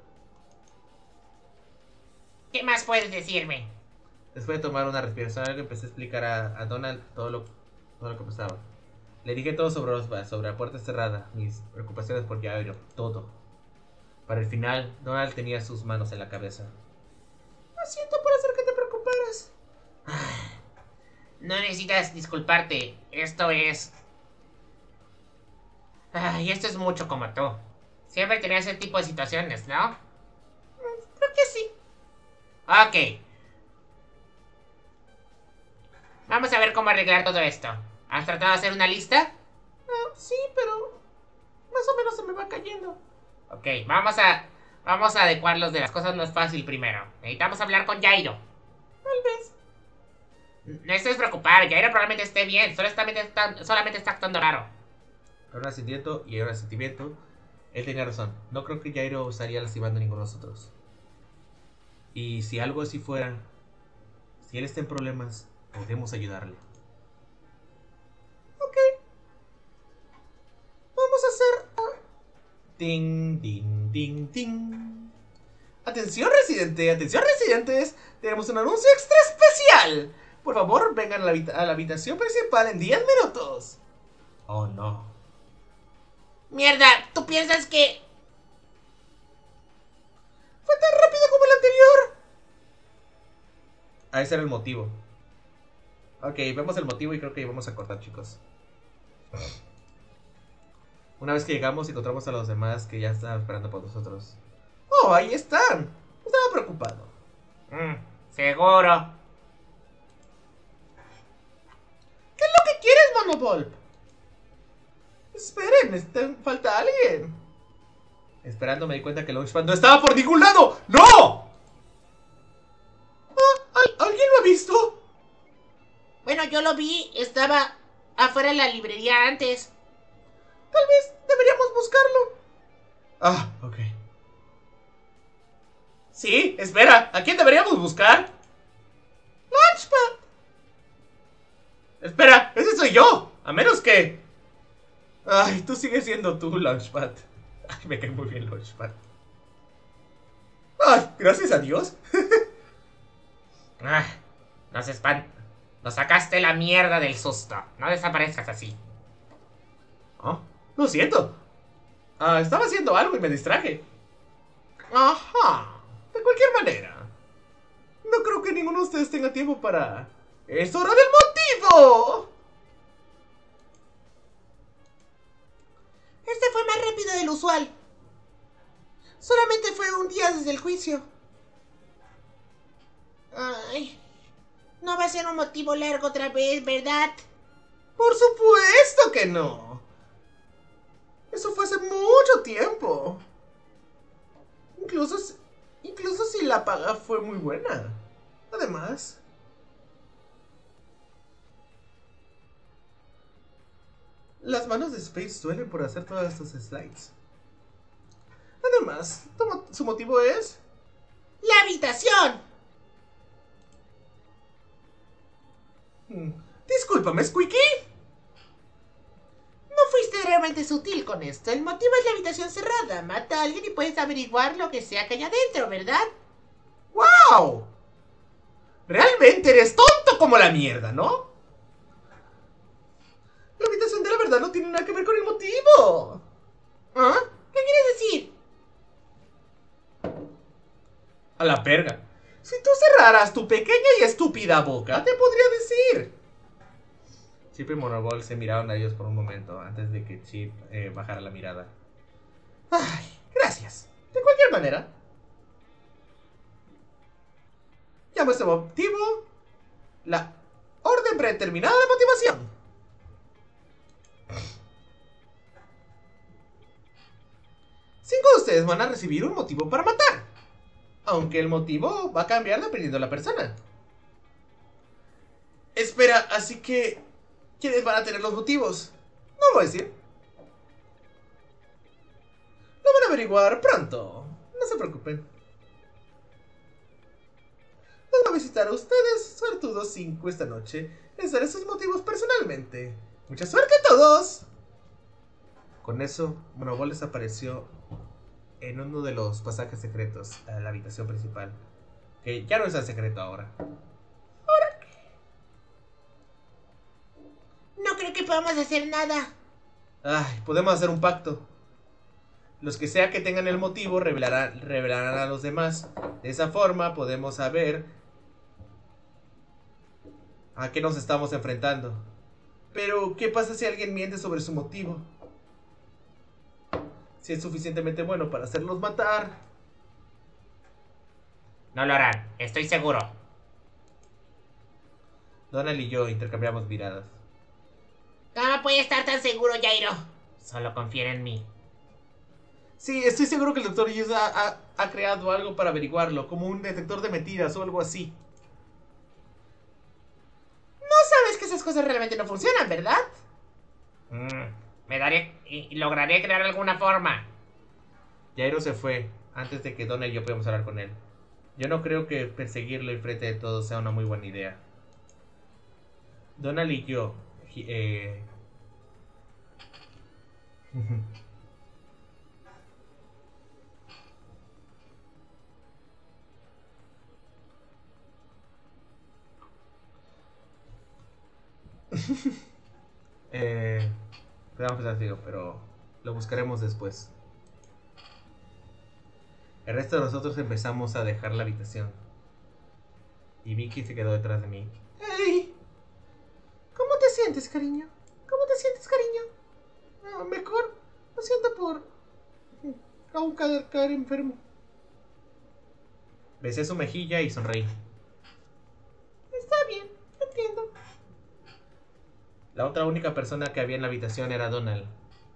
¿Qué más puedes decirme? Después de tomar una respiración, empecé a explicar a Donald todo lo que pasaba. Le dije todo sobre Oswald, sobre la puerta cerrada, mis preocupaciones por Jairo, todo. Para el final, Donald tenía sus manos en la cabeza. Lo siento por hacer que te preocuparas. No necesitas disculparte. Esto es... Ay, esto es mucho como tú. Siempre tenías ese tipo de situaciones, ¿no? Creo que sí. Ok. Vamos a ver cómo arreglar todo esto. ¿Has tratado de hacer una lista? Ah, sí, pero más o menos se me va cayendo. Ok, vamos a adecuarlos de las cosas más fácil primero. Necesitamos hablar con Jairo. Tal vez. No estés preocupado, Jairo probablemente esté bien. Solamente está actuando raro. Era un sentimiento. Él tenía razón. No creo que Jairo estaría lastimando a ninguno de nosotros. Y si algo así fuera, si él está en problemas, podemos ayudarle. Ok. Vamos a hacer... Ding, ding, ding, ding. Atención residentes, tenemos un anuncio extra especial. Por favor, vengan a la habitación principal en 10 minutos. Oh no. Mierda, ¿tú piensas que...? Fue tan rápido como el anterior. Ese era el motivo. Ok, vemos el motivo y creo que vamos a cortar, chicos. Una vez que llegamos, encontramos a los demás que ya estaban esperando por nosotros. Oh, ahí están. Estaba preocupado. Seguro. ¿Qué es lo que quieres, Monobol? Esperen, falta alguien. Esperando me di cuenta que el Launchpad no estaba por ningún lado. ¡No! ¿Alguien lo ha visto? Bueno, yo lo vi. Estaba afuera de la librería antes. Tal vez deberíamos buscarlo. Ah, ok. Sí, espera. ¿A quién deberíamos buscar? Launchpad. Espera, ese soy yo. A menos que... Ay, tú sigues siendo tú, Launchpad. Ay, me cae muy bien Launchpad. Ay, gracias a Dios. Nos sacaste la mierda del susto. No desaparezcas así. Oh, lo siento. Estaba haciendo algo y me distraje. Ajá. De cualquier manera, no creo que ninguno de ustedes tenga tiempo para... ¡Es hora del motivo! Este fue más rápido del usual. Solamente fue un día desde el juicio. Ay, no va a ser un motivo largo otra vez, ¿verdad? Por supuesto que no. Eso fue hace mucho tiempo. Incluso si la paga fue muy buena. Además... Las manos de Space duelen por hacer todos estos slides. Además, su motivo es... ¡La habitación! Discúlpame, Squeaky. No fuiste realmente sutil con esto. El motivo es la habitación cerrada. Mata a alguien y puedes averiguar lo que sea que hay adentro, ¿verdad? ¡Wow! Realmente eres tonto como la mierda, ¿no? La habitación de la verdad no tiene nada que ver con el motivo. ¿Ah? ¿Qué quieres decir? A la perga. Si tú cerraras tu pequeña y estúpida boca, te podría decir. Chip y Monoball se miraron a ellos por un momento antes de que Chip bajara la mirada. Ay, gracias. De cualquier manera, llamo a este motivo la orden predeterminada de motivación. Cinco de ustedes van a recibir un motivo para matar. Aunque el motivo va a cambiar dependiendo de la persona. Espera, así que... ¿quiénes van a tener los motivos? No voy a decir. Lo van a averiguar pronto. No se preocupen. Los voy a visitar a ustedes, suertudos 5 esta noche. Les daré sus motivos personalmente. ¡Mucha suerte a todos! Con eso, Monoball desapareció en uno de los pasajes secretos a la habitación principal. Que ya no es tan secreto ahora. No creo que podamos hacer nada. Ay, podemos hacer un pacto. Los que sea que tengan el motivo revelarán a los demás. De esa forma podemos saber a qué nos estamos enfrentando. Pero, ¿qué pasa si alguien miente sobre su motivo? Si es suficientemente bueno para hacerlos matar. No lo harán, estoy seguro. Donald y yo intercambiamos miradas. ¿Cómo puede estar tan seguro, Jairo? Solo confíen en mí. Sí, estoy seguro que el Dr. Hughes ha creado algo para averiguarlo, como un detector de mentiras o algo así. No sabes que esas cosas realmente no funcionan, ¿verdad? Me daré y lograré crear alguna forma. Jairo se fue antes de que Donald y yo podamos hablar con él. Yo no creo que perseguirlo enfrente de todos sea una muy buena idea. Donald y yo... Podemos pensar así, pero lo buscaremos después. El resto de nosotros empezamos a dejar la habitación. Y Vicky se quedó detrás de mí. ¡Hey! ¿Cómo te sientes, cariño? ¿Cómo te sientes, cariño? Ah, mejor. Lo siento por... aún caer enfermo. Besé su mejilla y sonreí. Está bien, entiendo. La otra única persona que había en la habitación era Donald.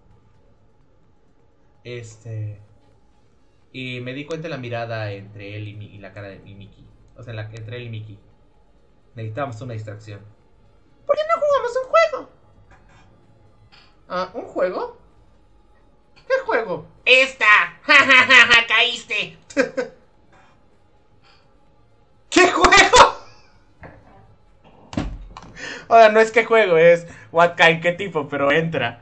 Y me di cuenta de la mirada entre él y la cara de Mickey. O sea, entre él y Mickey. Necesitábamos una distracción. ¿Por qué no jugamos un juego? Ah, ¿un juego? ¿Qué juego? ¡Esta! ¡Ja, ja, ja, ja! ¡Caíste! ¿Qué juego? Ahora, no es qué juego, es what kind, qué tipo, pero entra.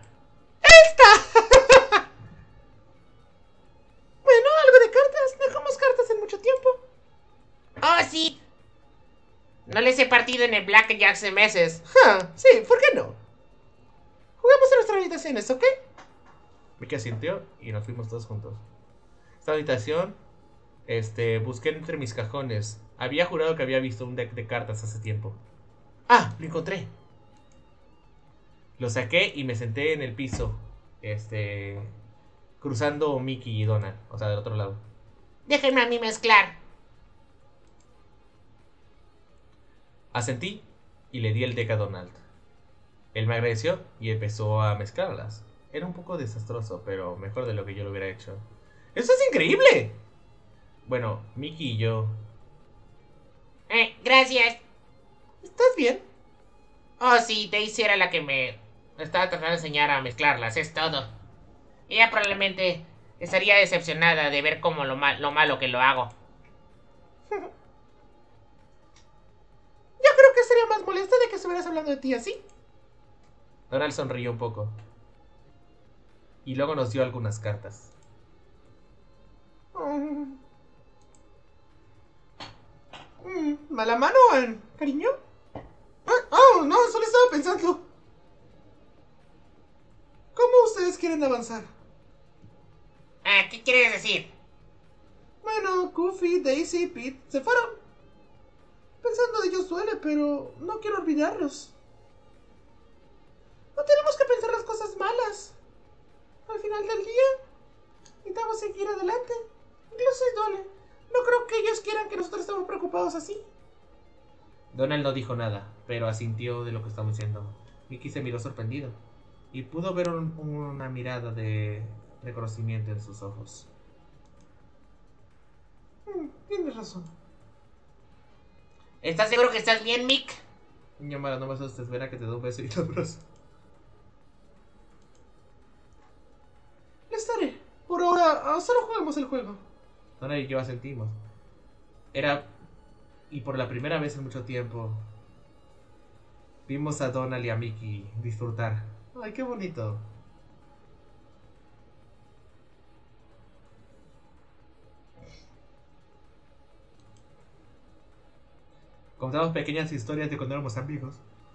Bueno, algo de cartas. No jugamos cartas en mucho tiempo. ¡Oh, sí! No les he partido en el Blackjack hace meses. Sí, ¿por qué no? Jugamos en nuestras habitaciones, ¿ok? Mickey asintió y nos fuimos todos juntos. Esta habitación, busqué entre mis cajones. Había jurado que había visto un deck de cartas hace tiempo. ¡Ah! Lo encontré. Lo saqué y me senté en el piso. Cruzando Mickey y Donald. O sea, del otro lado. Déjenme a mí mezclar. Asentí y le di el deck a Donald. Él me agradeció y empezó a mezclarlas. Era un poco desastroso, pero mejor de lo que yo lo hubiera hecho. ¡Eso es increíble! Bueno, Mickey y yo... Gracias. ¿Estás bien? Oh, sí, Daisy era la que me estaba tratando de enseñar a mezclarlas, es todo. Ella probablemente estaría decepcionada de ver cómo lo malo que lo hago. Yo creo que sería más molesta de que estuvieras hablando de ti así. Donald sonrió un poco. Y luego nos dio algunas cartas. ¿Mala mano, cariño? Oh, no, solo estaba pensando. quieren avanzar. ¿Qué quieres decir? Bueno, Goofy, Daisy y Pete se fueron. Pensando de ellos duele, pero no quiero olvidarlos. No tenemos que pensar las cosas malas. Al final del día, necesitamos seguir adelante. Incluso si duele. No creo que ellos quieran que nosotros estemos preocupados así. Donald no dijo nada, pero asintió de lo que estamos diciendo. Mickey se miró sorprendido y pudo ver una mirada de reconocimiento en sus ojos. Tienes razón. ¿Estás seguro que estás bien, Mick? Niño malo, no me asustes, ven a que te doy un beso y te abrazo. Estaré. Por ahora, solo juguemos el juego. Donald y yo asentimos. Y por la primera vez en mucho tiempo, vimos a Donald y a Mickey disfrutar. Ay, qué bonito. Contamos pequeñas historias de cuando éramos amigos.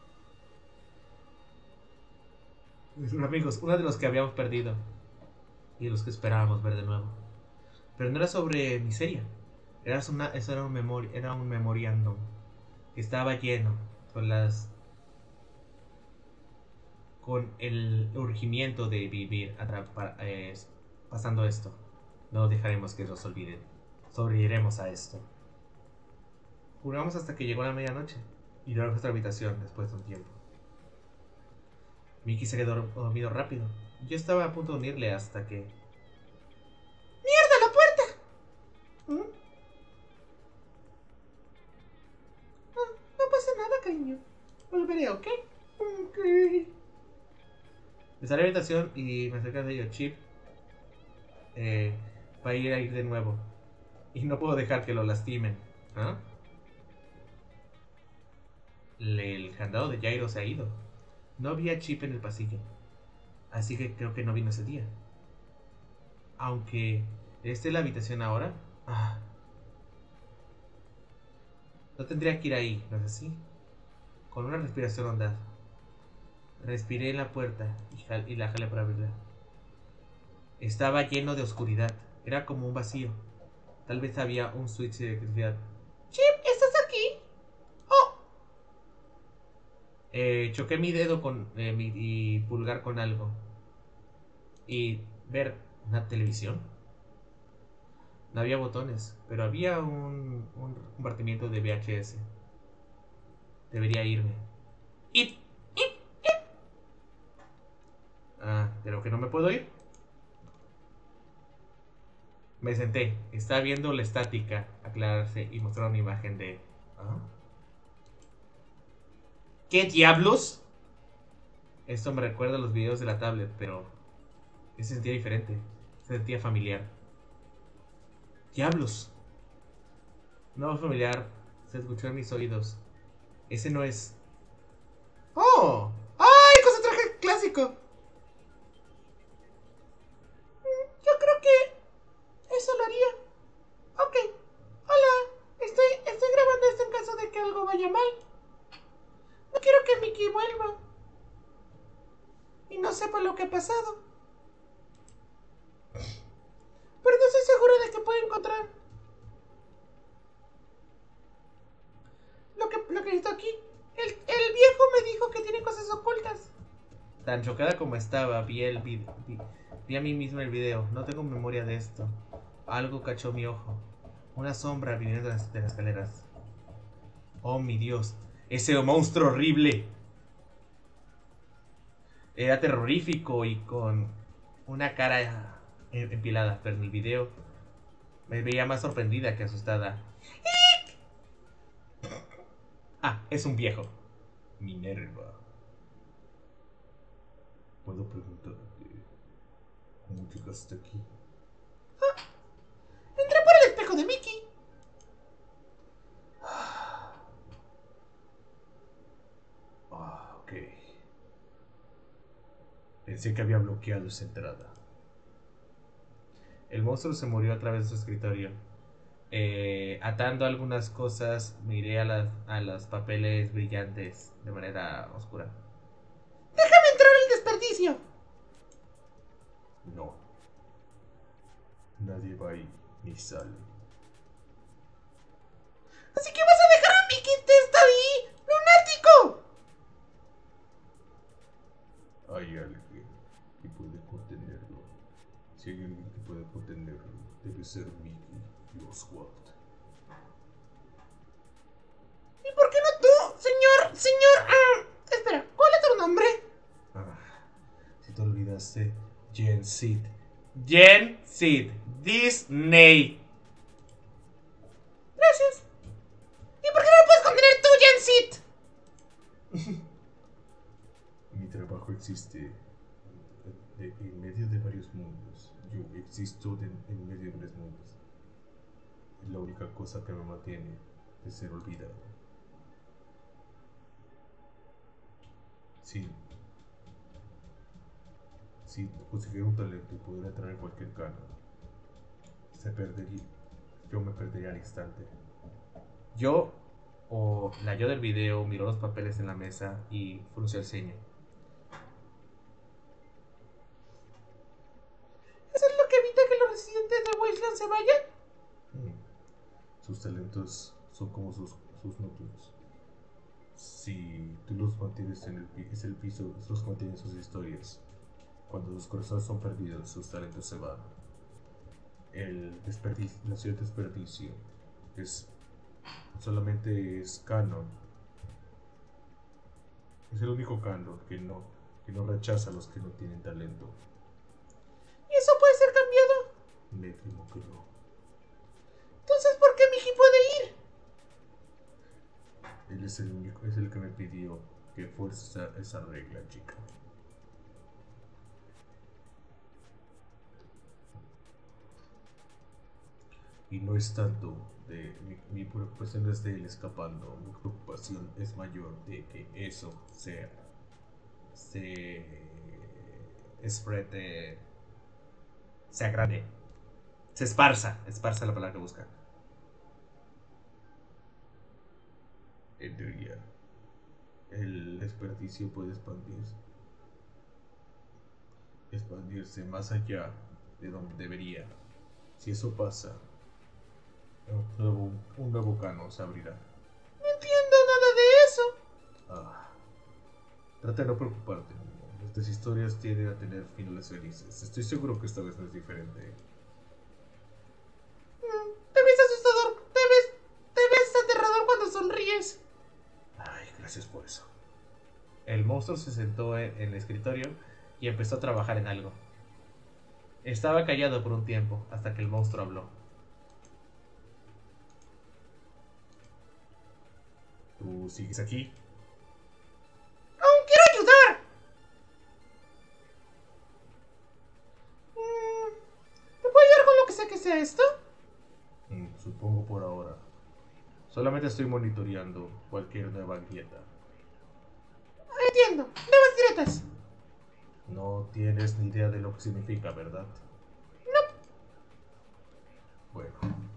Nuestros amigos, uno de los que habíamos perdido y de los que esperábamos ver de nuevo. Pero no era sobre miseria. Eso era un memoriando que estaba lleno con el urgimiento de vivir pasando esto. No dejaremos que nos olviden. Sobreviviremos a esto. Jugamos hasta que llegó la medianoche y llegó a nuestra habitación después de un tiempo. Mickey se quedó dormido rápido. Yo estaba a punto de unirle hasta que... ¡Mierda, la puerta! No pasa nada, cariño. Volveré, ¿ok? Ok. Me salí a la habitación y me acerqué de ellos. Chip va a ir de nuevo. Y no puedo dejar que lo lastimen. ¿Ah? El candado de Jairo se ha ido. No había Chip en el pasillo. Así que creo que no vino ese día. Aunque esté en la habitación ahora. No tendría que ir ahí, ¿no es así? Con una respiración honda. Respiré en la puerta y la jalé para abrirla. Estaba lleno de oscuridad. Era como un vacío. Tal vez había un switch de electricidad. Chip, ¿estás aquí? Choqué mi dedo con mi pulgar con algo. Y ver una televisión. No había botones, pero había un compartimiento de VHS. Debería irme. Pero que no me puedo ir. Me senté. Estaba viendo la estática aclararse y mostrar una imagen de... ¿Qué diablos? Esto me recuerda a los videos de la tablet, pero... se sentía diferente. Se sentía familiar. ¡Diablos! No familiar. Se escuchó en mis oídos. Ese no es... ¡Oh! ¡Ay, cosa traje clásico! Yo creo que eso lo haría. Ok. Hola. Estoy grabando esto en caso de que algo vaya mal. No quiero que Mickey vuelva y no sepa lo que ha pasado. Pero no estoy segura de que pueda encontrar lo que necesito aquí. El viejo me dijo que tiene cosas ocultas. Tan chocada como estaba, vi a mí mismo el video. No tengo memoria de esto. Algo cachó mi ojo. Una sombra viniendo de las escaleras. Oh, mi Dios. Ese monstruo horrible. Era terrorífico y con una cara empilada. Pero en el video me veía más sorprendida que asustada. Es un viejo. Minerva. ¿Puedo preguntarte cómo llegaste aquí? Entré por el espejo de Mickey. Ok. Pensé que había bloqueado esa entrada. El monstruo se murió a través de su escritorio. Atando algunas cosas, miré a los papeles brillantes de manera oscura. ¡Déjame entrar al desperdicio! No. Nadie va ahí ni sale. Así que vas a dejar a Mickey Testa ahí, lunático. Hay alguien que puede contenerlo. Si hay alguien que puede contenerlo, debe ser Mickey y Oswald. ¿Y por qué no tú, señor? Espera, ¿cuál es tu nombre? Si te olvidaste, Jen Sid. Jen Sid. Disney. Gracias. ¿Y por qué no lo puedes contener tú, Jensit? Mi trabajo existe en medio de varios mundos. Yo existo en medio de varios mundos. Es la única cosa que me mantiene de ser olvidado. Sí. Si consiguiera un talento y pudiera atraer cualquier cano, yo me perdería al instante. Yo, o la yo del video, miró los papeles en la mesa y frunció el ceño. ¿Eso es lo que evita que los residentes de Wasteland se vayan? Sus talentos son como sus núcleos. Si tú los mantienes en el piso, los mantienes en sus historias. Cuando sus corazones son perdidos, sus talentos se van. La ciudad de desperdicio solamente es canon. Es el único canon que no rechaza a los que no tienen talento. ¿Y eso puede ser cambiado? Me temo que no. Entonces, ¿por qué Mickey puede ir? Él es el que me pidió que fuerce esa regla, chica. Y no es tanto de mi preocupación no es de él escapando, mi preocupación es mayor de que eso se agrande, se esparza la palabra que busca. En teoría, el desperdicio puede expandirse más allá de donde debería. Si eso pasa, un nuevo canon se abrirá. No entiendo nada de eso. Trata de no preocuparte, niño. Nuestras historias tienden a tener finales felices. Estoy seguro que esta vez no es diferente. Te ves asustador. Te ves aterrador cuando sonríes. Ay, gracias por eso. El monstruo se sentó en el escritorio y empezó a trabajar en algo. Estaba callado por un tiempo hasta que el monstruo habló. ¿Tú sigues aquí? ¡Aún quiero ayudar! ¿Te puedo ayudar con lo que sea que sea esto? Supongo por ahora. Solamente estoy monitoreando cualquier nueva grieta. Entiendo. Nuevas grietas. No tienes ni idea de lo que significa, ¿verdad? No. Bueno.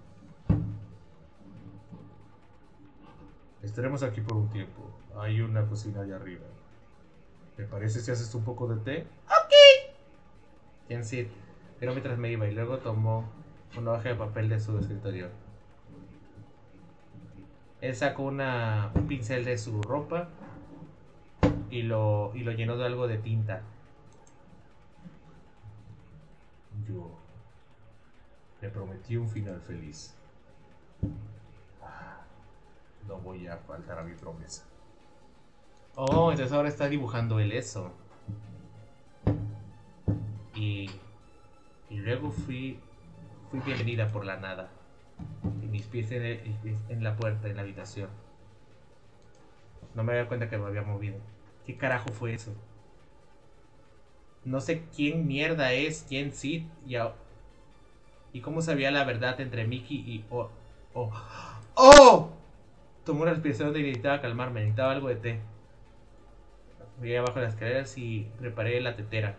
Estaremos aquí por un tiempo. Hay una cocina allá arriba. ¿Te parece si haces un poco de té? Ok. Jen Sid pero mientras me iba y luego tomó una hoja de papel de su escritorio. Él sacó un pincel de su ropa y lo llenó de algo de tinta. Yo le prometí un final feliz. No voy a faltar a mi promesa. Oh, entonces ahora está dibujando él eso. Y luego fui bienvenida por la nada. Y mis pies en la puerta, en la habitación. No me había cuenta que me había movido. ¿Qué carajo fue eso? No sé quién mierda es Jen Sid y cómo sabía la verdad entre Mickey y... ¡Oh! Tomé una respiración y necesitaba calmarme, necesitaba algo de té. Fui abajo de las escaleras y preparé la tetera.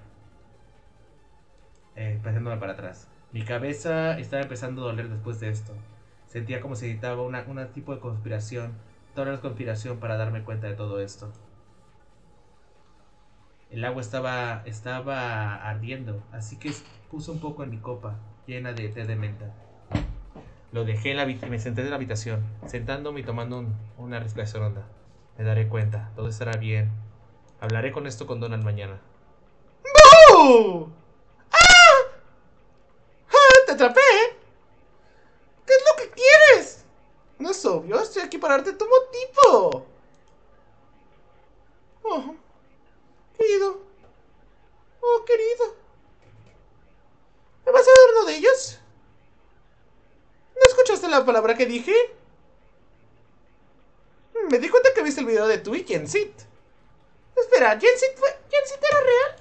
Pasándome para atrás. Mi cabeza estaba empezando a doler después de esto. Sentía como si necesitaba un tipo de conspiración. Toda la conspiración para darme cuenta de todo esto. El agua estaba ardiendo, así que puse un poco en mi copa, llena de té de menta. Lo dejé en y me senté en la habitación, sentándome y tomando una respiración honda. Me daré cuenta, todo estará bien. Hablaré con esto con Donald mañana. ¡Oh! ¡Ah! ¡Ah! ¡Te atrapé! ¿Qué es lo que quieres? No es obvio, estoy aquí para darte tu motivo. Oh, querido. Oh, querido. ¿Me vas a dar uno de ellos? ¿No escuchaste la palabra que dije? Me di cuenta que viste el video de tú y Jensit. Espera, ¿Jensit era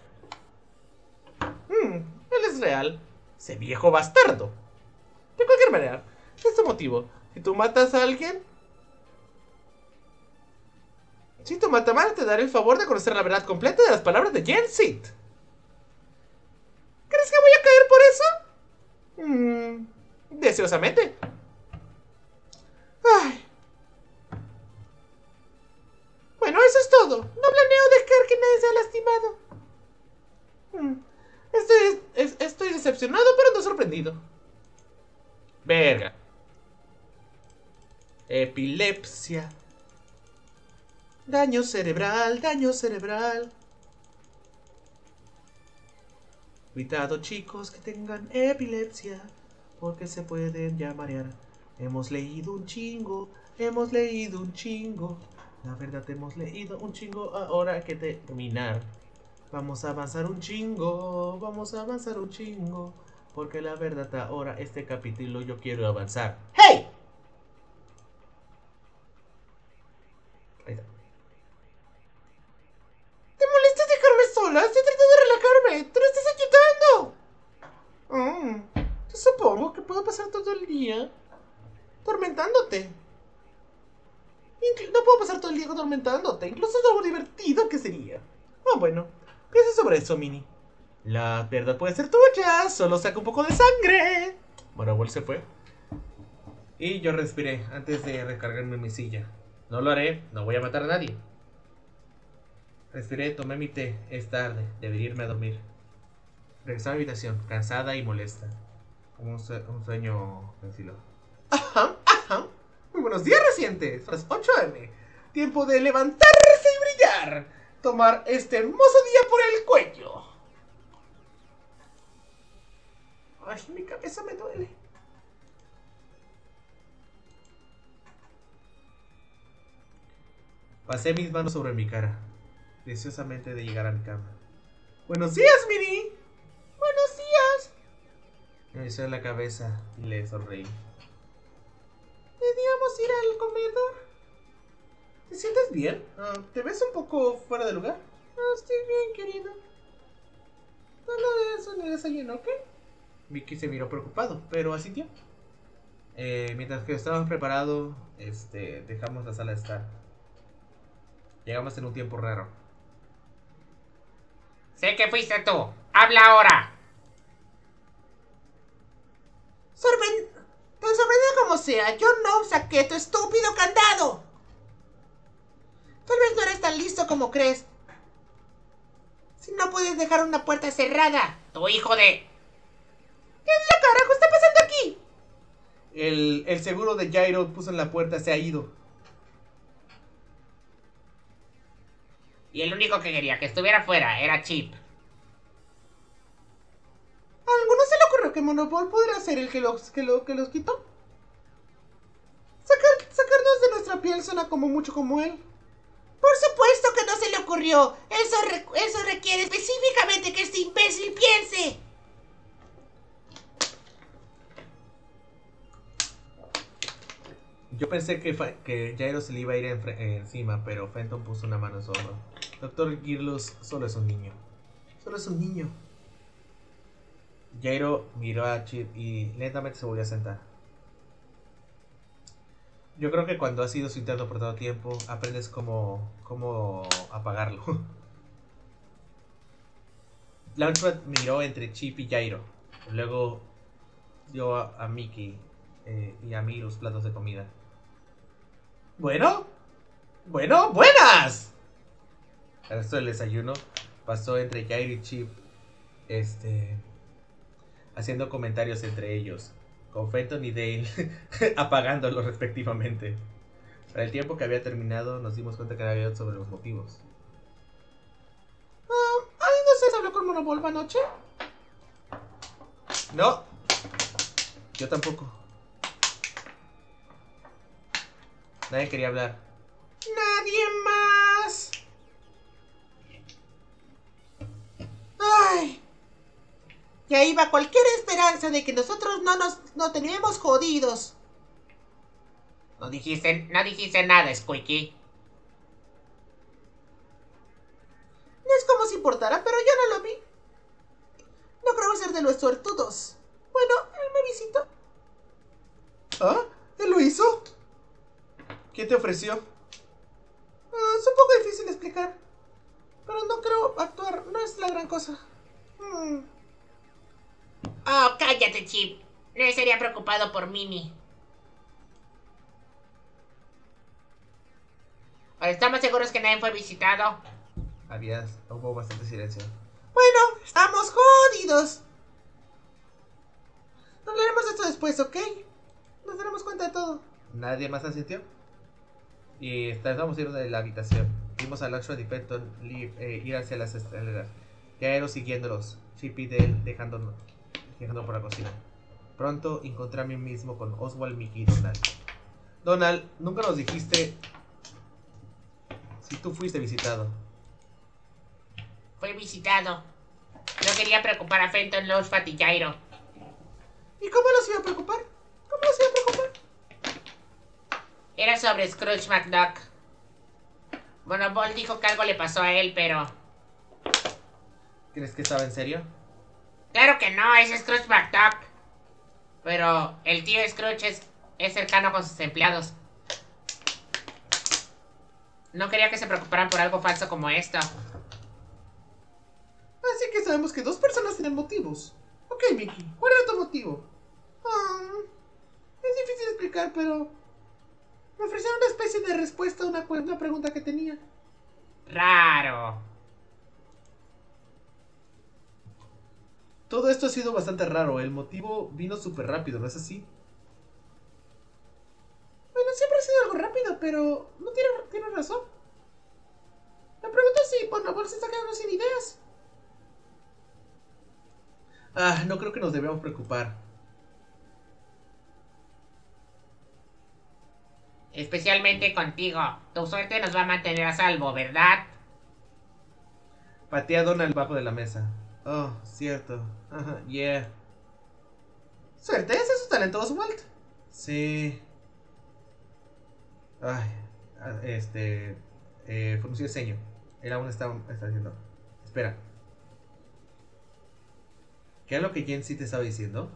real? Él es real. Ese viejo bastardo. De cualquier manera, este motivo. Si tú matas a alguien, si tú matas a alguien, te daré el favor de conocer la verdad completa de las palabras de Jensit. ¿Crees que voy a caer por eso? Deseosamente. Ay. Bueno, eso es todo. No planeo dejar que nadie sea lastimado. Estoy decepcionado, pero no sorprendido. Verga. Epilepsia. Daño cerebral, daño cerebral. Cuidado, chicos, que tengan epilepsia, porque se pueden ya marear. Hemos leído un chingo, hemos leído un chingo. La verdad, hemos leído un chingo, ahora hay que terminar. Vamos a avanzar un chingo, vamos a avanzar un chingo, porque la verdad ahora este capítulo yo quiero avanzar. ¡Hey! Ahí está. ¿Te molestas dejarme sola? Estoy tratando de relajarme. ¡Tú no estás ayudando! Yo supongo que puedo pasar todo el día atormentándote. No puedo pasar todo el día atormentándote. Incluso es algo divertido que sería. Oh, bueno. Piensa sobre eso, Mini. La verdad puede ser tuya. Solo saca un poco de sangre. Bueno, Wall se fue. Y yo respiré antes de recargarme en mi silla. No lo haré. No voy a matar a nadie. Respiré, tomé mi té. Es tarde. Debería irme a dormir. Regresé a mi habitación, cansada y molesta. Como un sueño tranquilo. Ajá, ajá. Muy buenos días, recientes. Son las 8 AM. Tiempo de levantarse y brillar. Tomar este hermoso día por el cuello. Ay, mi cabeza me duele. Pasé mis manos sobre mi cara, deseosamente de llegar a mi cama. ¡Buenos días, Mini! ¡Buenos días! Me hice la cabeza y le sonreí. ¿Deberíamos ir al comedor? ¿Te sientes bien? ¿Te ves un poco fuera de lugar? Estoy bien, querido. Solo de eso en el desayuno, ¿ok? Mickey se miró preocupado, pero asintió. Mientras que estábamos preparados, dejamos la sala de estar. Llegamos en un tiempo raro. Sé que fuiste tú. ¡Habla ahora! Tan sorprendente como sea, yo no saqué tu estúpido candado. Tal vez no eres tan listo como crees. Si no puedes dejar una puerta cerrada. Tu hijo de... ¿Qué carajo está pasando aquí? El seguro de Jairo puso en la puerta, se ha ido. Y el único que quería que estuviera fuera era Chip. ¿A alguno se le ocurrió que Monopol podría ser el que los quitó? Sacarnos de nuestra piel suena como mucho como él. Por supuesto que no se le ocurrió. Eso requiere específicamente que este imbécil piense. Yo pensé que Jairo se le iba a ir encima, pero Fenton puso una mano en su hombro. Doctor Girlus solo es un niño. Solo es un niño. Jairo miró a Chip y lentamente se volvió a sentar. Yo creo que cuando has sido su interno por todo tiempo, aprendes cómo apagarlo. Launchpad miró entre Chip y Jairo. Luego dio a Mickey y a mí los platos de comida. Bueno, buenas. El resto del desayuno pasó entre Jairo y Chip, haciendo comentarios entre ellos, con Fenton y Dale apagándolos respectivamente. Para el tiempo que había terminado, nos dimos cuenta que había sobre los motivos. Ay, no sé, ¿se habló con Monobolva anoche? No, yo tampoco. Nadie quería hablar. Nadie más. Ay. Ya iba cualquier esperanza de que nosotros no teníamos jodidos. No dijiste nada, Squeaky. No es como si importara, pero yo no lo vi. No creo ser de los suertudos. Bueno, él me visitó. ¿Ah? ¿Él lo hizo? ¿Quién te ofreció? Es un poco difícil de explicar. Pero no creo actuar. No es la gran cosa. Oh, cállate, Chip. No estaría preocupado por Mimi. ¿Estamos seguros que nadie fue visitado? Hubo bastante silencio. Bueno, estamos jodidos. Hablaremos de esto después, ¿ok? Nos daremos cuenta de todo. ¿Nadie más asintió? Y estábamos yendo de la habitación. Vimos a Luxford y Fenton ir hacia las escaleras. Jairo siguiéndolos. Chip y Dale dejándolo por la cocina. Pronto encontré a mí mismo con Oswald, Mickey y Donald. Donald, nunca nos dijiste si tú fuiste visitado. Fue visitado. No quería preocupar a Fenton, Luxford y Jairo. ¿Y cómo los iba a preocupar? ¿Cómo los iba a preocupar? Era sobre Scrooge McDuck. Bueno, Ball dijo que algo le pasó a él, pero... ¿Crees que estaba en serio? Claro que no, es Scrooge McDuck. Pero el tío Scrooge es cercano con sus empleados. No quería que se preocuparan por algo falso como esto. Así que sabemos que dos personas tienen motivos. Ok, Mickey, ¿cuál era tu motivo? Es difícil de explicar, pero... me ofrecieron una especie de respuesta a una pregunta que tenía. Raro. Todo esto ha sido bastante raro. El motivo vino súper rápido, ¿no es así? Bueno, siempre ha sido algo rápido, pero... no tiene razón. Me pregunto si Bonobol se está quedando sin ideas. No creo que nos debamos preocupar. Especialmente contigo. Tu suerte nos va a mantener a salvo, ¿verdad? Patea a Donald bajo de la mesa. Oh, cierto. Ajá, yeah. Suerte, ese es su talento, Oswald. Sí. Ay, frunció el ceño. Él aún está haciendo. Espera. ¿Qué es lo que Jen sí te estaba diciendo?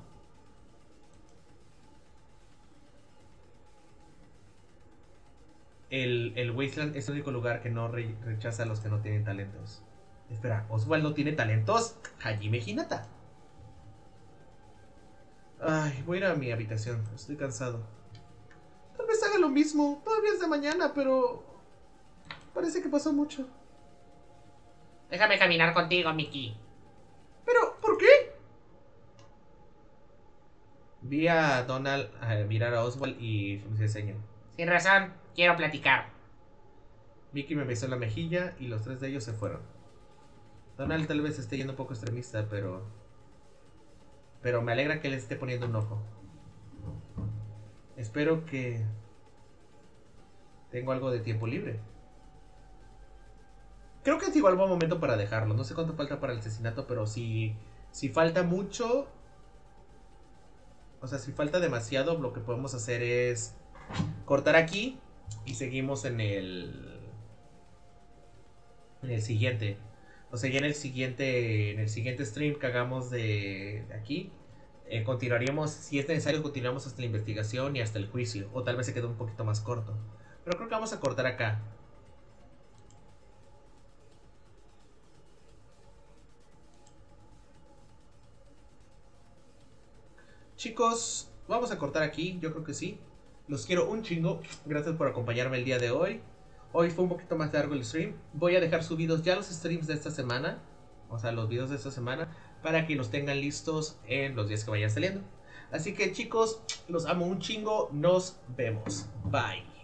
El Wasteland es el único lugar que no rechaza a los que no tienen talentos. Espera, ¿Oswald no tiene talentos? Hajime Hinata. Ay, voy a ir a mi habitación. Estoy cansado. Tal vez haga lo mismo. Todavía es de mañana, pero... parece que pasó mucho. Déjame caminar contigo, Mickey. ¿Pero por qué? Vi a Donald mirar a Oswald y frunció el ceño. Sin razón, quiero platicar. Mickey me besó en la mejilla y los tres de ellos se fueron. Donald tal vez esté yendo un poco extremista, pero me alegra que le esté poniendo un ojo. Espero que tengo algo de tiempo libre. Creo que es igual buen momento para dejarlo. No sé cuánto falta para el asesinato, pero si falta mucho, o sea, si falta demasiado, lo que podemos hacer es cortar aquí y seguimos en el siguiente. O sea, ya en el siguiente stream que hagamos de aquí, continuaríamos, si es necesario, continuamos hasta la investigación y hasta el juicio. O tal vez se quede un poquito más corto. Pero creo que vamos a cortar acá. Chicos, vamos a cortar aquí, yo creo que sí. Los quiero un chingo. Gracias por acompañarme el día de hoy. Hoy fue un poquito más largo el stream. Voy a dejar subidos ya los streams de esta semana. O sea, los videos de esta semana. Para que los tengan listos en los días que vayan saliendo. Así que chicos, los amo un chingo. Nos vemos. Bye.